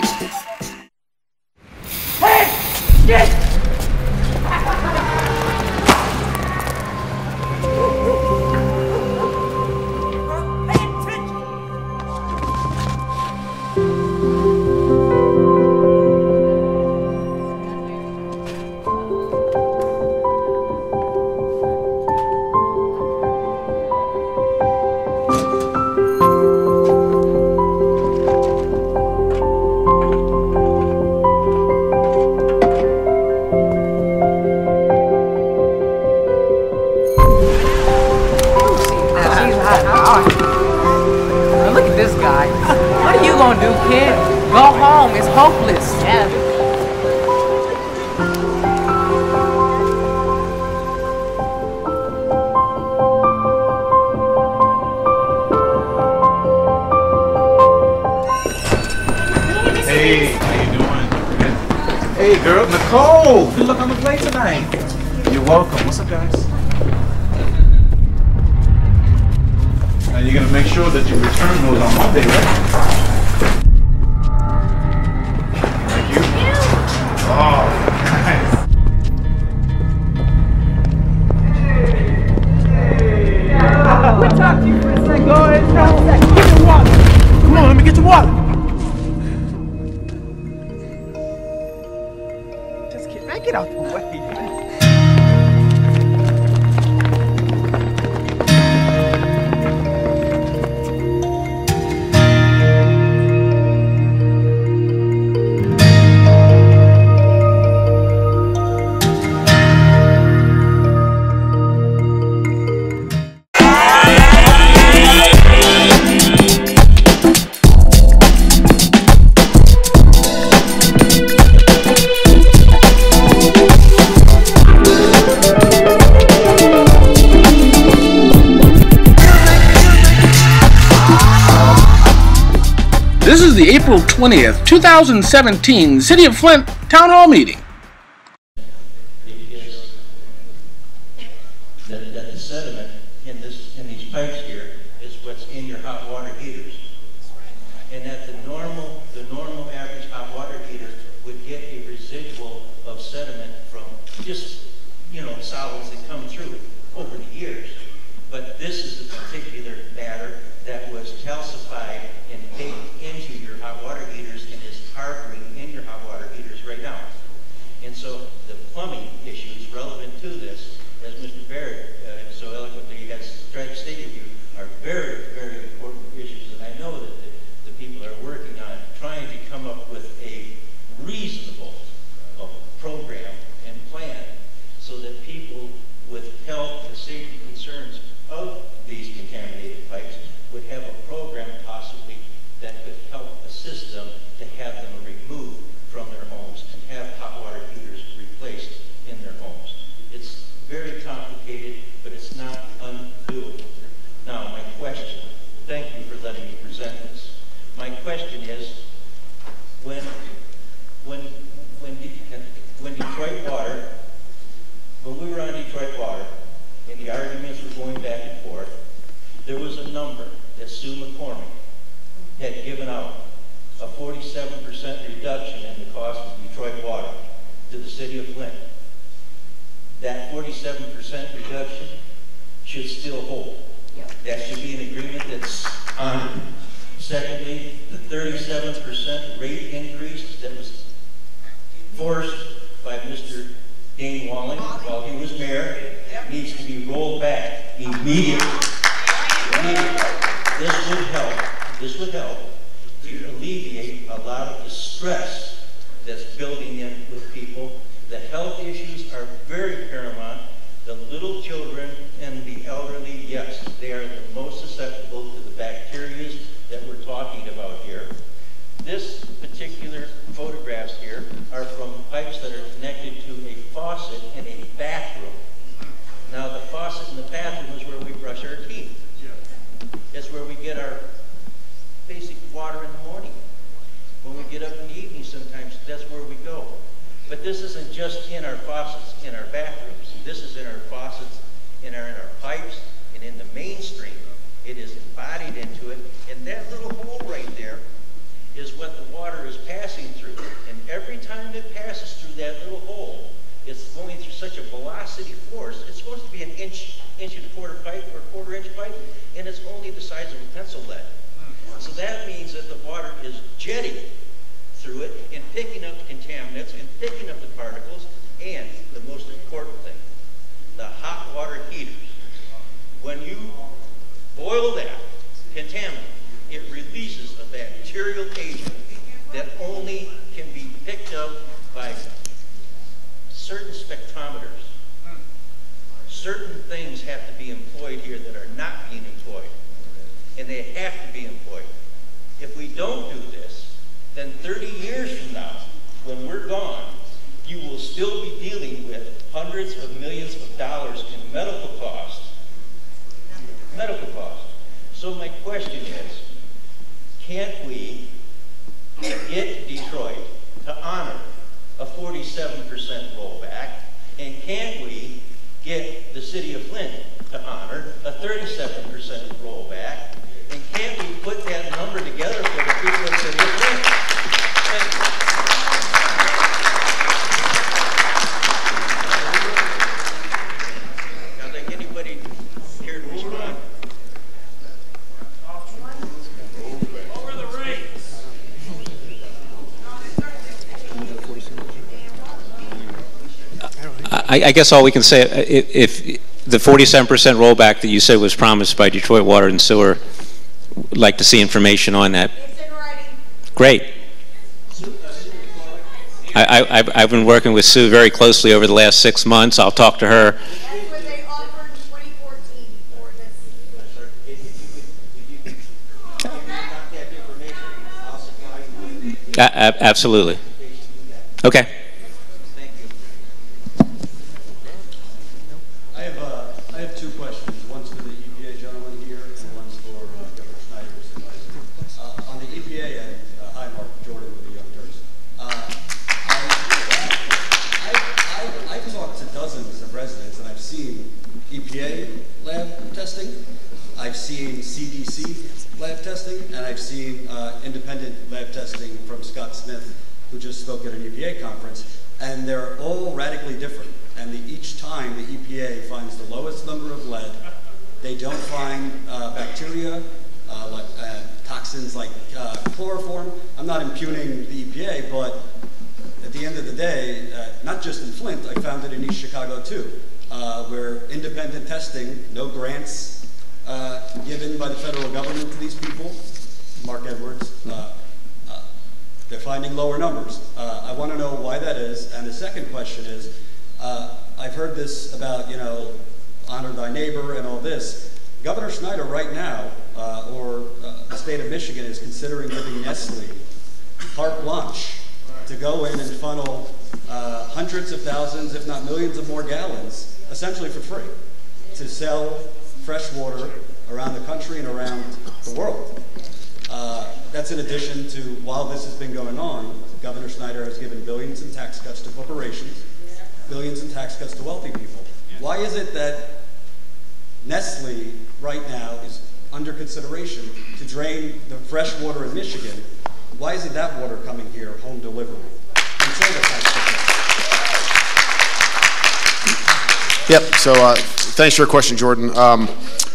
Hey! Get! Good luck on the play tonight. You're welcome. What's up, guys? Now you're gonna make sure that you return those on Monday, right? Thank you. Oh, nice. We'll talk to you for a second. Go ahead, no second. Get your water. Come on, let me get your water. Get out the way. This is the April twentieth, two thousand seventeen City of Flint Town Hall meeting. That, that the sediment in, this, in these pipes here is what's in your hot water heaters. And that the normal, the normal average hot water heater would get a residual of sediment from just, you know, solids that come through over the years. But this is the particular matter that was calcified and baked into your hot water heaters and is harboring in your hot water heaters right now. And so the plumbing issues relevant to this, as Mister Barrett uh, so eloquently has tried to state with you, are very, very important issues. And I know that the, the people are working on trying to come up with a reasonable uh, program and plan so that people with health and safety concerns of these contaminated pipes would have a program possibly that could help assist them to have them removed from their homes and have hot water heaters replaced in their homes. It's very complicated, but it's not undoable. Now, my question, thank you for letting me present this. My question is, when, when, when, when Detroit Water, when we were on Detroit Water, and the arguments were going back and forth, there was a number that Sue McCormick had given out a forty-seven percent reduction in the cost of Detroit water to the city of Flint. That forty-seven percent reduction should still hold. Yep. That should be an agreement that's honored. Secondly, the thirty-seven percent rate increase that was forced by Mister Dane Walling while he was mayor needs to be rolled back immediately. immediately. This would help. This would help to alleviate a lot of the stress that's building in with people. The health issues are very paramount. The little children and the elderly, yes, they are the most susceptible to the bacteria that we're talking about here. This particular photographs here are from pipes that are connected to a faucet in a bathroom. Now the faucet in the bathroom is where we brush our teeth. It's where we get our basic water in the morning. When we get up in the evening sometimes, that's where we go. But this isn't just in our faucets in our bathrooms. This is in our faucets, in our, in our pipes, and in the mainstream. It is embodied into it. And that little hole right there is what the water is passing through. And every time it passes through that little hole, it's going through such a velocity force. It's supposed to be an inch, inch and a quarter pipe or a quarter inch pipe, and it's only the size of a pencil lead. So that means that the water is jetting through it and picking up the contaminants and picking up the particles, and the most important thing, the hot water heaters. When you boil that contaminant, it releases a bacterial agent that only can be picked up by certain spectrometers. Certain things have to be employed here that are not being employed, and they have to be employed. If we don't do this, then thirty years from now, when we're gone, you will still be dealing with hundreds of millions of dollars in medical costs. Medical costs. So my question is, can't we get Detroit to honor a forty-seven percent rollback, and can't we get the city of Flint to honor a thirty-seven percent rollback, and can't we put that number together for the people of the city of Flint? I'd like anybody here to respond. Over the rates. I, I guess all we can say, if, if the forty-seven percent rollback that you said was promised by Detroit Water and Sewer, would like to see information on that. It's in writing. Great. I, I, I've, I've been working with Sue very closely over the last six months. I'll talk to her. That's what they offered in twenty fourteen for this. A, a, absolutely. Okay. I have, uh, I have two questions. One's for the E P A gentleman here, and one's for uh, Governor Snyder's advisor. Uh, on the E P A end, uh, hi, Mark Jordan with the Young Turks. Uh, I, I, I, I've talked to dozens of residents, and I've seen E P A lab testing, I've seen C D C lab testing, and I've seen uh, independent lab testing from Scott Smith, who just spoke at an E P A conference, and they're all radically different. And the, each time the E P A finds the lowest number of lead, they don't find uh, bacteria, uh, like uh, toxins like uh, chloroform. I'm not impugning the E P A, but at the end of the day, uh, not just in Flint, I found it in East Chicago too, uh, where independent testing, no grants uh, given by the federal government to these people, Mark Edwards, uh, uh, they're finding lower numbers. Uh, I want to know why that is. And the second question is, Uh, I've heard this about, you know, honor thy neighbor and all this. Governor Snyder right now, uh, or uh, the state of Michigan, is considering giving Nestle carte blanche to go in and funnel uh, hundreds of thousands, if not millions of more gallons, essentially for free, to sell fresh water around the country and around the world. Uh, that's in addition to, while this has been going on, Governor Snyder has given billions in tax cuts to corporations, billions in tax cuts to wealthy people. Why is it that Nestle right now is under consideration to drain the fresh water in Michigan, why isn't that water coming here, home delivery? Until the Yep, so uh, thanks for your question, Jordan. Um,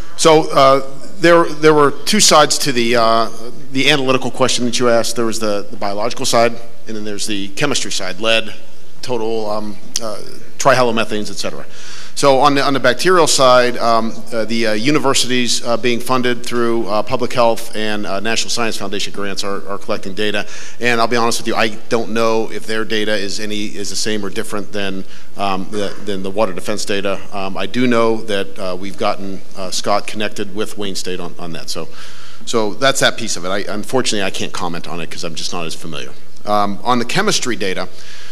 so uh, there, there were two sides to the, uh, the analytical question that you asked. There was the, the biological side, and then there's the chemistry side, lead, total um, uh, trihalomethanes, et cetera. So on the, on the bacterial side, um, uh, the uh, universities uh, being funded through uh, public health and uh, National Science Foundation grants are, are collecting data. And I'll be honest with you, I don't know if their data is any is the same or different than um, the, than the water defense data. Um, I do know that uh, we've gotten uh, Scott connected with Wayne State on, on that. So, so that's that piece of it. I, unfortunately, I can't comment on it because I'm just not as familiar. Um, on the chemistry data,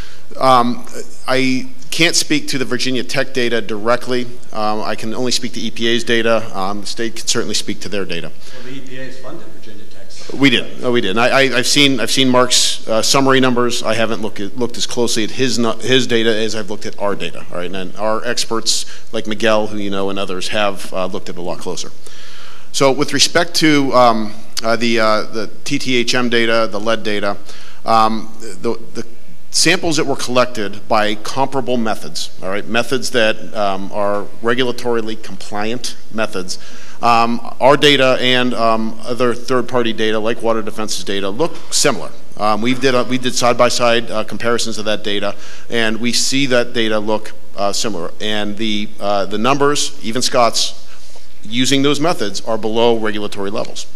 um, I can't speak to the Virginia Tech data directly. Um, I can only speak to E P A's data. Um, the state can certainly speak to their data. Well, the E P A has funded Virginia Tech. So we did. Oh, we did. And I, I, I've seen I've seen Mark's uh, summary numbers. I haven't looked at, looked as closely at his his data as I've looked at our data. All right, and our experts like Miguel, who you know, and others have uh, looked at it a lot closer. So with respect to um, uh, the uh, the T T H M data, the lead data, um, the the samples that were collected by comparable methods, all right, methods that um, are regulatorily compliant methods. Um, our data and um, other third-party data, like Water Defense's data, look similar. Um, we did a, we did side-by-side uh, comparisons of that data, and we see that data look uh, similar. And the uh, the numbers, even Scott's, using those methods, are below regulatory levels.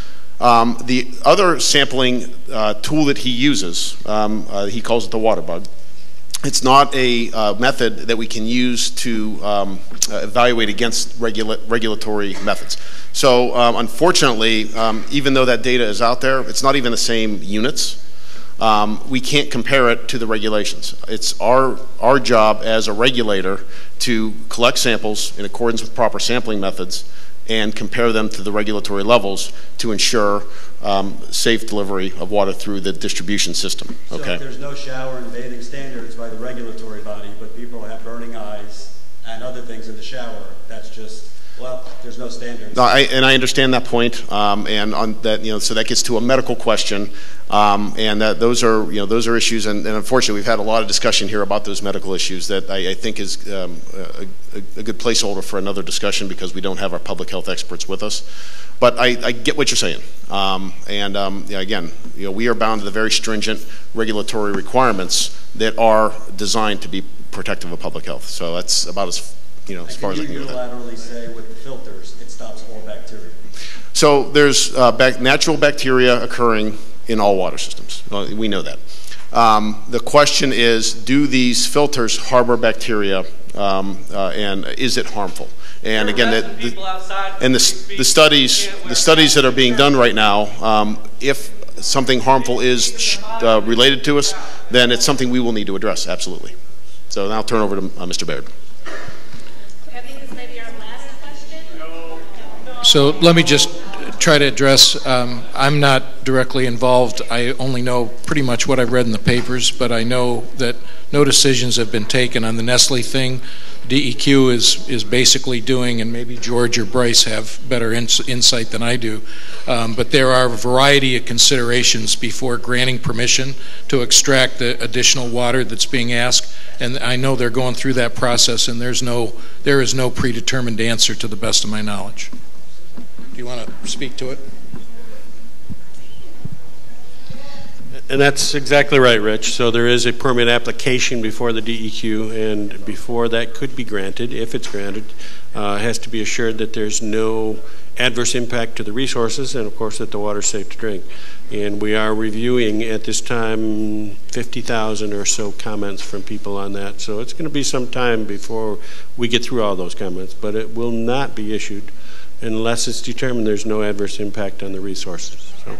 Um, the other sampling uh, tool that he uses, um, uh, he calls it the water bug. It's not a uh, method that we can use to um, uh, evaluate against regula regulatory methods. So um, unfortunately, um, even though that data is out there, it's not even the same units. Um, we can't compare it to the regulations. It's our, our job as a regulator to collect samples in accordance with proper sampling methods and compare them to the regulatory levels to ensure um, safe delivery of water through the distribution system. Okay. So if there's no shower and bathing standards by the regulatory body, but people have burning eyes and other things in the shower, that's just, well, there's no standards. No, I, and I understand that point, um, and on that, you know, so that gets to a medical question, um, and that those are, you know, those are issues, and, and unfortunately, we've had a lot of discussion here about those medical issues that I, I think is um, a, a good placeholder for another discussion because we don't have our public health experts with us. But I, I get what you're saying, um, and um, yeah, again, you know, we are bound to the very stringent regulatory requirements that are designed to be protective of public health. So that's about as you know, as far as I can go with that. Unilaterally say with the filters, it stops all bacteria. So there's uh, bac natural bacteria occurring in all water systems. Well, we know that. Um, the question is, do these filters harbor bacteria, um, uh, and is it harmful? And again, the, the, and the, the studies, the studies that are being done right now, um, if something harmful is uh, related to us, then it's something we will need to address. Absolutely. So now I'll turn over to uh, Mister Baird. So let me just try to address, um, I'm not directly involved. I only know pretty much what I've read in the papers, but I know that no decisions have been taken on the Nestle thing. D E Q is, is basically doing, and maybe George or Bryce have better ins insight than I do, um, but there are a variety of considerations before granting permission to extract the additional water that's being asked, and I know they're going through that process, and there's no, there is no predetermined answer to the best of my knowledge. Do you want to speak to it? And that's exactly right, Rich. So there is a permit application before the D E Q, and before that could be granted, if it's granted, uh, has to be assured that there's no adverse impact to the resources, and of course that the water is safe to drink. And we are reviewing at this time fifty thousand or so comments from people on that. So it's going to be some time before we get through all those comments, but it will not be issued unless it's determined there's no adverse impact on the resources. So.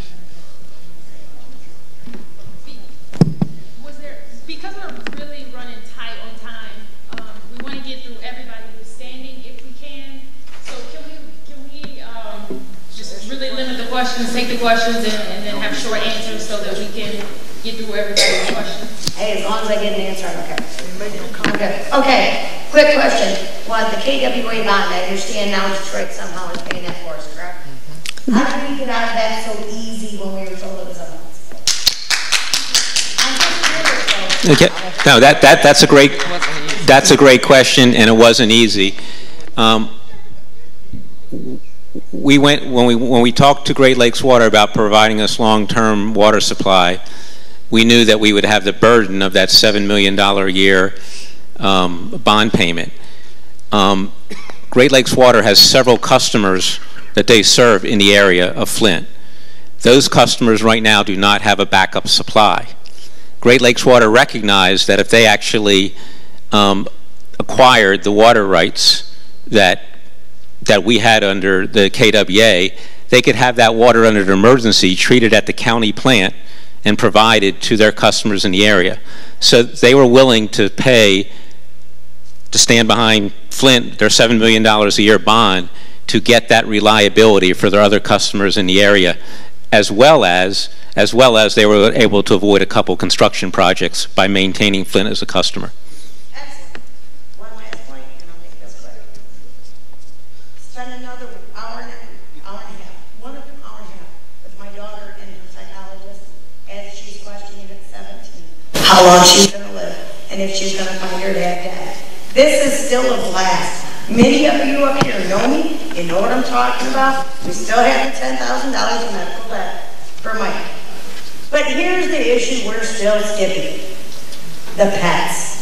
Was there, because we're really running tight on time, um, we want to get through everybody who's standing if we can. So can we, can we um, just really limit the questions, take the questions, and, and then have short answers so that we can get through everybody's questions? Hey, as long as I get an answer, I'm okay. Okay. Okay. Quick question. Well, the K W A bond, I understand now Detroit somehow is paying that for us, correct? How did we get out of that so easy when we were told it was a month? I'm just curious, Okay. No, that, that, that's a great, that's a great question, and it wasn't easy. Um, we went, when we, when we talked to Great Lakes Water about providing us long-term water supply, we knew that we would have the burden of that seven million dollars a year um, bond payment. Um, Great Lakes Water has several customers that they serve in the area of Flint. Those customers right now do not have a backup supply. Great Lakes Water recognized that if they actually um, acquired the water rights that that we had under the K W A, they could have that water under an emergency treated at the county plant and provided to their customers in the area. So they were willing to pay, to stand behind Flint, their seven million dollars a year bond, to get that reliability for their other customers in the area, as well as, as well as they were able to avoid a couple construction projects by maintaining Flint as a customer. One last point, and I'll make this quick. Spend another hour and a, hour and a half, one hour and a half with my daughter and her psychologist as she's questioning at seventeen how long she's going to live and if she's going to find her dad dead. This is still a blast. Many of you up here know me. You know what I'm talking about. We still have the ten thousand dollars in medical debt for Mike. But here's the issue we're still skipping. The pets.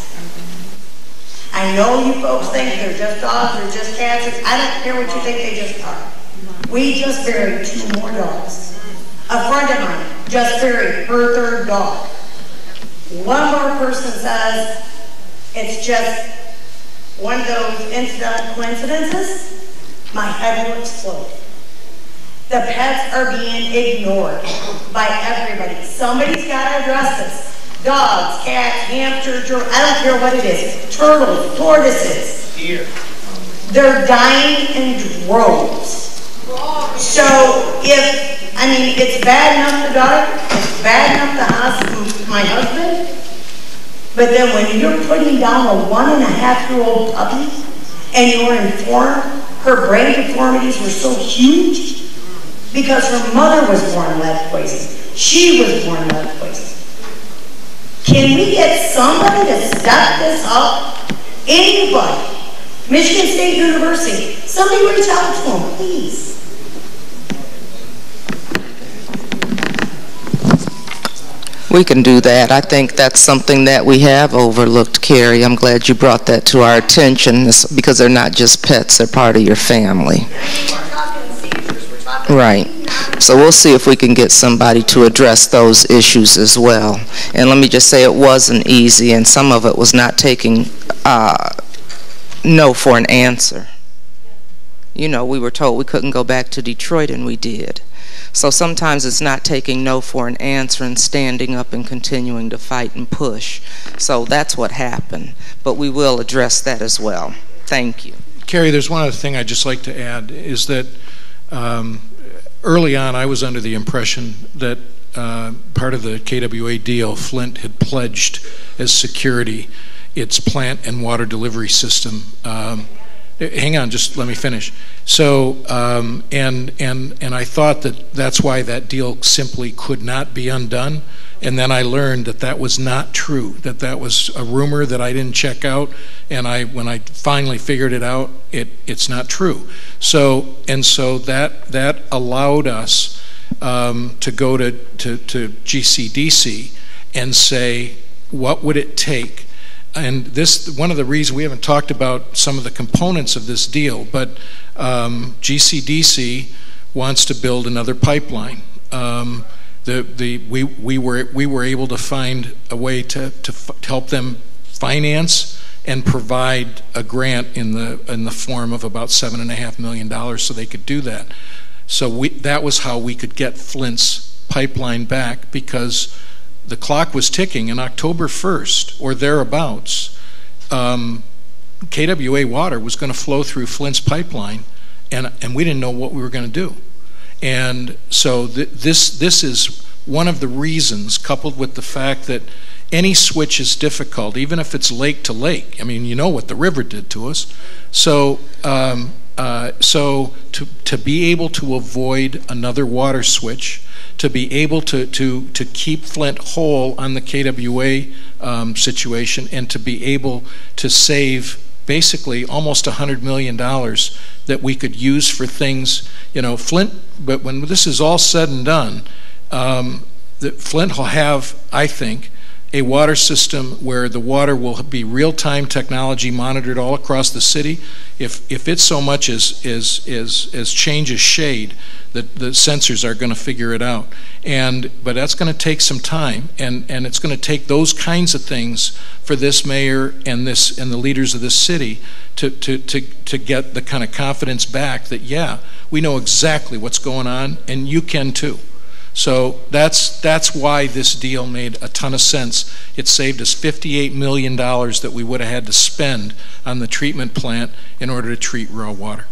I know you folks think they're just dogs, they're just cats. I don't care what you think they just are. We just buried two more dogs. A friend of mine just buried her third dog. One more person says it's just one of those incidental coincidences. My head will explode. The pets are being ignored by everybody. Somebody's got to address this. Dogs, cats, hamsters, I don't care what it is. Turtles, tortoises. Deer. They're dying in droves. So if, I mean, it's bad enough the daughter, it's bad enough the husband, my husband, but then when you're putting down a one and a half year old puppy and you're informed her brain deformities were so huge because her mother was born lead poisoned. She was born lead poisoned. Can we get somebody to step this up? Anybody. Michigan State University. Somebody reach out to them, please. We can do that. I think that's something that we have overlooked, Carrie. I'm glad you brought that to our attention because they're not just pets, they're part of your family. Right. So we'll see if we can get somebody to address those issues as well. And let me just say it wasn't easy, and some of it was not taking uh, no for an answer. You know, we were told we couldn't go back to Detroit, and we did. So sometimes it's not taking no for an answer and standing up and continuing to fight and push. So that's what happened. But we will address that as well. Thank you. Carrie, there's one other thing I'd just like to add, is that um, early on I was under the impression that uh, part of the K W A deal, Flint had pledged as security its plant and water delivery system. Um, Hang on, just let me finish. So, um, and and and I thought that that's why that deal simply could not be undone. And then I learned that that was not true. That that was a rumor that I didn't check out. And I, when I finally figured it out, it it's not true. So and so that that allowed us um, to go to, to to G C D C and say, what would it take? And this, one of the reasons we haven't talked about some of the components of this deal, but um, G C D C wants to build another pipeline. Um, the the we we were we were able to find a way to to, f to help them finance and provide a grant in the in the form of about seven and a half million dollars, so they could do that. So we that was how we could get Flint's pipeline back, because the clock was ticking, and October first or thereabouts, um, K W A water was going to flow through Flint's pipeline, and and we didn't know what we were going to do. And so th this this is one of the reasons, coupled with the fact that any switch is difficult, even if it's lake to lake. I mean, you know what the river did to us. So um, Uh, so to, to be able to avoid another water switch, to be able to, to, to keep Flint whole on the K W A um, situation, and to be able to save basically almost one hundred million dollars that we could use for things, you know, Flint, but when this is all said and done, um, the, Flint will have, I think, a water system where the water will be real-time technology monitored all across the city. If, if it's so much as, as, as, as changes shade, the, the sensors are going to figure it out. And, but that's going to take some time, and, and it's going to take those kinds of things for this mayor and, this, and the leaders of this city to, to, to, to get the kind of confidence back that, yeah, we know exactly what's going on, and you can too. So that's, that's why this deal made a ton of sense. It saved us fifty-eight million dollars that we would have had to spend on the treatment plant in order to treat raw water.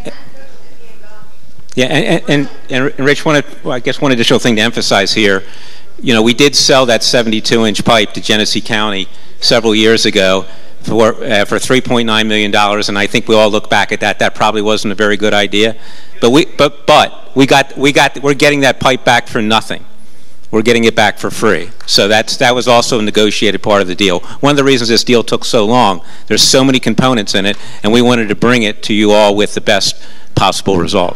Yeah, and, and, and Rich, wanted, well, I guess one additional thing to emphasize here, you know, we did sell that seventy-two inch pipe to Genesee County several years ago for, uh, for three point nine million dollars, and I think we all look back at that. That probably wasn't a very good idea. But we, but, but we got, we got, we're getting that pipe back for nothing. We're getting it back for free. So that's, that was also a negotiated part of the deal. One of the reasons this deal took so long, there's so many components in it, and we wanted to bring it to you all with the best possible result.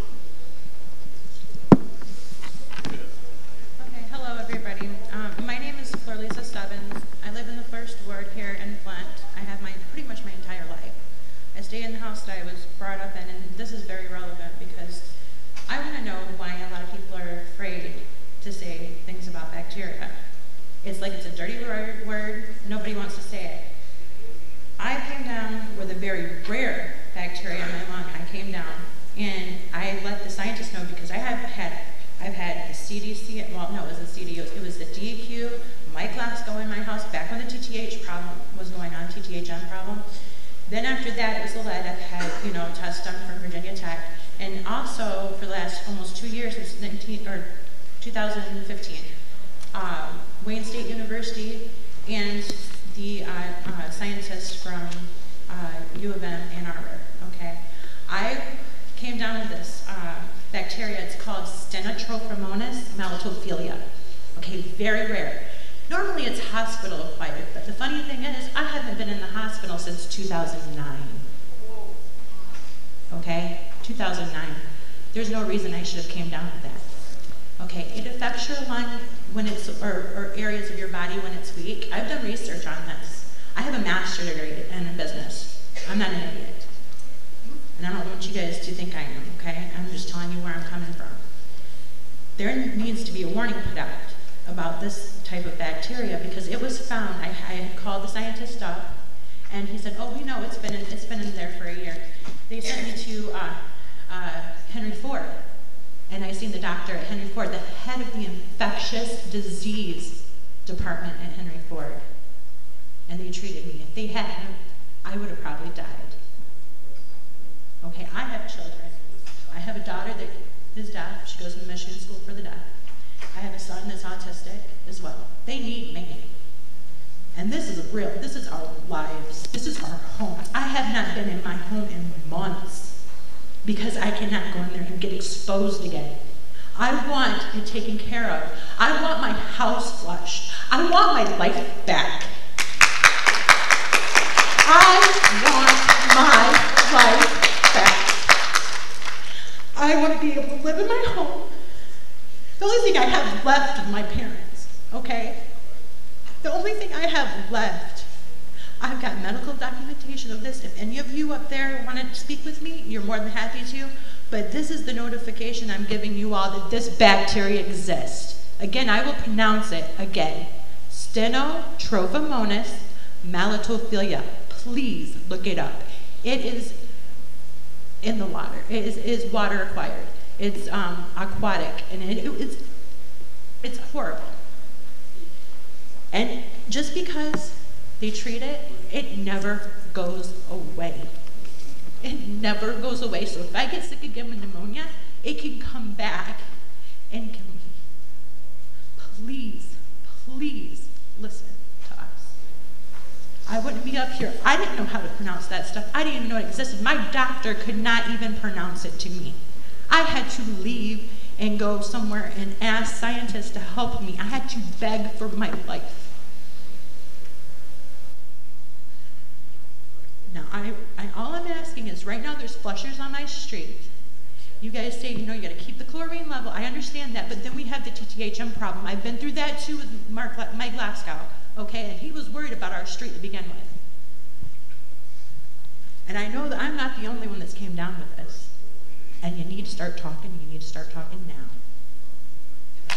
It's like it's a dirty word, word, nobody wants to say it. I came down with a very rare bacteria in my lung. I came down and I let the scientists know because I have had, I've had the C D C, well no, it wasn't C D, it was the D E Q, Mike Lasko in my house, back when the T T H problem was going on, T T H M problem. Then after that, it was the lead. I've had, you know, tests done from Virginia Tech. And also, for the last almost two years, since nineteen, or two thousand fifteen, um, Wayne State University and the uh, uh, scientists from uh, U of M Ann Arbor, okay? I came down with this uh, bacteria. It's called Stenotrophomonas maltophilia, okay, very rare. Normally it's hospital acquired, but the funny thing is I haven't been in the hospital since two thousand nine, okay, two thousand nine. There's no reason I should have came down with that. Okay, it affects your lung when it's, or, or areas of your body when it's weak. I've done research on this. I have a master's degree in business. I'm not an idiot. And I don't want you guys to think I am, okay? I'm just telling you where I'm coming from. There needs to be a warning put out about this type of bacteria because it was found. I, I had called the scientist up and he said, oh, we know it's been in, it's been in there for a year. They sent me to uh, uh, Henry Ford. And I seen the doctor at Henry Ford, the head of the infectious disease department at Henry Ford. And they treated me. If they hadn't, I would have probably died. Okay, I have children. I have a daughter that is deaf. She goes to the Michigan School for the Deaf. I have a son that's autistic as well. They need me. And this is real. This is our lives. This is our home. I have not been in my home in months. Because I cannot go in there and get exposed again. I want it taken care of. I want my house flushed. I want my life back. I want my life back. I want to be able to live in my home. The only thing I have left is my parents, okay? The only thing I have left, I've got medical documentation of this. If any of you up there want to speak with me, you're more than happy to. But this is the notification I'm giving you all that this bacteria exists. Again, I will pronounce it again. Stenotrophomonas maltophilia. Please look it up. It is in the water. It is, it is water acquired. It's um, aquatic, and it, it, it's, it's horrible. And just because they treat it, it never goes away. It never goes away. So if I get sick again with pneumonia, it can come back and kill me. Please, please listen to us. I wouldn't be up here here. I didn't know how to pronounce that stuff. I didn't even know it existed. My doctor could not even pronounce it to me. I had to leave and go somewhere and ask scientists to help me. I had to beg for my life. Now, I, I, all I'm asking is, right now there's flushers on my street. You guys say, you know, you got to keep the chlorine level. I understand that, but then we have the T T H M problem. I've been through that too with Mark, Mike Glasgow, okay, and he was worried about our street to begin with. And I know that I'm not the only one that's came down with this. And you need to start talking, you need to start talking now.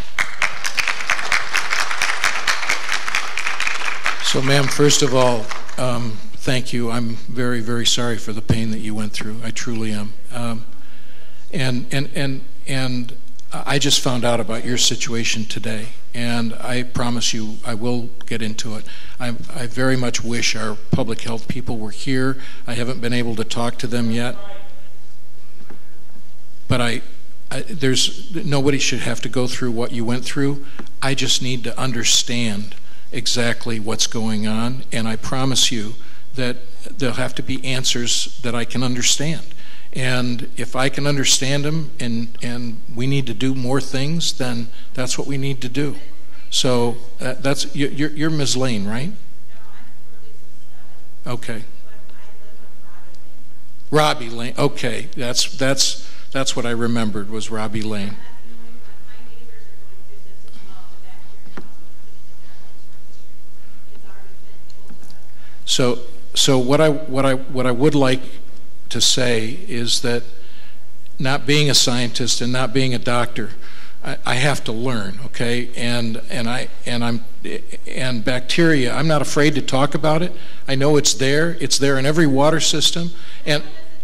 So, ma'am, first of all, um, thank you. I'm very, very sorry for the pain that you went through. I truly am. Um, and, and, and, and I just found out about your situation today, and I promise you I will get into it. I, I very much wish our public health people were here. I haven't been able to talk to them yet. But I, I, there's, nobody should have to go through what you went through. I just need to understand exactly what's going on, and I promise you that there'll have to be answers that I can understand. And if I can understand them and, and we need to do more things, then that's what we need to do. So uh, that's, you're, you're Miz Lane, right? Okay. Robbie Lane, okay, that's, that's, that's what I remembered was Robbie Lane. So, so what I, what I, what I would like to say is that not being a scientist and not being a doctor, I, I have to learn, okay? And and I and I'm and bacteria, I'm not afraid to talk about it. I know it's there. It's there in every water system, and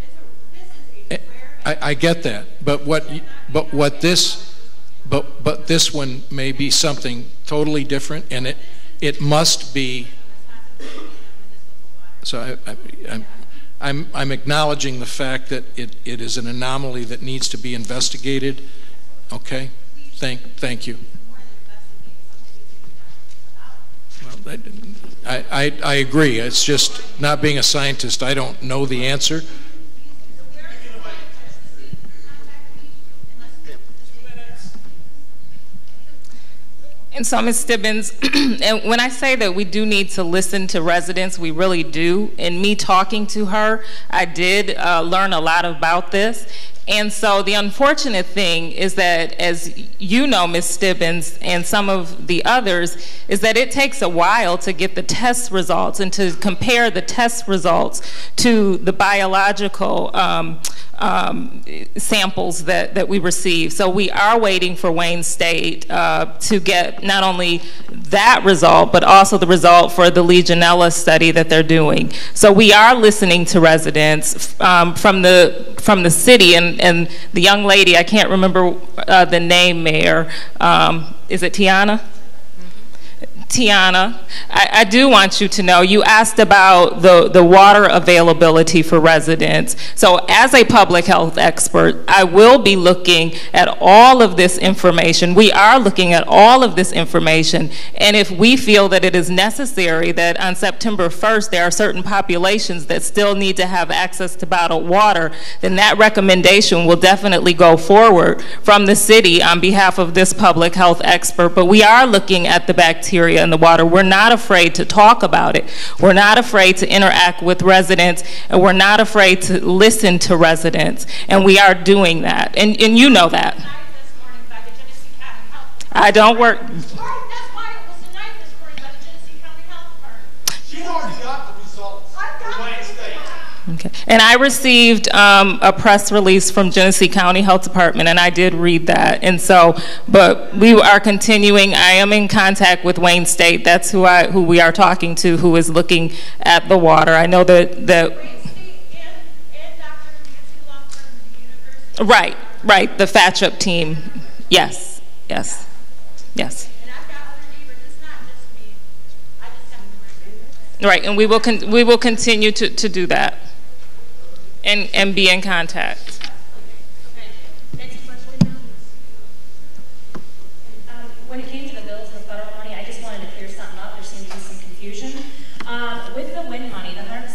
I, I get that. But what but what this but but this one may be something totally different, and it it must be. So I, I, I'm. I'm, I'm acknowledging the fact that it, it is an anomaly that needs to be investigated. Okay? Thank, thank you. Well, I, I, I agree. It's just not being a scientist, I don't know the answer. And so, Miz Stibbins, and when I say that we do need to listen to residents, we really do. In me talking to her, I did uh, learn a lot about this. And so the unfortunate thing is that, as you know, Miz Stibbins, and some of the others, is that it takes a while to get the test results and to compare the test results to the biological um, um, samples that, that we receive. So we are waiting for Wayne State uh, to get not only that result, but also the result for the Legionella study that they're doing. So we are listening to residents um, from the from the city, and, and the young lady, I can't remember uh, the name, Mayor, um, is it Tiana? Tiana, I, I do want you to know, you asked about the, the water availability for residents. So as a public health expert, I will be looking at all of this information. We are looking at all of this information, and if we feel that it is necessary that on September first there are certain populations that still need to have access to bottled water, then that recommendation will definitely go forward from the city on behalf of this public health expert. But we are looking at the bacteria in the water. We're not afraid to talk about it. We're not afraid to interact with residents, and we're not afraid to listen to residents, and we are doing that, and, and you know that. I don't work. She already got the results from Wayne State. Okay. And I received um, a press release from Genesee County Health Department, and I did read that. And so, but we are continuing. I am in contact with Wayne State. That's who I, who we are talking to, who is looking at the water. I know that that. Right, right. The FATCHUP team. Yes, yes, yes. Right, and we will con we will continue to to do that. And, and be in contact. Um, when it came to the bills with federal money, I just wanted to clear something up. There seemed to be some confusion. Um, with the WIN money, the one hundred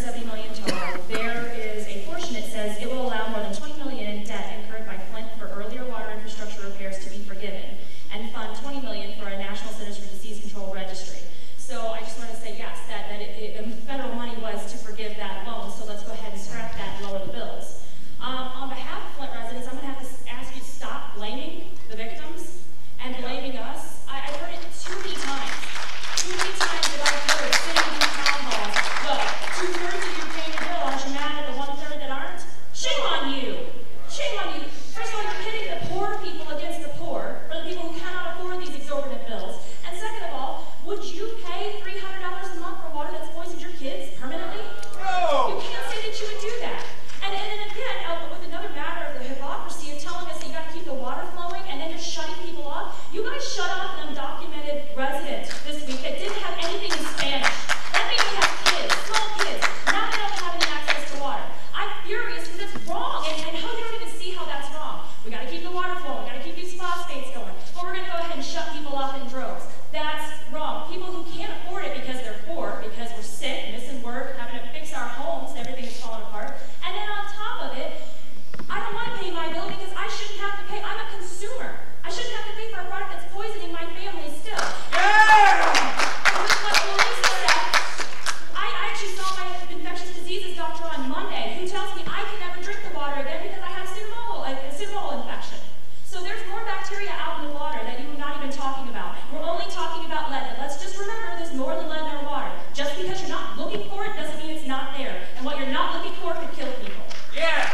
fund twenty million dollars for a National Centers for Disease Control registry. So I just want to say yes, that, that it, it, federal money was to forgive that loan, so let's go ahead and scrap that and lower the bills. Um, on behalf of Flint residents, I'm going to have to ask you to stop blaming the victims and blaming us. I, I've heard it too many times. Too many times that I've heard sitting in these town halls, well, two-thirds of you paying your bill, aren't you mad at the one-third that aren't? Shame on you. Shame on you. First of all, you're pitting the poor people against the poor, or the people who cannot afford these exorbitant bills. And second of all, would you pay three hundred dollars a month for water that's poisoned your kids permanently? No! You can't say that you would do that. And, and, and again, uh, with another matter of the hypocrisy of telling us that you got to keep the water flowing and then just shutting people off, you guys shut off an undocumented resident this week that didn't have anything in Spanish. That made me have kids, small kids. Now they don't have any access to water. I'm furious because it's wrong, and, and how you don't even see how that's wrong. We got to keep the water flowing, got to keep these phosphates going, but we're going to go ahead and shut people off in droves. That's wrong. People who can't afford it because they're poor, because we're sick, missing work, having to fix our homes, everything is falling apart. And then on top of it, I don't want to pay my bill because I shouldn't have to pay. I'm a consumer. I shouldn't have to pay for a product that's poisoning my family still. Yeah! And with what Melissa said, I actually saw my infectious diseases doctor on Monday who tells me I can never drink the water again because I have Pseudomonas, like a Pseudomonas infection. So there's more bacteria out in the water that you were not even talking about. We're only talking about lead. And let's just remember there's more than lead in our water. Just because you're not looking for it doesn't mean it's not there. And what you're not looking for could kill people. Yeah!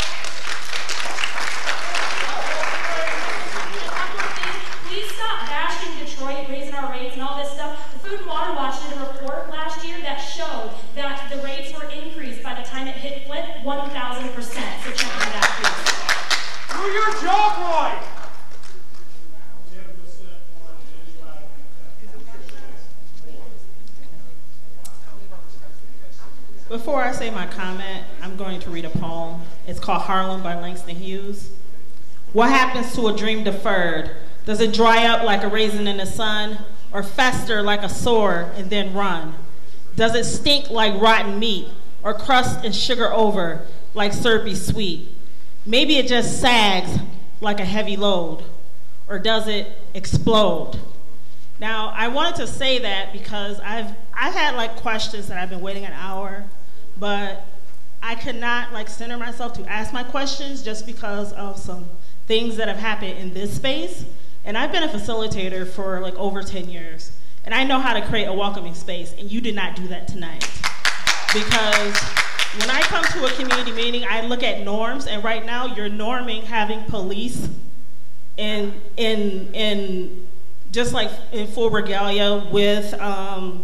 Please stop bashing Detroit, raising our rates and all this stuff. The Food and Water Watch did a report last year that showed that the rates were increased by the time it hit Flint one thousand percent. So check into that, please. Do your job right! Before I say my comment, I'm going to read a poem. It's called Harlem by Langston Hughes. What happens to a dream deferred? Does it dry up like a raisin in the sun, or fester like a sore and then run? Does it stink like rotten meat, or crust and sugar over like syrupy sweet? Maybe it just sags like a heavy load, or does it explode? Now, I wanted to say that because I've I've had like questions that I've been waiting an hour, but I could not like center myself to ask my questions just because of some things that have happened in this space. And I've been a facilitator for like over ten years. And I know how to create a welcoming space, and you did not do that tonight. Because when I come to a community meeting, I look at norms, and right now you're norming having police in, in, in just like in full regalia with um,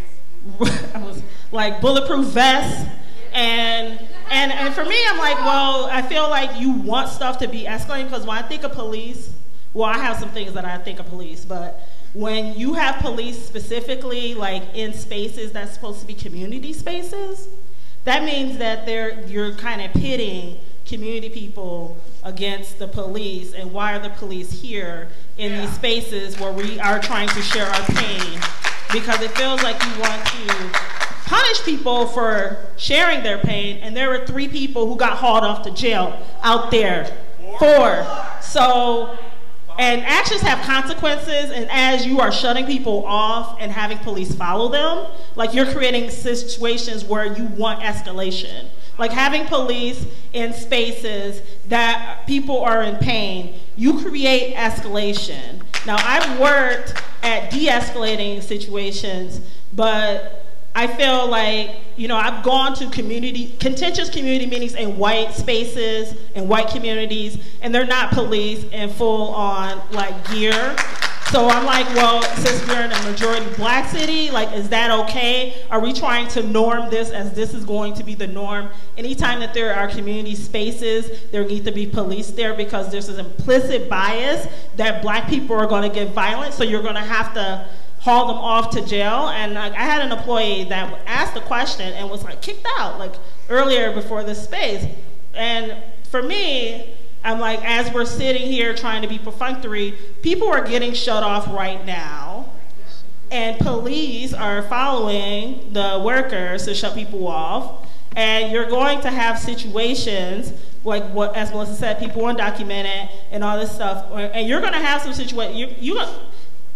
I was like bulletproof vests, and, and, and for me, I'm like, well, I feel like you want stuff to be escalating, because when I think of police, well, I have some things that I think of police, but when you have police specifically like in spaces that's supposed to be community spaces, that means that they're, you're kind of pitting community people against the police, and why are the police here in yeah. these spaces where we are trying to share our pain? Because it feels like you want to punish people for sharing their pain, and there were three people who got hauled off to jail out there. Four. So, and actions have consequences, and as you are shutting people off and having police follow them, like you're creating situations where you want escalation. Like having police in spaces that people are in pain, you create escalation. Now, I've worked at de-escalating situations, but I feel like, you know, I've gone to community, contentious community meetings in white spaces, in white communities, and they're not police in full on like gear. So I'm like, well, since we're in a majority black city, like, is that okay? Are we trying to norm this as this is going to be the norm? Anytime that there are community spaces, there need to be police there, because there's this implicit bias that black people are going to get violent, so you're going to have to haul them off to jail. And like, I had an employee that asked the question and was like kicked out like earlier before this space. And for me, I'm like, as we're sitting here trying to be perfunctory, people are getting shut off right now, and police are following the workers to shut people off, and you're going to have situations like what, as Melissa said, people undocumented and all this stuff, and you're going to have some situations, you, you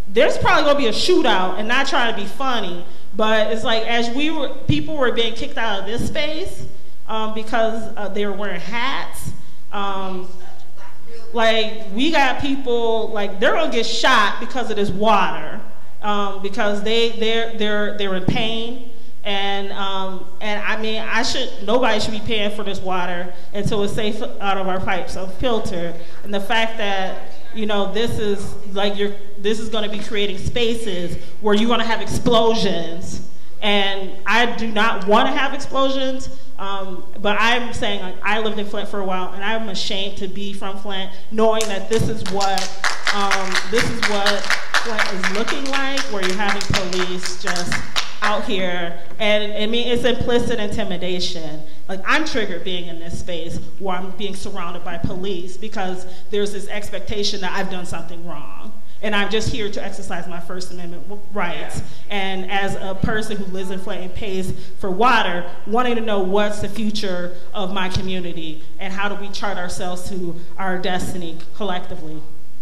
there's probably gonna be a shootout, and not trying to be funny, but it's like as we were, people were being kicked out of this space um, because uh, they were wearing hats. Um, like we got people like they're gonna get shot because of this water, um, because they they're they're they're in pain. And um, and I mean, I should nobody should be paying for this water until it's safe out of our pipes, so filtered. And the fact that you know this is like you're this is going to be creating spaces where you're going to have explosions, and I do not want to have explosions. Um, but I'm saying like, I lived in Flint for a while, and I'm ashamed to be from Flint, knowing that this is what um, this is what Flint is looking like, where you're having police just out here, and I mean it's implicit intimidation. Like I'm triggered being in this space where I'm being surrounded by police because there's this expectation that I've done something wrong, and I'm just here to exercise my First Amendment rights. And as a person who lives in Flint and pays for water, wanting to know what's the future of my community and how do we chart ourselves to our destiny collectively.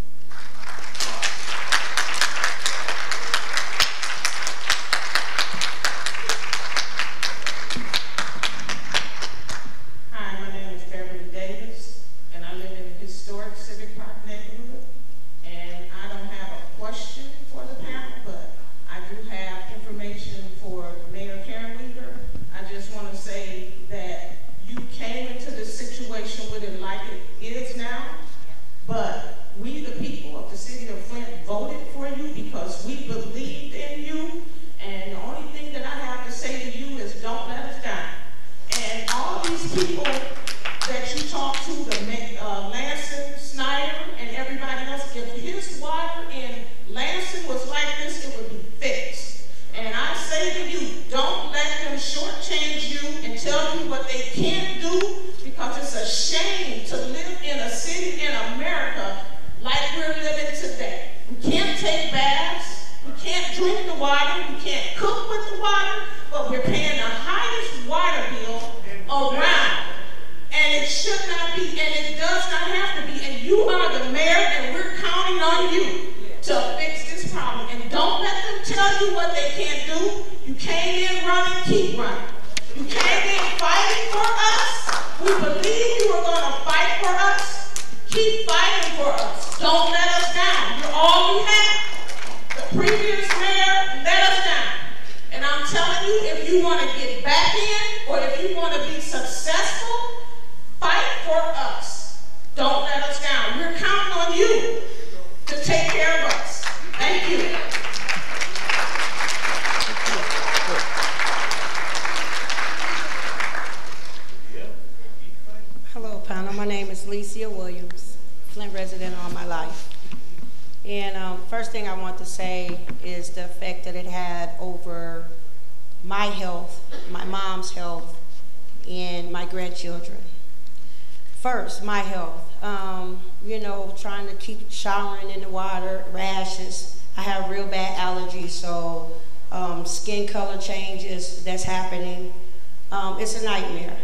First, my health. Um, you know, trying to keep showering in the water, rashes. I have real bad allergies, so um, skin color changes, that's happening. Um, it's a nightmare.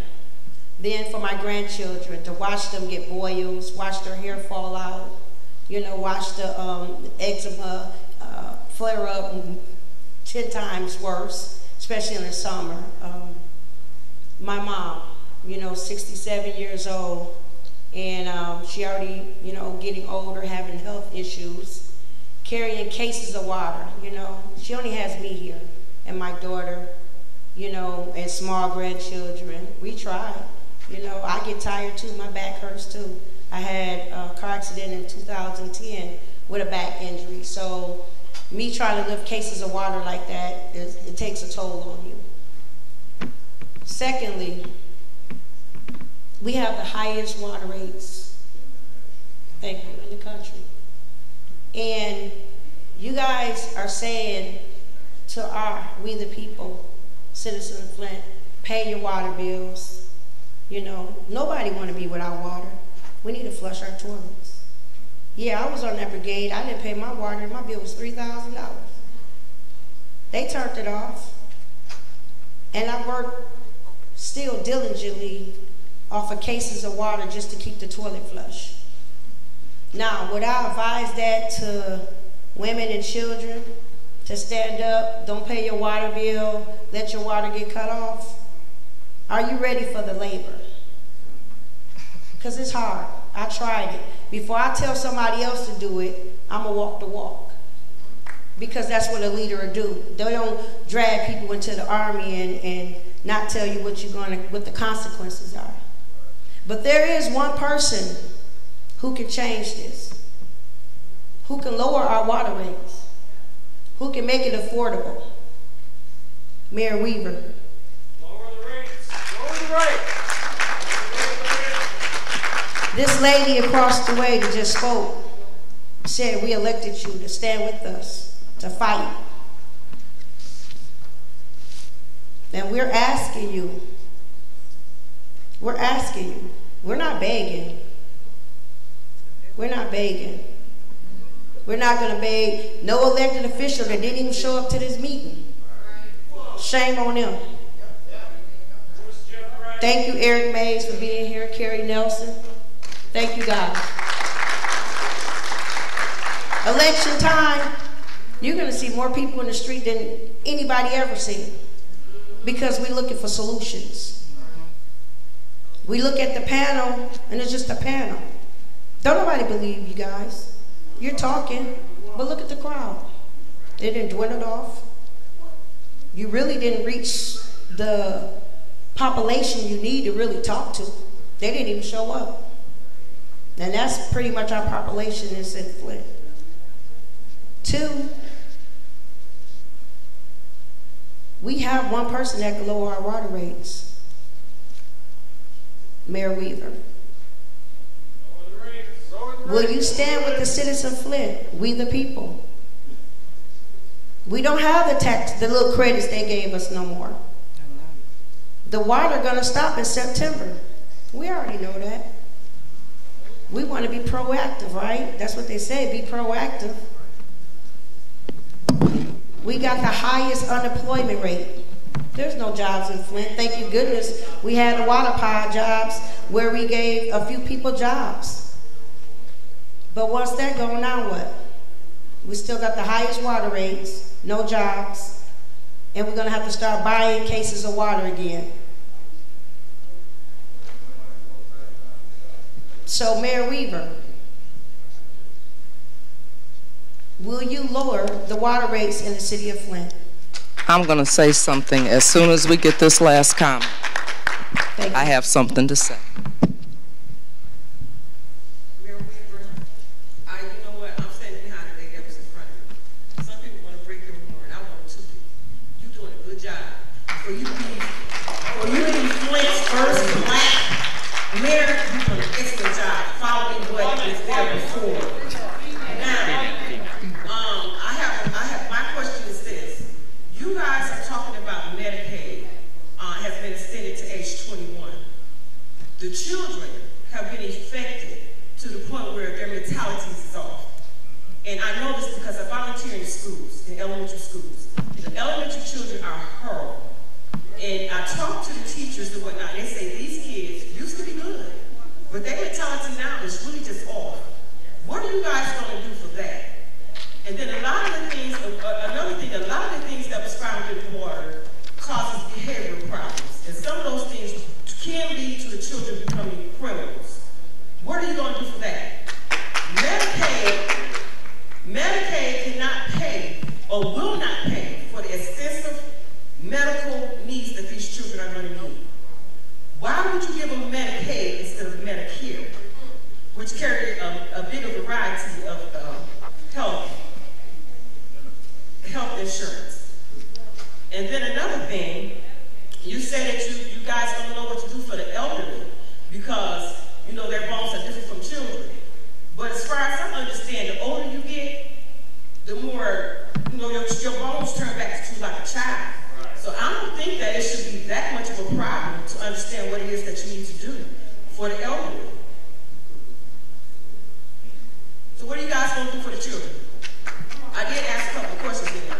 Then for my grandchildren, to watch them get boils, watch their hair fall out, you know, watch the um, eczema uh, flare up ten times worse, especially in the summer. Um, my mom, you know, sixty-seven years old, and um, she already, you know, getting older, having health issues, carrying cases of water, you know. She only has me here and my daughter, you know, and small grandchildren. We try, you know. I get tired too, my back hurts too. I had a car accident in two thousand ten with a back injury, so me trying to lift cases of water like that, it, it takes a toll on you. Secondly, we have the highest water rates, thank you, in the country. And you guys are saying to our, we the people, citizens of Flint, pay your water bills. You know, nobody want to be without water. We need to flush our toilets. Yeah, I was on that brigade. I didn't pay my water. My bill was three thousand dollars. They turned it off. And I worked still diligently off of cases of water just to keep the toilet flush. Now, would I advise that to women and children to stand up, don't pay your water bill, let your water get cut off? Are you ready for the labor? Because it's hard. I tried it. Before I tell somebody else to do it, I'm going to walk the walk. Because that's what a leader will do. They don't drag people into the army and, and not tell you what you're going to, what the consequences are. But there is one person who can change this, who can lower our water rates, who can make it affordable. Mayor Weaver. Lower the rates. Lower the rates. This lady across the way that just spoke said we elected you to stand with us, to fight. And we're asking you, we're asking you, we're not begging. We're not begging. We're not going to beg no elected official that didn't even show up to this meeting. Shame on them. Thank you, Eric Mays, for being here, Kerry Nelson. Thank you, guys. Election time, you're going to see more people in the street than anybody ever seen, because we're looking for solutions. We look at the panel, and it's just a panel. Don't nobody believe you guys. You're talking, but look at the crowd. It didn't dwindle off. You really didn't reach the population you need to really talk to. They didn't even show up. And that's pretty much our population in Saint Flint. Two, we have one person that can lower our water rates. Mayor Weaver. Will you stand with the citizen Flint, we the people? We don't have the tax, the little credits they gave us no more. The water gonna stop in September. We already know that. We want to be proactive, right? That's what they say, be proactive. We got the highest unemployment rate. There's no jobs in Flint. Thank you goodness we had the water power jobs where we gave a few people jobs. But once that gone, now what? We still got the highest water rates, no jobs, and we're gonna have to start buying cases of water again. So, Mayor Weaver, will you lower the water rates in the city of Flint? I'm going to say something as soon as we get this last comment. I have something to say. Mayor Weaver, I, you know what, I'm standing behind the lady that was in front of you. Some people want to break your horn. I want to too. You're doing a good job. For you to be, for you to be Flint's first black mayor, you're doing an excellent job following what was there before. Now, um, I have, I have, my question is this. You guys are talking about Medicaid uh, has been extended to age twenty-one. The children have been affected to the point where their mentalities is off. And I know this because I volunteer in schools, in elementary schools. The elementary children are horrible. And I talk to the teachers and whatnot, they say these kids used to be good, but their mentality now is really just off. What are you guys going to do for that? And then a lot of the things, uh, another thing, a lot of the things that was found in the water causes behavioral problems. And some of those things can lead to the children becoming criminals. What are you going to do for that? Medicaid, Medicaid cannot pay or will not pay for the extensive medical needs that these children are going to need. Why would you give them Medicaid instead of Medicare, which carry a, a bigger variety of uh, health, health insurance? And then another thing, you say that you, you guys don't know what to do for the elderly because, you know, their bones are different from children. But as far as I understand, the older you get, the more, you know, your, your bones turn back to like a child. So I don't think that it should be that much of a problem to understand what it is that you need to do for the elderly. So what are you guys going to do for the children? I did ask a couple of questions in there.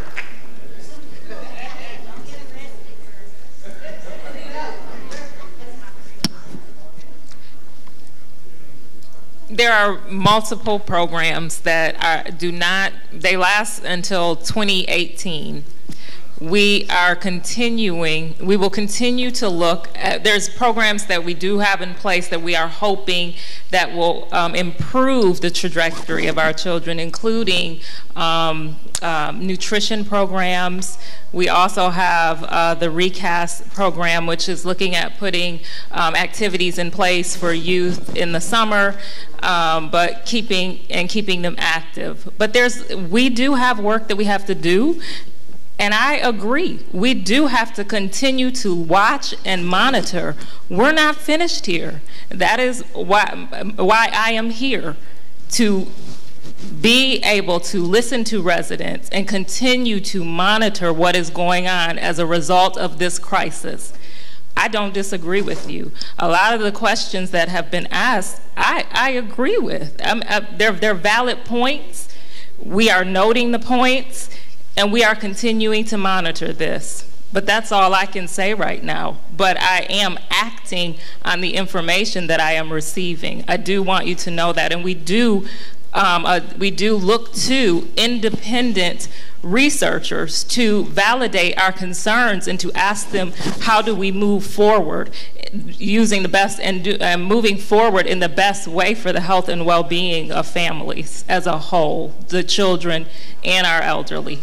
There are are multiple programs that are, do not, they last until twenty eighteen. We are continuing, we will continue to look at, there's programs that we do have in place that we are hoping that will um, improve the trajectory of our children, including um, um, nutrition programs. We also have uh, the RECAST program, which is looking at putting um, activities in place for youth in the summer, um, but keeping, and keeping them active. But there's, we do have work that we have to do. And I agree, we do have to continue to watch and monitor. We're not finished here. That is why, why I am here, to be able to listen to residents and continue to monitor what is going on as a result of this crisis. I don't disagree with you. A lot of the questions that have been asked, I, I agree with. Um, uh, they're, they're valid points. We are noting the points. And we are continuing to monitor this. But that's all I can say right now. But I am acting on the information that I am receiving. I do want you to know that. And we do, um, uh, we do look to independent researchers to validate our concerns and to ask them, how do we move forward using the best and do, uh, moving forward in the best way for the health and well-being of families as a whole, the children and our elderly.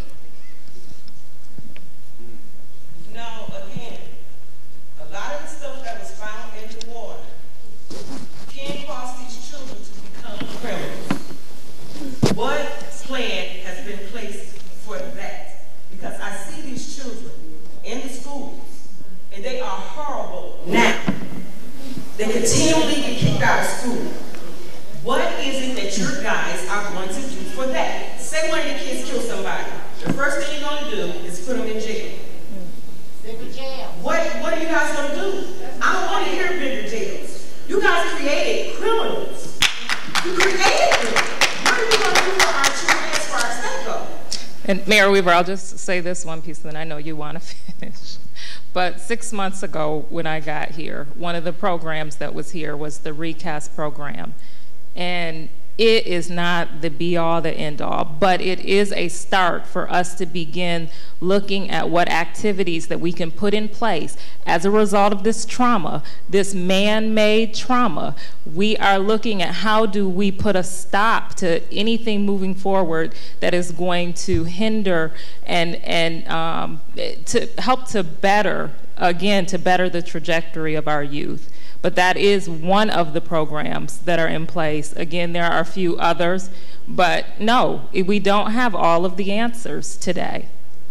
What plan has been placed for that? Because I see these children in the schools, and they are horrible now. They continually get kicked out of school. What is it that your guys are going to do for that? Say one of your kids kill somebody. The first thing you're going to do is put them in jail. Bigger jail. What, what are you guys going to do? I don't want to hear bigger jails. You guys created criminals. You created them. What are you going to do for our children as far as that goes? And Mayor Weaver, I'll just say this one piece, and then I know you want to finish. But six months ago when I got here, one of the programs that was here was the RECAST program. And it is not the be-all, the end-all, but it is a start for us to begin looking at what activities that we can put in place as a result of this trauma, this man-made trauma. We are looking at how do we put a stop to anything moving forward that is going to hinder and, and um, to help to better, again, to better the trajectory of our youth. But that is one of the programs that are in place. Again, there are a few others, but no, we don't have all of the answers today.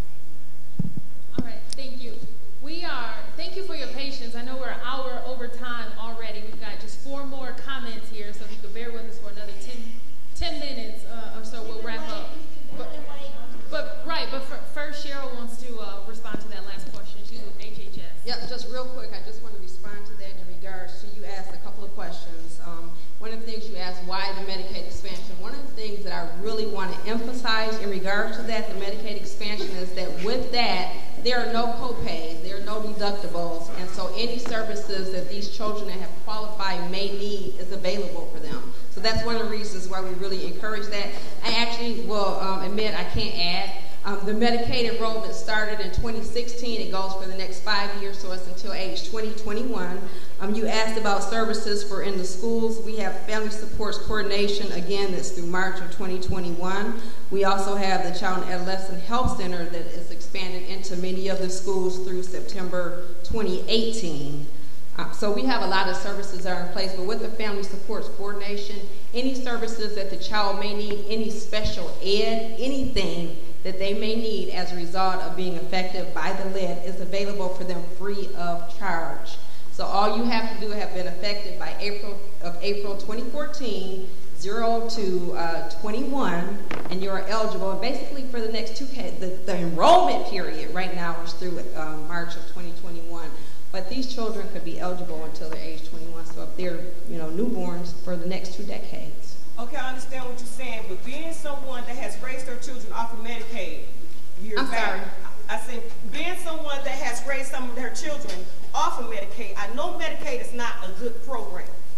All right, thank you. We are, thank you for your patience. I know we're an hour over time already. We've got just four more comments here, so if you could bear with us for another ten, ten minutes uh, or so, we'll wrap up. But, but right, but for, first Cheryl wants to uh, respond to that last question. She's with H H S. Yeah, just real quick, I just want to respond to that in regards to, you asked a couple of questions. Um, one of the things you asked, why the Medicaid expansion? One of the things that I really want to emphasize in regards to that, the Medicaid expansion, is that with that, there are no co-pays, there are no deductibles, and so any services that these children that have qualified may need is available for them. So that's one of the reasons why we really encourage that. I actually will um, admit I can't add. Um, the Medicaid enrollment started in twenty sixteen. It goes for the next five years, so it's until age twenty twenty-one. Um, you asked about services for in the schools. We have Family Supports Coordination, again, that's through March of twenty twenty-one. We also have the Child and Adolescent Health Center that is expanded into many of the schools through September twenty eighteen. Uh, so we have a lot of services that are in place, but with the Family Supports Coordination, any services that the child may need, any special ed, anything that they may need as a result of being affected by the lead is available for them free of charge. So all you have to do have been affected by April of April twenty fourteen, zero to uh, twenty-one, and you are eligible. And basically for the next two, the, the enrollment period right now is through um, March of twenty twenty-one. But these children could be eligible until they're age twenty-one. So if they're, you know, newborns for the next two decades. Okay, I understand what you're saying, but being someone that has raised their children off of Medicaid years I'm back, sorry. I said, being someone that has raised some of their children off of Medicaid, I know Medicaid is not a good program.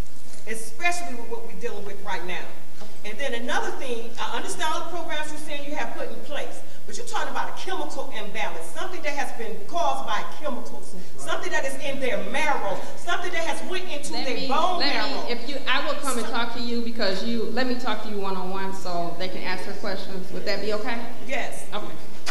especially with what we're dealing with right now. And then another thing, I understand all the programs you're saying you have put in place, but you're talking about a chemical imbalance, something that has been caused by chemicals, something that is in their marrow, something that has went into Let their me, bone let marrow. Me, if you, I will come and talk to you because you, let me talk to you one-on-one so they can ask her questions. Would that be okay? Yes. Okay.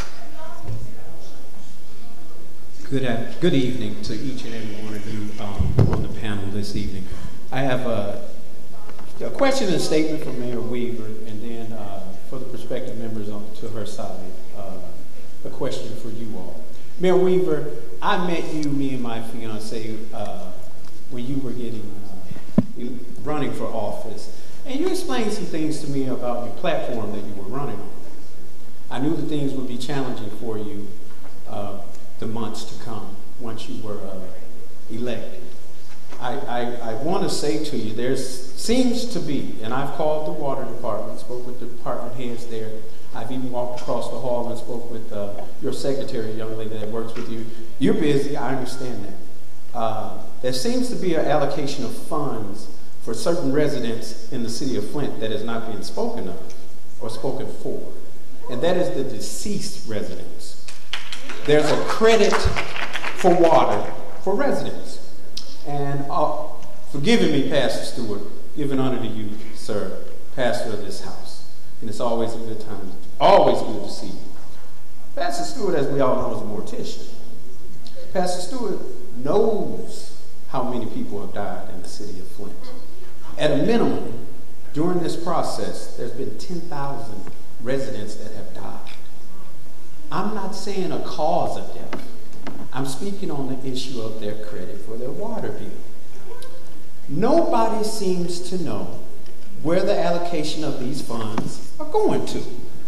Good, good evening to each and every one of you um, on the panel this evening. I have a, a question and a statement from Mayor Weaver, and then uh, for the prospective members on to her side, uh, a question for you all. Mayor Weaver, I met you, me and my fiance, uh, when you were getting uh, running for office, and you explained some things to me about your platform that you were running on. I knew that things would be challenging for you uh, the months to come once you were uh, elected. I, I, I want to say to you, there seems to be, and I've called the water department, spoke with the department heads there. I've even walked across the hall and spoke with uh, your secretary, a young lady that works with you. You're busy, I understand that. Uh, there seems to be an allocation of funds for certain residents in the city of Flint that is not being spoken of or spoken for, and that is the deceased residents. There's a credit for water for residents. And uh, forgiving me, Pastor Stewart, giving honor to you, sir, pastor of this house. And it's always a good time, always good to see you. Pastor Stewart, as we all know, is a mortician. Pastor Stewart knows how many people have died in the city of Flint. At a minimum, during this process, there's been ten thousand residents that have died. I'm not saying a cause of death. I'm speaking on the issue of their credit for their water bill. Nobody seems to know where the allocation of these funds are going to.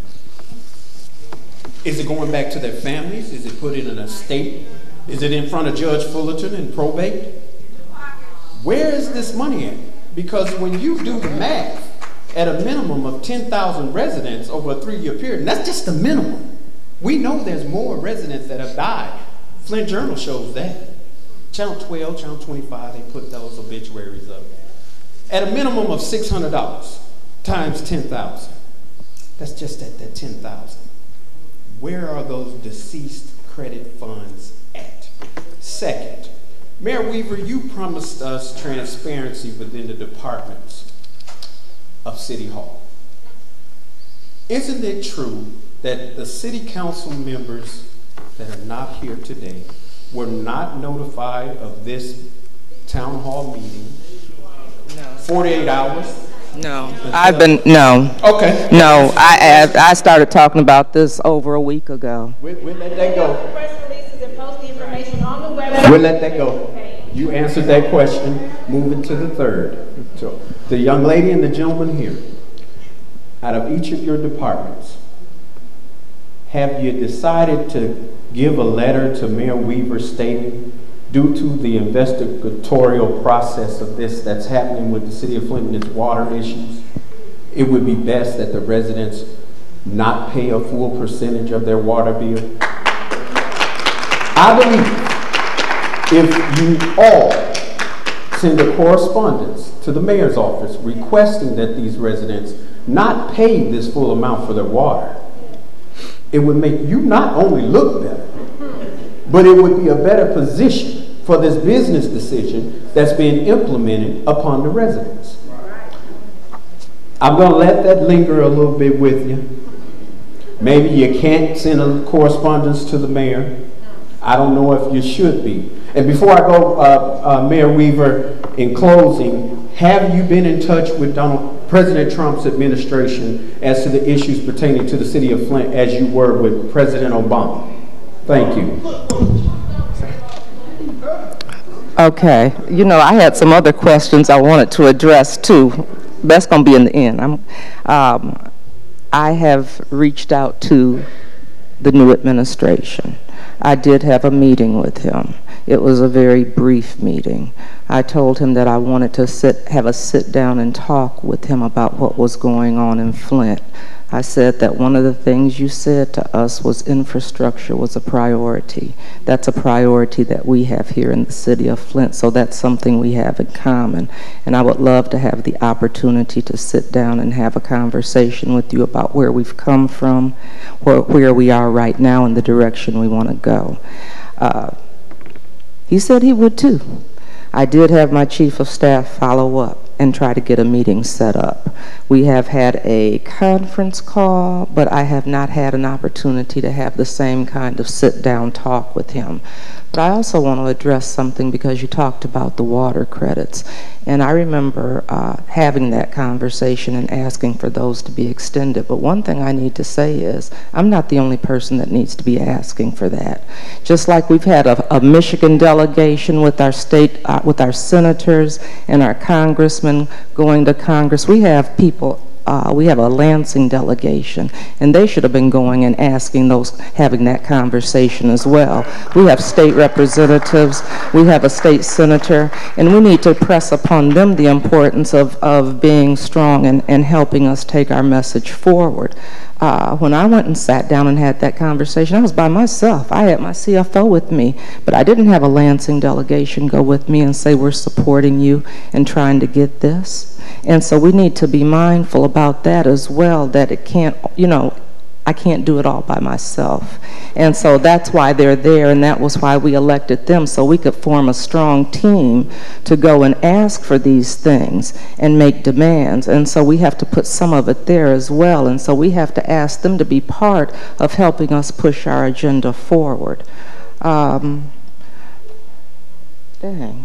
Is it going back to their families? Is it put in an estate? Is it in front of Judge Fullerton in probate? Where is this money at? Because when you do the math, at a minimum of ten thousand residents over a three-year period, and that's just the minimum. We know there's more residents that have died. Flint Journal shows that. Channel twelve, Channel twenty-five, they put those obituaries up. At a minimum of six hundred dollars times ten thousand. That's just at that ten thousand. Where are those deceased credit funds at? Second, Mayor Weaver, you promised us transparency within the departments of City Hall. Isn't it true that the city council members that are not here today were not notified of this town hall meeting no. forty-eight hours? No, I've been, no. Okay. No, I, I started talking about this over a week ago. We'll, we'll let that go. Press releases and post the information on the website. We'll let that go. You answered that question. Moving to the third. So, the young lady and the gentleman here, out of each of your departments, have you decided to give a letter to Mayor Weaver stating, due to the investigatorial process of this that's happening with the city of Flint and its water issues, it would be best that the residents not pay a full percentage of their water bill? I believe if you all send a correspondence to the mayor's office requesting that these residents not pay this full amount for their water, it would make you not only look better, but it would be a better position for this business decision that's being implemented upon the residents. I'm going to let that linger a little bit with you. Maybe you can't send a correspondence to the mayor. I don't know if you should be. And before I go, uh, uh, Mayor Weaver, in closing, have you been in touch with Donald, President Trump's administration as to the issues pertaining to the city of Flint as you were with President Obama? Thank you. Okay, you know, I had some other questions I wanted to address too. That's going to be in the end. I'm, um, I have reached out to the new administration. I did have a meeting with him. It was a very brief meeting. I told him that I wanted to sit, have a sit down and talk with him about what was going on in Flint. I said that one of the things you said to us was infrastructure was a priority. That's a priority that we have here in the city of Flint, so that's something we have in common. And I would love to have the opportunity to sit down and have a conversation with you about where we've come from, where, where we are right now, and the direction we want to go. Uh, he said he would too. I did have my chief of staff follow up and try to get a meeting set up. We have had a conference call, but I have not had an opportunity to have the same kind of sit-down talk with him. But I also want to address something because you talked about the water credits. And I remember uh, having that conversation and asking for those to be extended. But one thing I need to say is I'm not the only person that needs to be asking for that. Just like we've had a, a Michigan delegation with our state, uh, with our senators and our congressmen going to Congress, we have people Uh, we have a Lansing delegation, and they should have been going and asking those, having that conversation as well. We have state representatives, we have a state senator, and we need to press upon them the importance of, of being strong and, and helping us take our message forward. Uh, when I went and sat down and had that conversation, I was by myself. I had my C F O with me, but I didn't have a Lansing delegation go with me and say, we're supporting you and trying to get this. And so we need to be mindful about that as well, that it can't, you know, I can't do it all by myself. And so that's why they're there, and that was why we elected them, so we could form a strong team to go and ask for these things and make demands. And so we have to put some of it there as well. And so we have to ask them to be part of helping us push our agenda forward. Um, dang.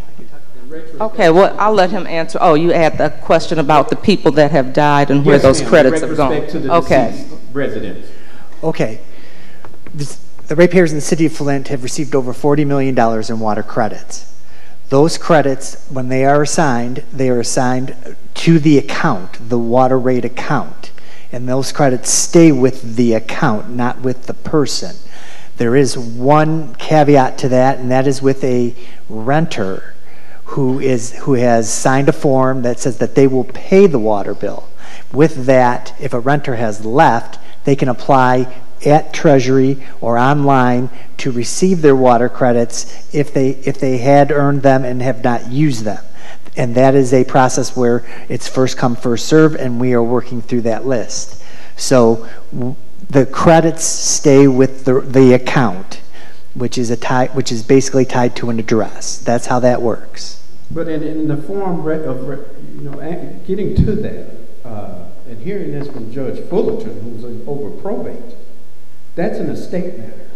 Okay, well, I'll let him answer. Oh, you had the question about the people that have died and where Yes, those ma'am. credits Direct have gone. respect to the Okay. deceased residents. Okay. This, the ratepayers in the city of Flint have received over forty million dollars in water credits. Those credits, when they are assigned, they are assigned to the account, the water rate account. And those credits stay with the account, not with the person. There is one caveat to that, and that is with a renter who is who has signed a form that says that they will pay the water bill. With that, if a renter has left, they can apply at Treasury or online to receive their water credits if they if they had earned them and have not used them. And that is a process where it's first come, first serve, and we are working through that list. So w the credits stay with the, the account, which is a tie, which is basically tied to an address. That's how that works. But in, in the form of, you know, getting to that, uh, and hearing this from Judge Fullerton, who's over probate, that's an estate matter.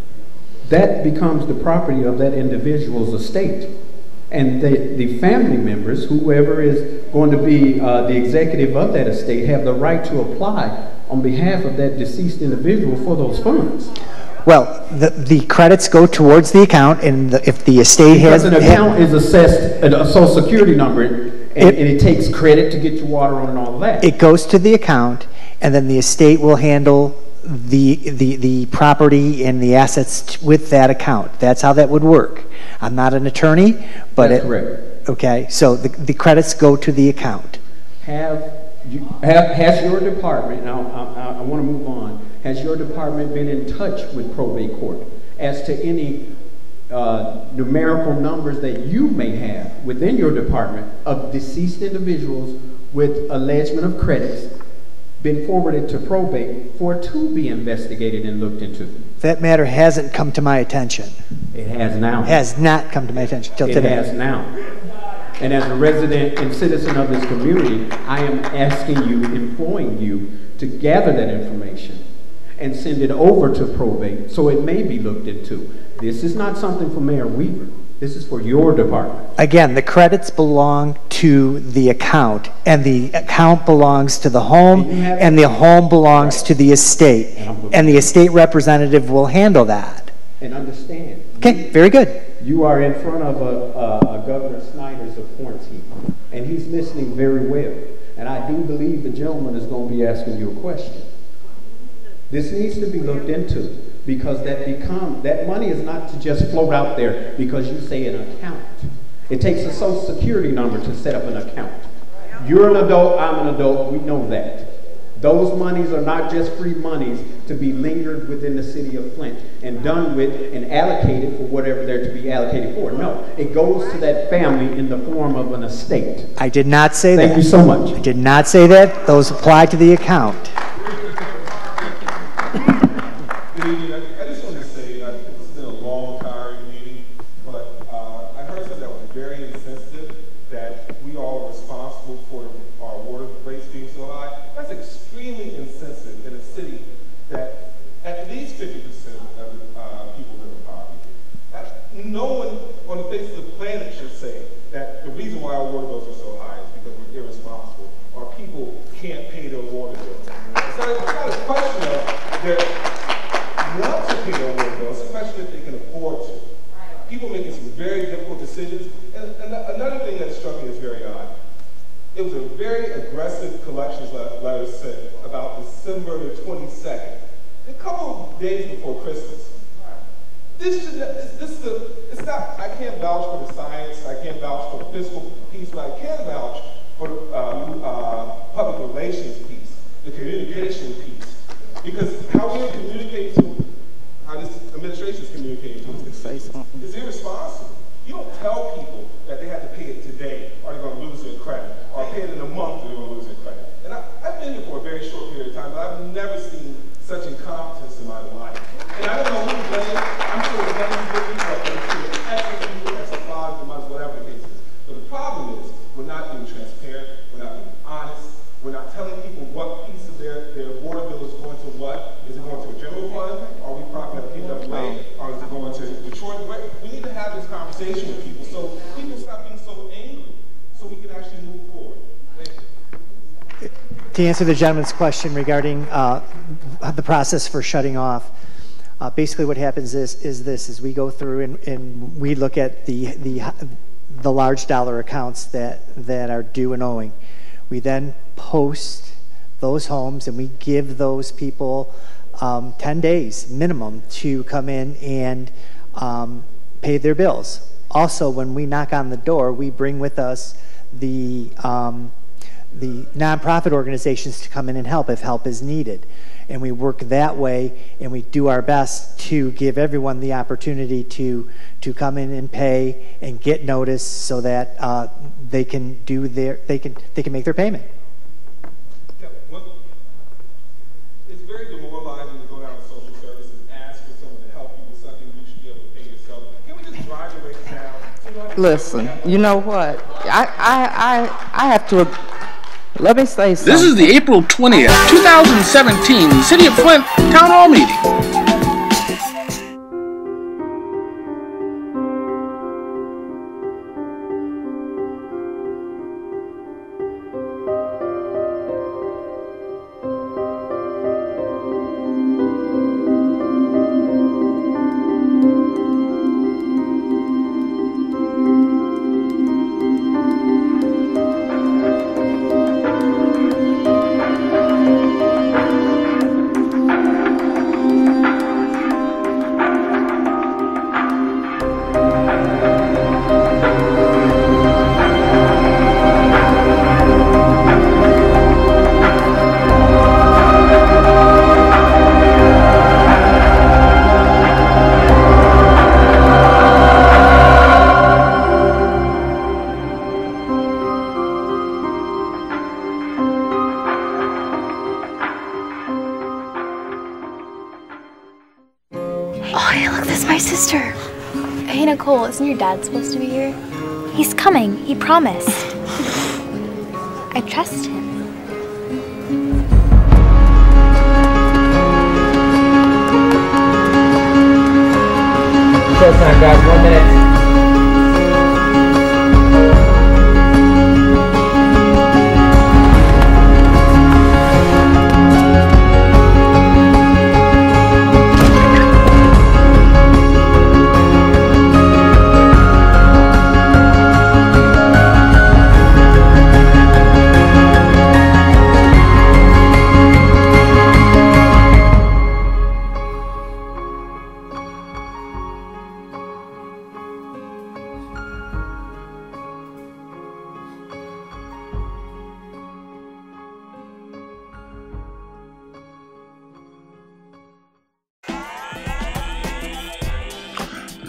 That becomes the property of that individual's estate. And the, the family members, whoever is going to be uh, the executive of that estate, have the right to apply on behalf of that deceased individual for those funds. Well, the, the credits go towards the account, and the, if the estate because has... an account is assessed a social security number, and it, and it takes credit to get your water on and all of that. It goes to the account, and then the estate will handle the, the, the property and the assets t with that account. That's how that would work. I'm not an attorney, but... That's it, correct. Okay, so the, the credits go to the account. Have, you, have has your department, now I, I, I want to move on, has your department been in touch with probate court as to any uh, numerical numbers that you may have within your department of deceased individuals with allegement of credits been forwarded to probate for to be investigated and looked into? That matter hasn't come to my attention. It has now. Has not come to my attention till it today. It has now. And as a resident and citizen of this community, I am asking you, imploring you to gather that information and send it over to probate so it may be looked into. This is not something for Mayor Weaver. This is for your department. Again, the credits belong to the account, and the account belongs to the home, and the home belongs to the estate, and the estate representative will handle that. And understand. Okay, very good. You are in front of a, a, a Governor Snyder's appointee, and he's listening very well. And I do believe the gentleman is going to be asking you a question. This needs to be looked into, because that become that money is not to just float out there because you say an account. It takes a social security number to set up an account. You're an adult, I'm an adult, we know that. Those monies are not just free monies to be lingered within the city of Flint and done with and allocated for whatever they're to be allocated for. No, it goes to that family in the form of an estate. I did not say that. Thank you so much. I did not say that. Those apply to the account. Good evening. I, I just wanted to say, uh, it's been a long, tiring meeting, but uh, I heard something that was very insensitive, that we all are responsible for our water rates being so high. That's extremely insensitive in a city that at least fifty percent of uh, people live in poverty. That, no one on the face of the planet should say that the reason why our water bills are so high is because we're irresponsible or people can't pay their water bills. It's not, it's not a question of their want to pay their water bills, it's a question if they can afford to. People making some very difficult decisions. And, and another thing that struck me as very odd, it was a very aggressive collections letter sent about December the twenty-second, a couple of days before Christmas. This should, this is the, it's not, I can't vouch for the science, I can't vouch for the fiscal piece, but I can vouch for the uh, uh, public relations piece, the communication piece. Because how we communicate to, how this administration is communicating to us is irresponsible. You don't tell people that they have to pay it today or they're going to lose their credit, or pay it in a month or they're going to lose their credit. And I, I've been here for a very short period of time, but I've never seen such incompetence in my life. And I don't know who to blame. I'm sure it's many people, but I'm sure it's extra people, extra fathers, and mothers, whatever the case is. But the problem is, we're not being transparent, we're not being honest, we're not telling people what piece of their, their water bill is going to what. Is it going to a general fund? Are we propping up P W A? Or is it going to Detroit? We need to have this conversation with people so people stop being so angry so we can actually move forward. Thank you. To answer the gentleman's question regarding uh, the process for shutting off, uh, basically what happens is, is this, is we go through and, and we look at the, the, the large dollar accounts that, that are due and owing. We then post those homes and we give those people um, ten days minimum to come in and um, pay their bills. Also, when we knock on the door, we bring with us the um, the nonprofit organizations to come in and help if help is needed. And we work that way, and we do our best to give everyone the opportunity to to come in and pay and get notice so that uh, they can do their they can they can make their payment. Yeah, well, it's very demoralizing to go down to social services and ask for someone to help you with something you should be able to pay yourself. Can we just drive the rates down? So you don't Listen, you know what? I I I I have to. Let me say something. This is the April twentieth, two thousand seventeen City of Flint Town Hall meeting. Isn't your dad supposed to be here? He's coming. He promised. I trust him. Showtime, guys. One minute.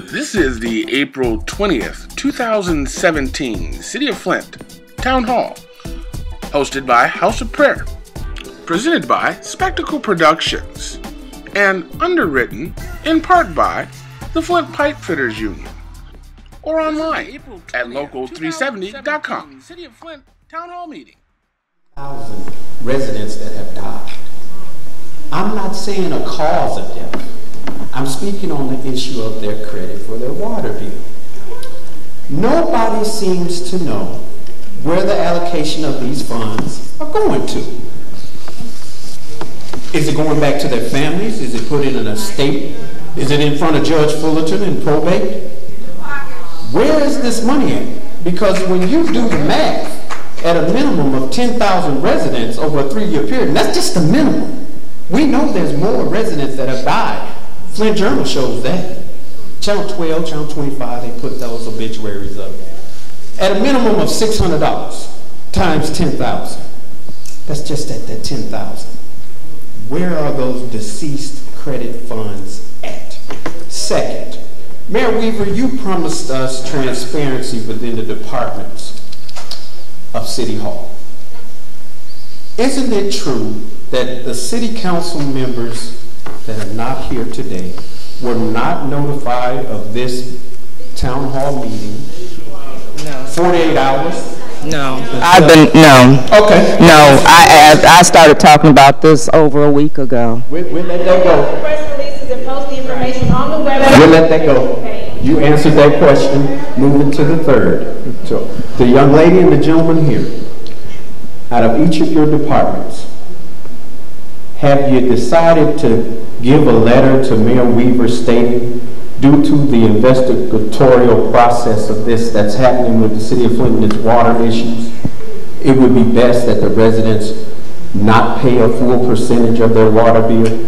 This is the April twentieth, two thousand seventeen City of Flint Town Hall, hosted by House of Prayer, presented by Spectacle Productions, and underwritten in part by the Flint Pipe Fitters Union, or online at local three seventy dot com. City of Flint Town Hall meeting. Thousand residents that have died. I'm not saying a cause of death. I'm speaking on the issue of their credit for their water bill. Nobody seems to know where the allocation of these funds are going to. Is it going back to their families? Is it put in an estate? Is it in front of Judge Fullerton in probate? Where is this money at? Because when you do the math, at a minimum of ten thousand residents over a three-year period, and that's just the minimum. We know there's more residents that have died. Flint Journal shows that. Channel twelve, Channel twenty-five, they put those obituaries up. At a minimum of six hundred dollars times ten thousand. That's just at that ten thousand. Where are those deceased credit funds at? Second, Mayor Weaver, you promised us transparency within the departments of City Hall. Isn't it true that the city council members that are not here today were not notified of this town hall meeting? No. forty-eight hours? No. I've been, no. Okay. No, I, I I started talking about this over a week ago. We'll, we'll let that go. Press releases and post the information on the website. We'll let that go. You answered that question. Moving to the third. So, the young lady and the gentleman here, out of each of your departments, have you decided to give a letter to Mayor Weaver stating, due to the investigatorial process of this that's happening with the city of Flint and its water issues, it would be best that the residents not pay a full percentage of their water bill?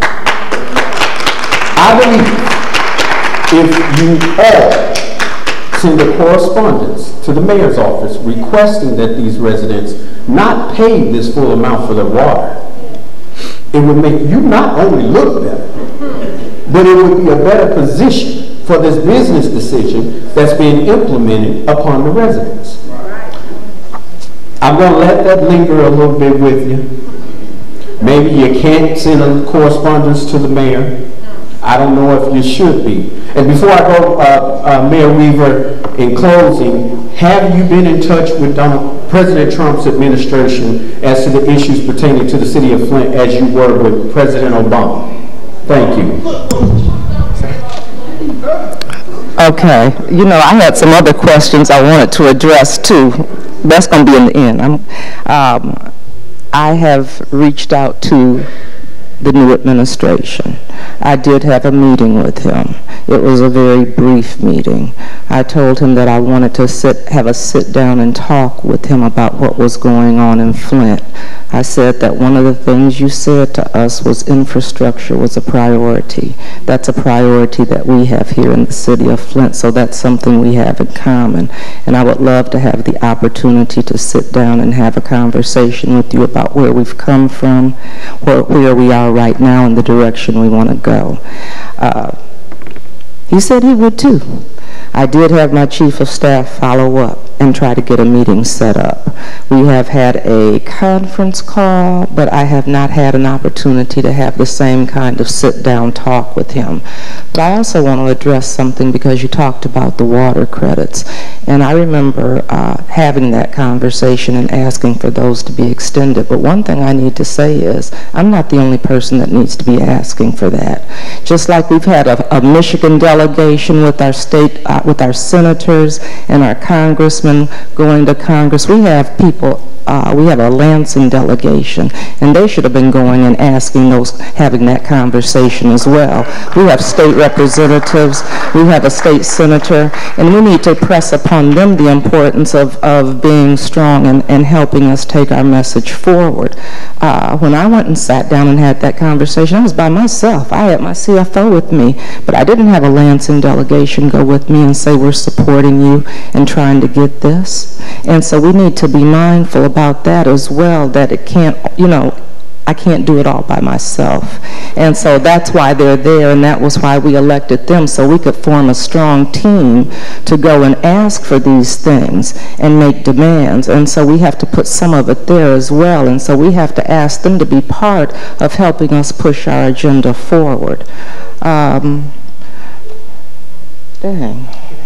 I believe if you all send a correspondence to the mayor's office requesting that these residents not pay this full amount for their water, it would make you not only look better, but it would be a better position for this business decision that's being implemented upon the residents. I'm going to let that linger a little bit with you. Maybe you can't send a correspondence to the mayor. I don't know if you should be. And before I go, uh, uh, Mayor Weaver, in closing, have you been in touch with Donald, President Trump's administration as to the issues pertaining to the city of Flint as you were with President Obama? Thank you. Okay, you know, I had some other questions I wanted to address too. That's going to be in the end. I'm, um, I have reached out to the new administration. I did have a meeting with him. It was a very brief meeting. I told him that I wanted to sit, have a sit down and talk with him about what was going on in Flint. I said that one of the things you said to us was infrastructure was a priority. That's a priority that we have here in the city of Flint, so that's something we have in common. And I would love to have the opportunity to sit down and have a conversation with you about where we've come from, where, where we are right now, and the direction we want to go. Uh, he said he would too. I did have my chief of staff follow up and try to get a meeting set up. We have had a conference call, but I have not had an opportunity to have the same kind of sit-down talk with him. But I also want to address something because you talked about the water credits. And I remember uh, having that conversation and asking for those to be extended. But one thing I need to say is I'm not the only person that needs to be asking for that. Just like we've had a, a Michigan delegation with our state, uh, with our senators and our congressmen going to Congress, we have people, uh, we have a Lansing delegation, and they should have been going and asking those, having that conversation as well. We have state representatives, we have a state senator, and we need to press upon them the importance of, of being strong and, and helping us take our message forward. Uh, when I went and sat down and had that conversation, I was by myself. I had my C F O with me, but I didn't have a Lansing delegation go with me and say we're supporting you and trying to get this. And so we need to be mindful about that as well, that it can't, you know, I can't do it all by myself. And so that's why they're there, and that was why we elected them, so we could form a strong team to go and ask for these things and make demands. And so we have to put some of it there as well, and so we have to ask them to be part of helping us push our agenda forward. Um, dang.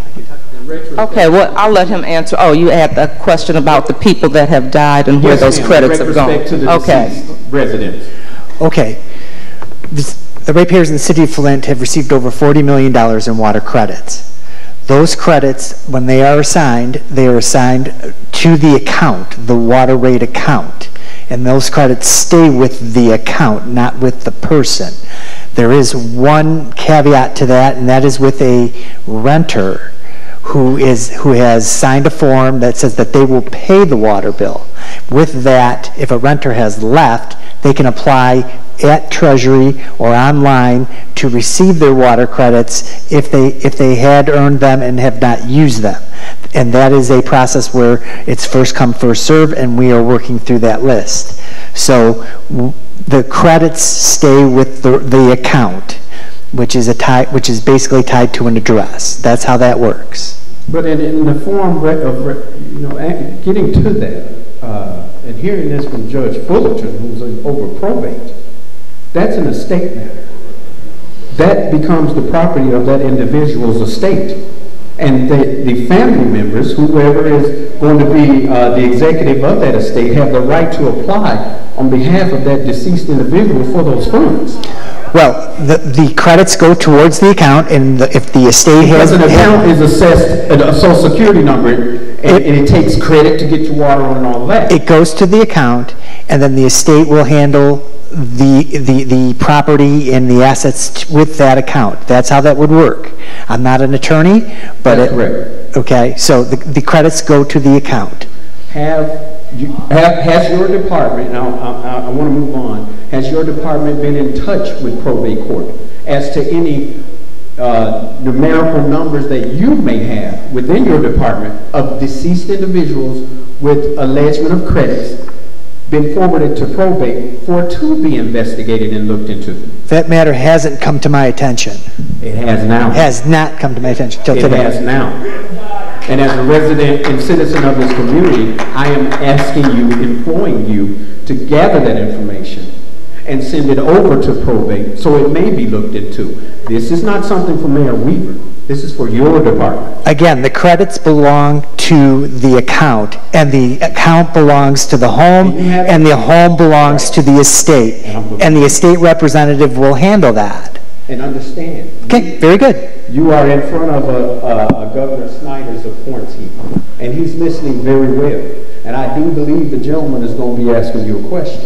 Okay, well, I'll let him answer. Oh, you had the question about the people that have died and where Yes, those ma'am. credits With have gone. respect to the Okay. deceased residents. Okay. This, the ratepayers in the city of Flint have received over forty million dollars in water credits. Those credits, when they are assigned, they are assigned to the account, the water rate account. And those credits stay with the account, not with the person. There is one caveat to that, and that is with a renter who is who has signed a form that says that they will pay the water bill. With that, if a renter has left, they can apply at Treasury or online to receive their water credits if they if they had earned them and have not used them. And that is a process where it's first come, first serve, and we are working through that list. So w the credits stay with the, the account, which is a tie, which is basically tied to an address. That's how that works. But in, in the form of, you know, getting to that, uh, and hearing this from Judge Fullerton, who's over probate, that's an estate matter. That becomes the property of that individual's estate. And the, the family members, whoever is going to be uh, the executive of that estate, have the right to apply on behalf of that deceased individual for those funds. Well, the, the credits go towards the account, and the, if the estate Because has... an account is assessed at a social security number, and it, and it takes credit to get your water on and all that. It goes to the account, and then the estate will handle the, the, the property and the assets t with that account. That's how that would work. I'm not an attorney, but... That's it, correct. Okay, so the, the credits go to the account. Have you, have, has your department, now I, I, I want to move on, has your department been in touch with probate court as to any uh, numerical numbers that you may have within your department of deceased individuals with allegement of credits been forwarded to probate for to be investigated and looked into? That matter hasn't come to my attention. It has now. Has not come to my attention till It today. has now. And as a resident and citizen of this community, I am asking you, imploring you to gather that information and send it over to probate so it may be looked into. This is not something for Mayor Weaver. This is for your department. Again, the credits belong to the account, and the account belongs to the home, and the home belongs to the estate, and the estate representative will handle that. And understand. Okay, very good. You are in front of a, a, a Governor Snyder's of Hornsey, and he's listening very well. And I do believe the gentleman is going to be asking you a question.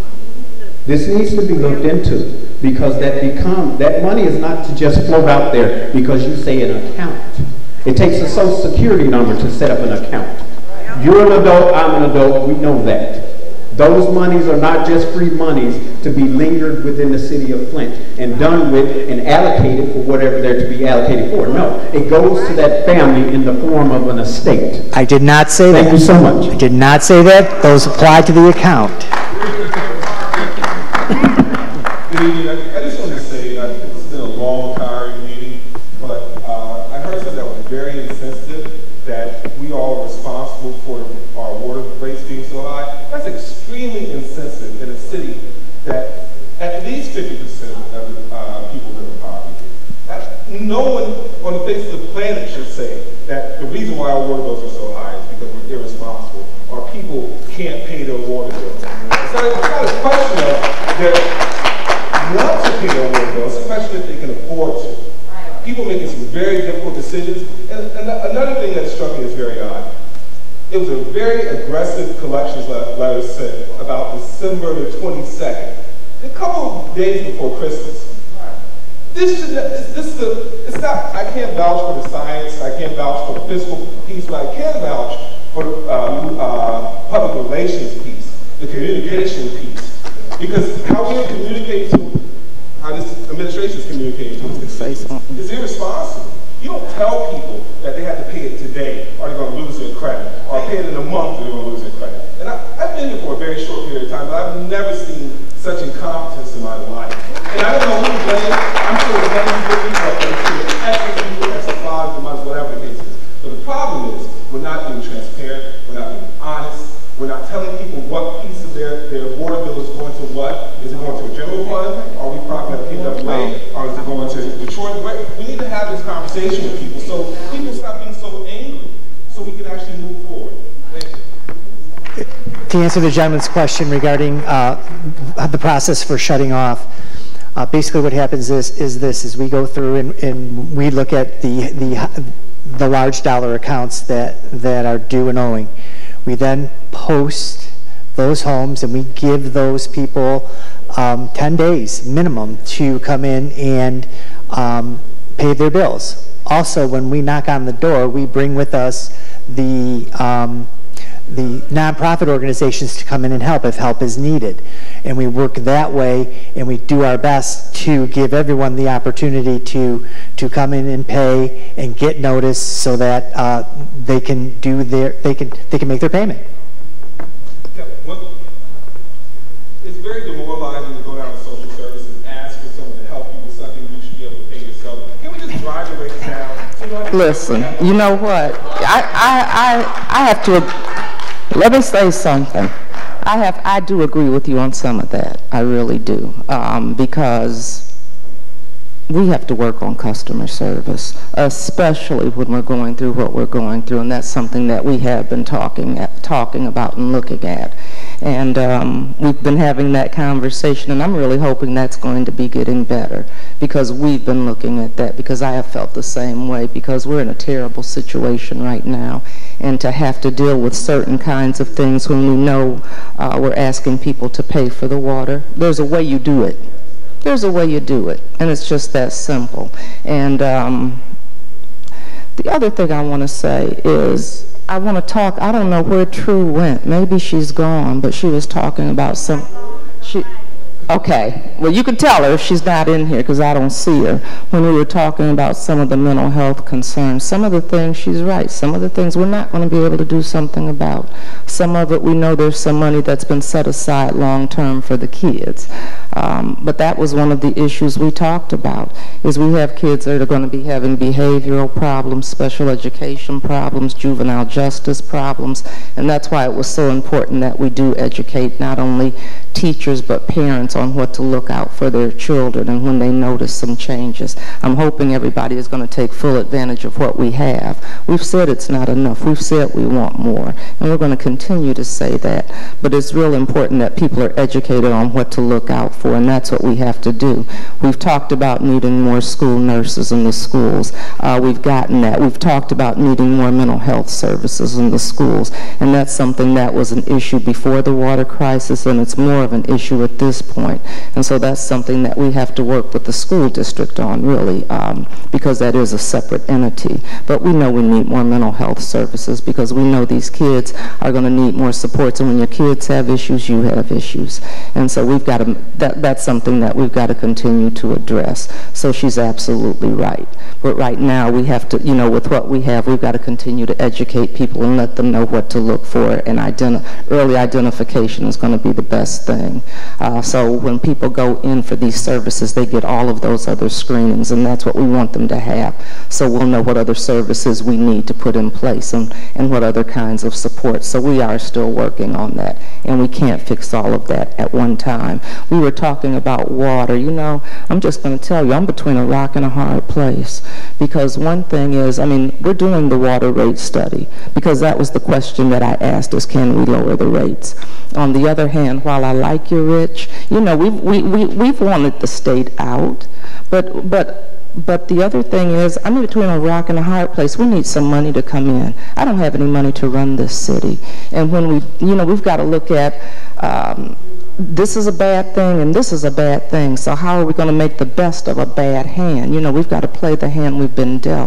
This needs to be looked into, because that become that money is not to just float out there because you say an account. It takes a social security number to set up an account. You're an adult, I'm an adult, we know that. Those monies are not just free monies to be lingered within the city of Flint and done with and allocated for whatever they're to be allocated for. No, it goes to that family in the form of an estate. I did not say that. Thank you so much. I did not say that. Those apply to the account. Good evening. I, I just wanted to say uh, it's been a long, tiring meeting, but uh, I heard something that was very insensitive, that we all are responsible for our water rates being so high. That's extremely insensitive in a city that at least fifty percent of the uh, people live in poverty. That, no one on the face of the planet should say that the reason why our water bills are so high is because we're irresponsible or people can't pay their water bills. It's not, it's not a question of their want to pay their water bills, it's a question if they can afford to. People making some very difficult decisions. And, and another thing that struck me as very odd, it was a very aggressive collections letter sent about December the twenty-second, a couple of days before Christmas. This should, this is the, it's not, I can't vouch for the science, I can't vouch for the fiscal piece, but I can vouch for the uh, uh, public relations piece, the communication piece. Because how we communicate to, how this administration is communicating to us is irresponsible. You don't tell people that they have to pay it today or they're going to lose their credit, or pay it in a month or they're going to lose their credit. And I, I've been here for a very short period of time, but I've never seen such incompetence in my life. And I don't know who to blame. I'm sure it's one of you people, but I'm sure it's extra people, extra fathers, and mothers, whatever the case is. But the problem is, we're not being transparent, we're not being honest, we're not telling people what piece of their, their water bill is going to what. Is it going to a general fund? Are we propping up P W A? Or is it going to Detroit? We need to have this conversation with people so people stop being so angry so we can actually move forward. Thank you. To answer the gentleman's question regarding uh, the process for shutting off, uh, basically what happens is, is this, is we go through and, and we look at the, the, the large dollar accounts that, that are due and owing. We then post those homes and we give those people um, ten days minimum to come in and um, pay their bills. Also, when we knock on the door, we bring with us the um, the nonprofit organizations to come in and help if help is needed. And we work that way, and we do our best to give everyone the opportunity to to come in and pay and get notice so that uh, they can do their they can they can make their payment. Yeah, well, it's very demoralizing to go down to social services and ask for someone to help you with something you should be able to pay yourself. Can we just drive the rates down? So you don't have to Listen, you know what? I I I I have to. Let me say something. I have, I do agree with you on some of that. I really do, um, because we have to work on customer service, especially when we're going through what we're going through, and that's something that we have been talking at, talking about and looking at. And um, we've been having that conversation, and I'm really hoping that's going to be getting better, because we've been looking at that, because I have felt the same way, because we're in a terrible situation right now. And to have to deal with certain kinds of things when we know uh, we're asking people to pay for the water. There's a way you do it. There's a way you do it, and it's just that simple. And um, the other thing I want to say is I want to talk, I don't know where True went. Maybe she's gone, but she was talking about some, she, okay, well you can tell her if she's not in here because I don't see her. When we were talking about some of the mental health concerns, some of the things, she's right, some of the things we're not going to be able to do something about. Some of it we know there's some money that's been set aside long term for the kids. Um, but that was one of the issues we talked about, is we have kids that are going to be having behavioral problems, special education problems, juvenile justice problems, and that's why it was so important that we do educate not only teachers but parents on what to look out for their children and when they notice some changes. I'm hoping everybody is going to take full advantage of what we have. We've said it's not enough. We've said we want more, and we're going to continue to say that, but it's real important that people are educated on what to look out for. For, and that's what we have to do. We've talked about needing more school nurses in the schools. Uh, we've gotten that. We've talked about needing more mental health services in the schools, and that's something that was an issue before the water crisis, and it's more of an issue at this point. And so that's something that we have to work with the school district on, really, um, because that is a separate entity. But we know we need more mental health services because we know these kids are going to need more supports, and when your kids have issues, you have issues. And so we've got to, that, that's something that we've got to continue to address. So she's absolutely right. But right now we have to, you know, with what we have, we've got to continue to educate people and let them know what to look for, and identi early identification is going to be the best thing. Uh, so when people go in for these services, they get all of those other screenings, and that's what we want them to have. So we'll know what other services we need to put in place and, and what other kinds of support. So we are still working on that, and we can't fix all of that at one time. We were talking about water. You know, I'm just going to tell you, I'm between a rock and a hard place, because one thing is, I mean, we're doing the water rate study because that was the question that I asked is, can we lower the rates? On the other hand, while I like you, Rich, you know, we've, we, we, we've wanted the state out, but, but But the other thing is, I'm in between a rock and a hard place. We need some money to come in. I don't have any money to run this city. And when we, you know, we've got to look at, um, this is a bad thing and this is a bad thing. So how are we going to make the best of a bad hand? You know, we've got to play the hand we've been dealt.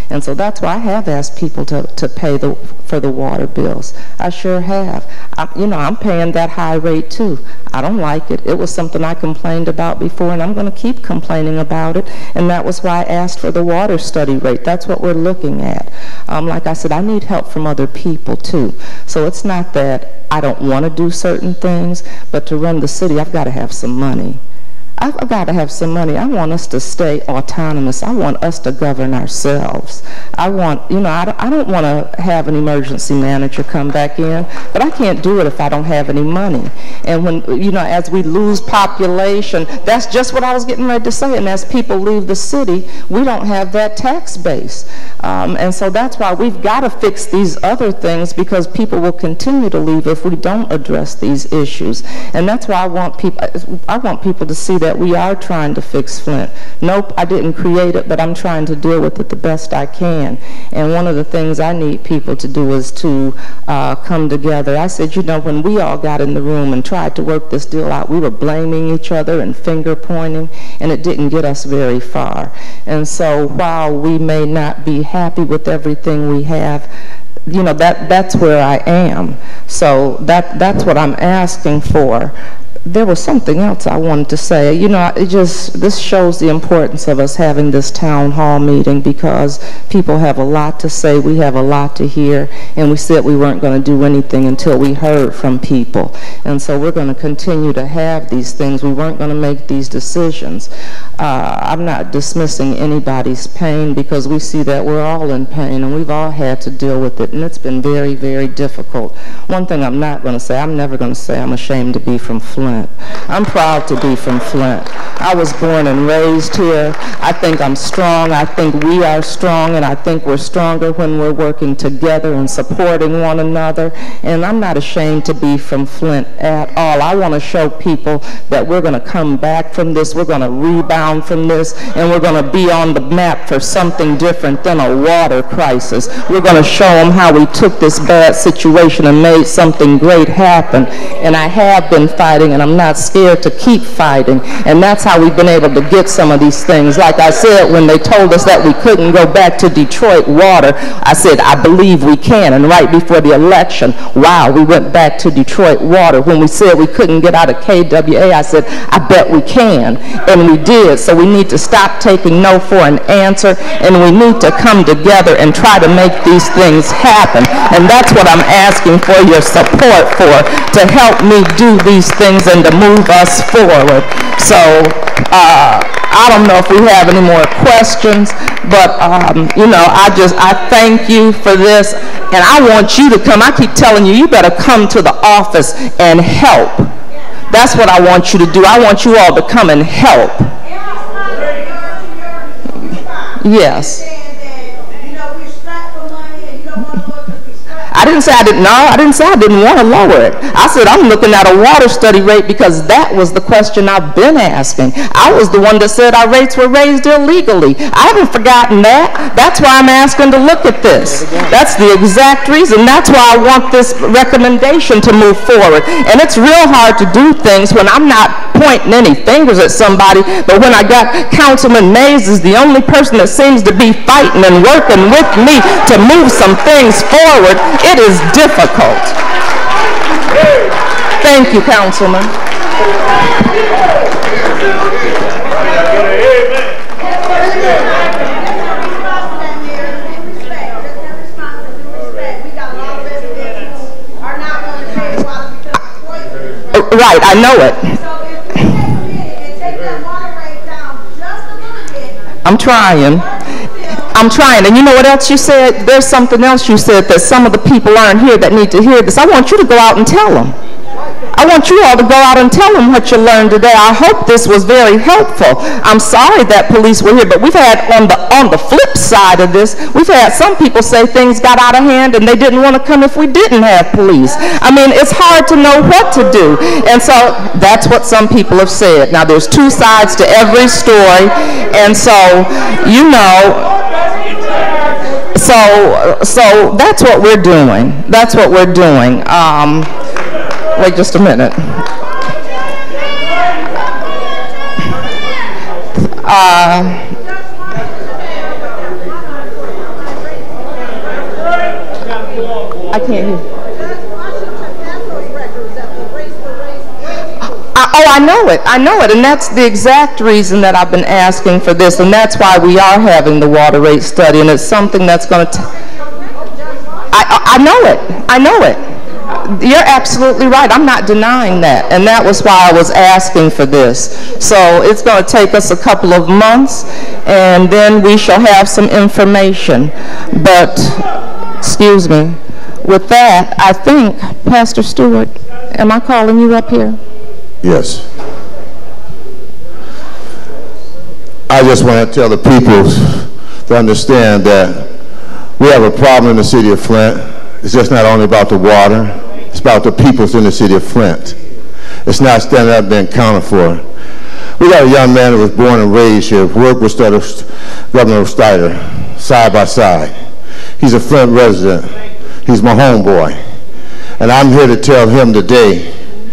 And so that's why I have asked people to, to pay the, for the water bills. I sure have. I, you know, I'm paying that high rate too. I don't like it. It was something I complained about before, and I'm going to keep complaining about it. And that was why I asked for the water study rate. That's what we're looking at. Um, like I said, I need help from other people too. So it's not that I don't want to do certain things, but to run the city, I've got to have some money. I've got to have some money. I want us to stay autonomous. I want us to govern ourselves. I want, you know, I don't, I don't want to have an emergency manager come back in, but I can't do it if I don't have any money. And when, you know, as we lose population, that's just what I was getting ready to say. And as people leave the city, we don't have that tax base. Um, and so that's why we've got to fix these other things, because people will continue to leave if we don't address these issues. And that's why I want people, I want people to see that that we are trying to fix Flint. Nope, I didn't create it, but I'm trying to deal with it the best I can. And one of the things I need people to do is to uh, come together. I said, you know, when we all got in the room and tried to work this deal out, we were blaming each other and finger pointing, and it didn't get us very far. And so while we may not be happy with everything we have, you know, that that's where I am. So that that's what I'm asking for. There was something else I wanted to say. You know, it just, this shows the importance of us having this town hall meeting, because people have a lot to say, we have a lot to hear, and we said we weren't going to do anything until we heard from people. And so we're going to continue to have these things. We weren't going to make these decisions. Uh, I'm not dismissing anybody's pain, because we see that we're all in pain, and we've all had to deal with it, and it's been very, very difficult. One thing I'm not going to say, I'm never going to say I'm ashamed to be from Flint. I'm proud to be from Flint. I was born and raised here. I think I'm strong. I think we are strong, and I think we're stronger when we're working together and supporting one another. And I'm not ashamed to be from Flint at all. I want to show people that we're going to come back from this, we're going to rebound from this, and we're going to be on the map for something different than a water crisis. We're going to show them how we took this bad situation and made something great happen. And I have been fighting, and I'm not scared to keep fighting. And that's how we've been able to get some of these things. Like I said, when they told us that we couldn't go back to Detroit Water, I said, I believe we can. And right before the election, wow, we went back to Detroit Water. When we said we couldn't get out of K W A, I said, I bet we can. And we did. So we need to stop taking no for an answer, and we need to come together and try to make these things happen. And that's what I'm asking for your support for, to help me do these things and to move us forward. So uh, I don't know if we have any more questions, but um, you know, I just, I thank you for this, and I want you to come. I keep telling you, you better come to the office and help. That's what I want you to do. I want you all to come and help. Yes. I didn't say I didn't know. I didn't say I didn't want to lower it. I said I'm looking at a water study rate, because that was the question I've been asking. I was the one that said our rates were raised illegally. I haven't forgotten that. That's why I'm asking to look at this. That's the exact reason. That's why I want this recommendation to move forward. And it's real hard to do things when I'm not pointing any fingers at somebody, but when I got Councilman Mays is the only person that seems to be fighting and working with me to move some things forward, it is difficult. Thank you, Councilman. Right, I know it. I'm trying. I'm trying. And you know what else you said? There's something else you said that some of the people aren't here that need to hear this. I want you to go out and tell them. I want you all to go out and tell them what you learned today. I hope this was very helpful. I'm sorry that police were here, but we've had on the on the flip side of this, we've had some people say things got out of hand and they didn't want to come if we didn't have police. I mean, it's hard to know what to do. And so that's what some people have said. Now, there's two sides to every story, and so, you know, so so that's what we're doing. That's what we're doing. Um, Wait just a minute. Uh, can't hear. I, oh, I know it. I know it. And that's the exact reason that I've been asking for this. And that's why we are having the water rate study. And it's something that's going to... I, I know it. I know it. You're absolutely right. I'm not denying that. And that was why I was asking for this. So it's going to take us a couple of months, and then we shall have some information. But, excuse me, with that, I think, Pastor Stewart, am I calling you up here? Yes. I just want to tell the people to understand that we have a problem in the city of Flint. It's just not only about the water, it's about the peoples in the city of Flint. It's not standing up being accounted for. We got a young man that was born and raised here, worked with Governor Snyder, side by side. He's a Flint resident. He's my homeboy. And I'm here to tell him today,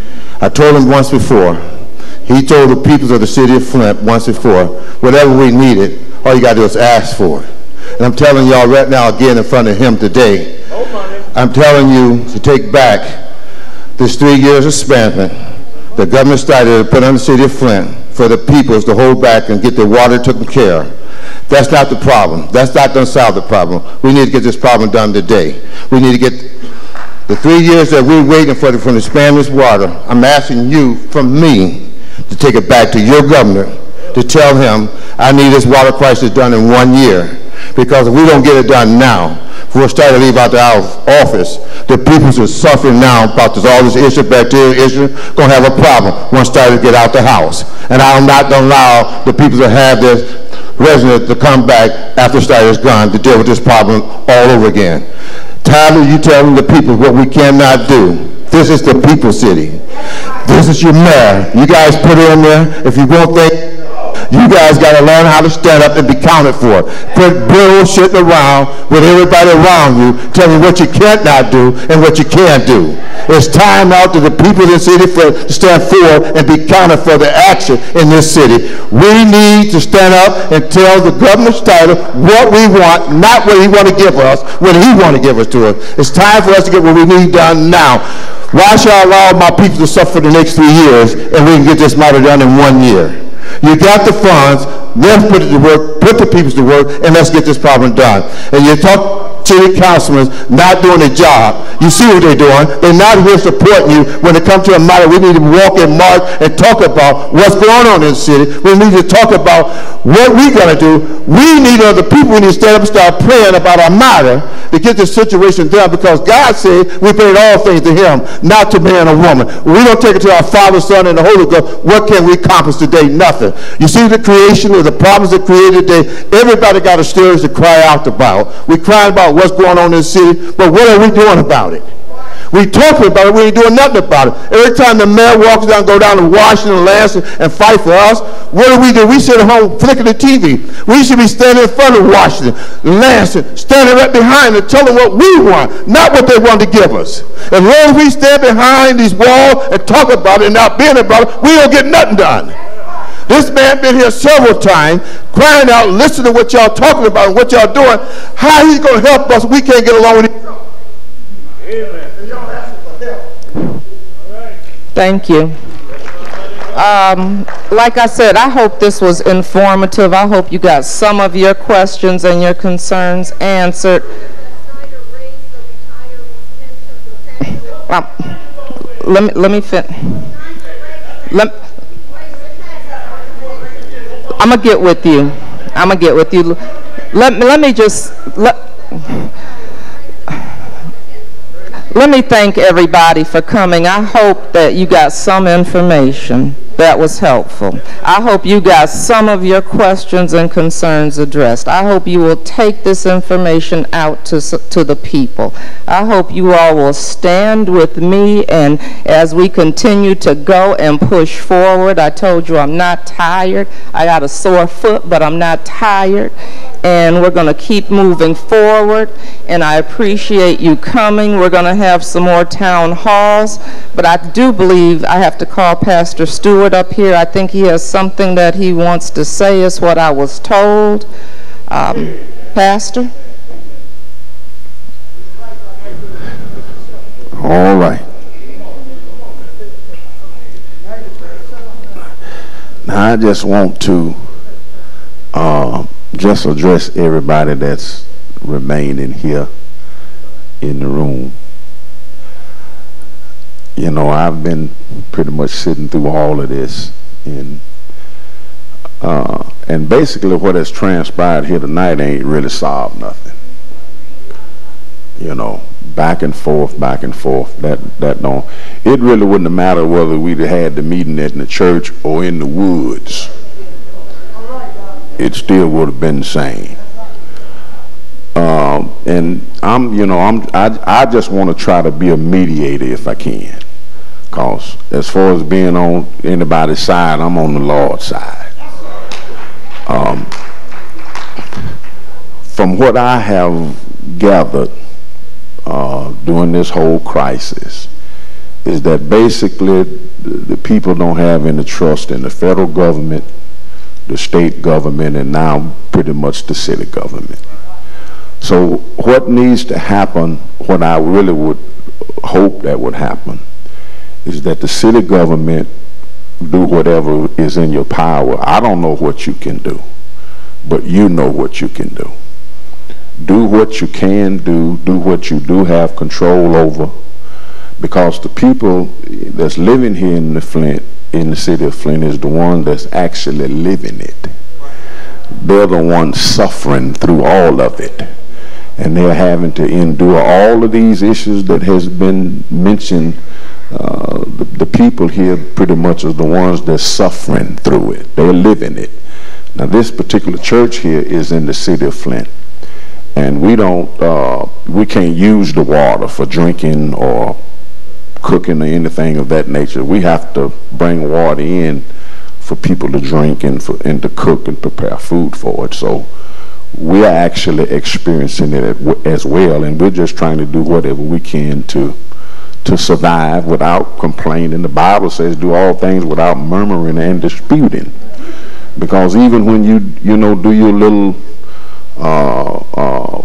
I told him once before, he told the peoples of the city of Flint once before, whatever we needed, all you got to do is ask for it. And I'm telling y'all right now again in front of him today, I'm telling you to take back this three years of spending that Governor Snyder put on the city of Flint for the peoples to hold back and get their water taken care of. That's not the problem. That's not going to solve the problem. We need to get this problem done today. We need to get the three years that we're waiting for the, from the Spanish water. I'm asking you from me to take it back to your governor to tell him I need this water crisis done in one year. Because if we don't get it done now, if we're starting to leave out the office, the people who are suffering now about this, all this issue, bacterial issue, going to have a problem once started to get out the house. And I'm not going to allow the people that have this resident to come back after Snyder's gone to deal with this problem all over again. Tyler, you telling the people what we cannot do. This is the people city. This is your mayor. You guys put it in there. If you won't think, you guys got to learn how to stand up and be counted for. Quit bullshitting around with everybody around you, telling you what you can't not do and what you can do. It's time now to the people in the city for, to stand forward and be counted for the action in this city. We need to stand up and tell the governor's title what we want, not what he want to give us, what he want to give us to us. It's time for us to get what we need done now. Why should I allow my people to suffer for the next three years and we can get this matter done in one year? You got the funds, let's put it to work, put the people to work, and let's get this problem done. And you talk city councilmen not doing their job. You see what they're doing. They're not here supporting you when it comes to a matter. We need to walk and march and talk about what's going on in the city. We need to talk about what we're going to do. We need other people. We need to stand up and start praying about our matter to get this situation done, because God said we paid all things to him, not to man or woman. We don't take it to our Father, Son, and the Holy Ghost. What can we accomplish today? Nothing. You see the creation of the problems that created today. Everybody got a story to cry out about. We're crying about what's going on in the city, but what are we doing about it? We talking about it, we ain't doing nothing about it. Every time the mayor walks down, go down to Washington, Lansing, and fight for us, what do we do? We sit at home flicking the T V. We should be standing in front of Washington, Lansing, standing right behind them, telling what we want, not what they want to give us. As long as we stand behind these walls and talk about it and not being about it, we don't get nothing done. This man been here several times, crying out, listening to what y'all talking about and what y'all doing. How he's going to help us? We can't get along with it. Amen. Thank you. Um, like I said, I hope this was informative. I hope you got some of your questions and your concerns answered. Um, let me let me fin. Let. I'm gonna get with you. I'm gonna get with you. Let me let me just let. Let me thank everybody for coming. I hope that you got some information that was helpful. I hope you got some of your questions and concerns addressed. I hope you will take this information out to, to the people. I hope you all will stand with me, and as we continue to go and push forward. I told you I'm not tired. I got a sore foot, but I'm not tired. And we're going to keep moving forward, and I appreciate you coming. We're going to have some more town halls, but I do believe I have to call Pastor Stewart up here. I think he has something that he wants to say, is what I was told. Um, Pastor? All right. Now I just want to uh, just address everybody that's remaining here in the room. You know, I've been pretty much sitting through all of this, and uh, and basically what has transpired here tonight ain't really solved nothing. You know, back and forth, back and forth. That that don't. It really wouldn't have mattered whether we'd had the meeting at the church or in the woods. It still would have been the same. Um, and I'm, you know, I'm, I, I just want to try to be a mediator if I can. Cause as far as being on anybody's side, I'm on the Lord's side. Um, from what I have gathered uh, during this whole crisis, is that basically the, the people don't have any trust in the federal government, the state government, and now pretty much the city government. So what needs to happen, what I really would hope that would happen, is that the city government do whatever is in your power. I don't know what you can do, but you know what you can do. Do what you can do, do what you do have control over, because the people that's living here in the Flint, in the city of Flint, is the one that's actually living it. They're the ones suffering through all of it. And they're having to endure all of these issues that has been mentioned. Uh, the, the people here pretty much are the ones that's suffering through it. They're living it. Now this particular church here is in the city of Flint. And we don't, uh, we can't use the water for drinking or cooking or anything of that nature. We have to bring water in for people to drink and, for, and to cook and prepare food for it. So we are actually experiencing it as well, and we're just trying to do whatever we can to to survive without complaining. The Bible says do all things without murmuring and disputing, because even when you you know do your little uh, uh,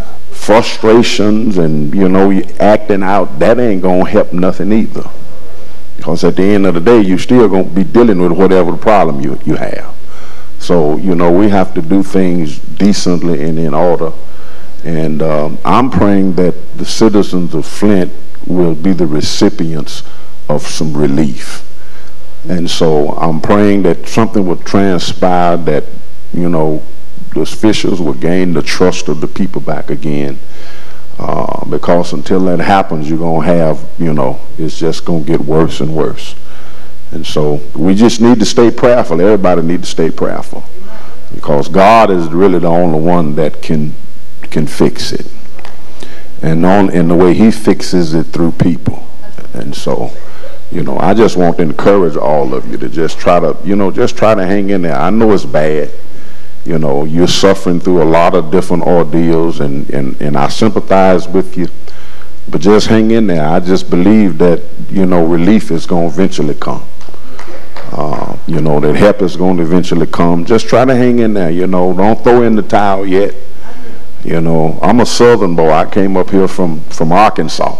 frustrations and you know you acting out, that ain't gonna help nothing either, because at the end of the day you still gonna be dealing with whatever the problem you you have. So, you know, we have to do things decently and in order. And um, I'm praying that the citizens of Flint will be the recipients of some relief. And so I'm praying that something will transpire, that, you know, the officials will gain the trust of the people back again. Uh, because until that happens, you're going to have, you know, it's just going to get worse and worse. And so we just need to stay prayerful. Everybody needs to stay prayerful, because God is really the only one that can can fix it, and on in the way He fixes it through people. And so, you know, I just want to encourage all of you to just try to, you know, just try to hang in there. I know it's bad. You know, you're suffering through a lot of different ordeals, and and and I sympathize with you. But just hang in there. I just believe that, you know, relief is going to eventually come. Uh, you know, that help is going to eventually come. Just try to hang in there, you know. Don't throw in the towel yet. You know, I'm a Southern boy. I came up here from, from Arkansas.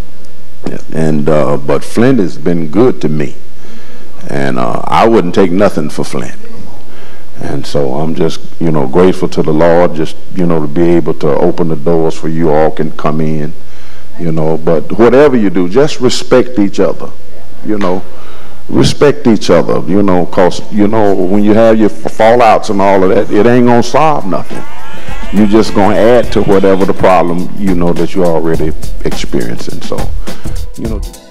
And, uh, but Flint has been good to me. And uh, I wouldn't take nothing for Flint. And so I'm just, you know, grateful to the Lord, just, you know, to be able to open the doors for you all can come in. You know, but whatever you do, just respect each other, you know, respect each other, you know, because, you know, when you have your fallouts and all of that, it ain't going to solve nothing. You're just going to add to whatever the problem, you know, that you're already experiencing. So, you know.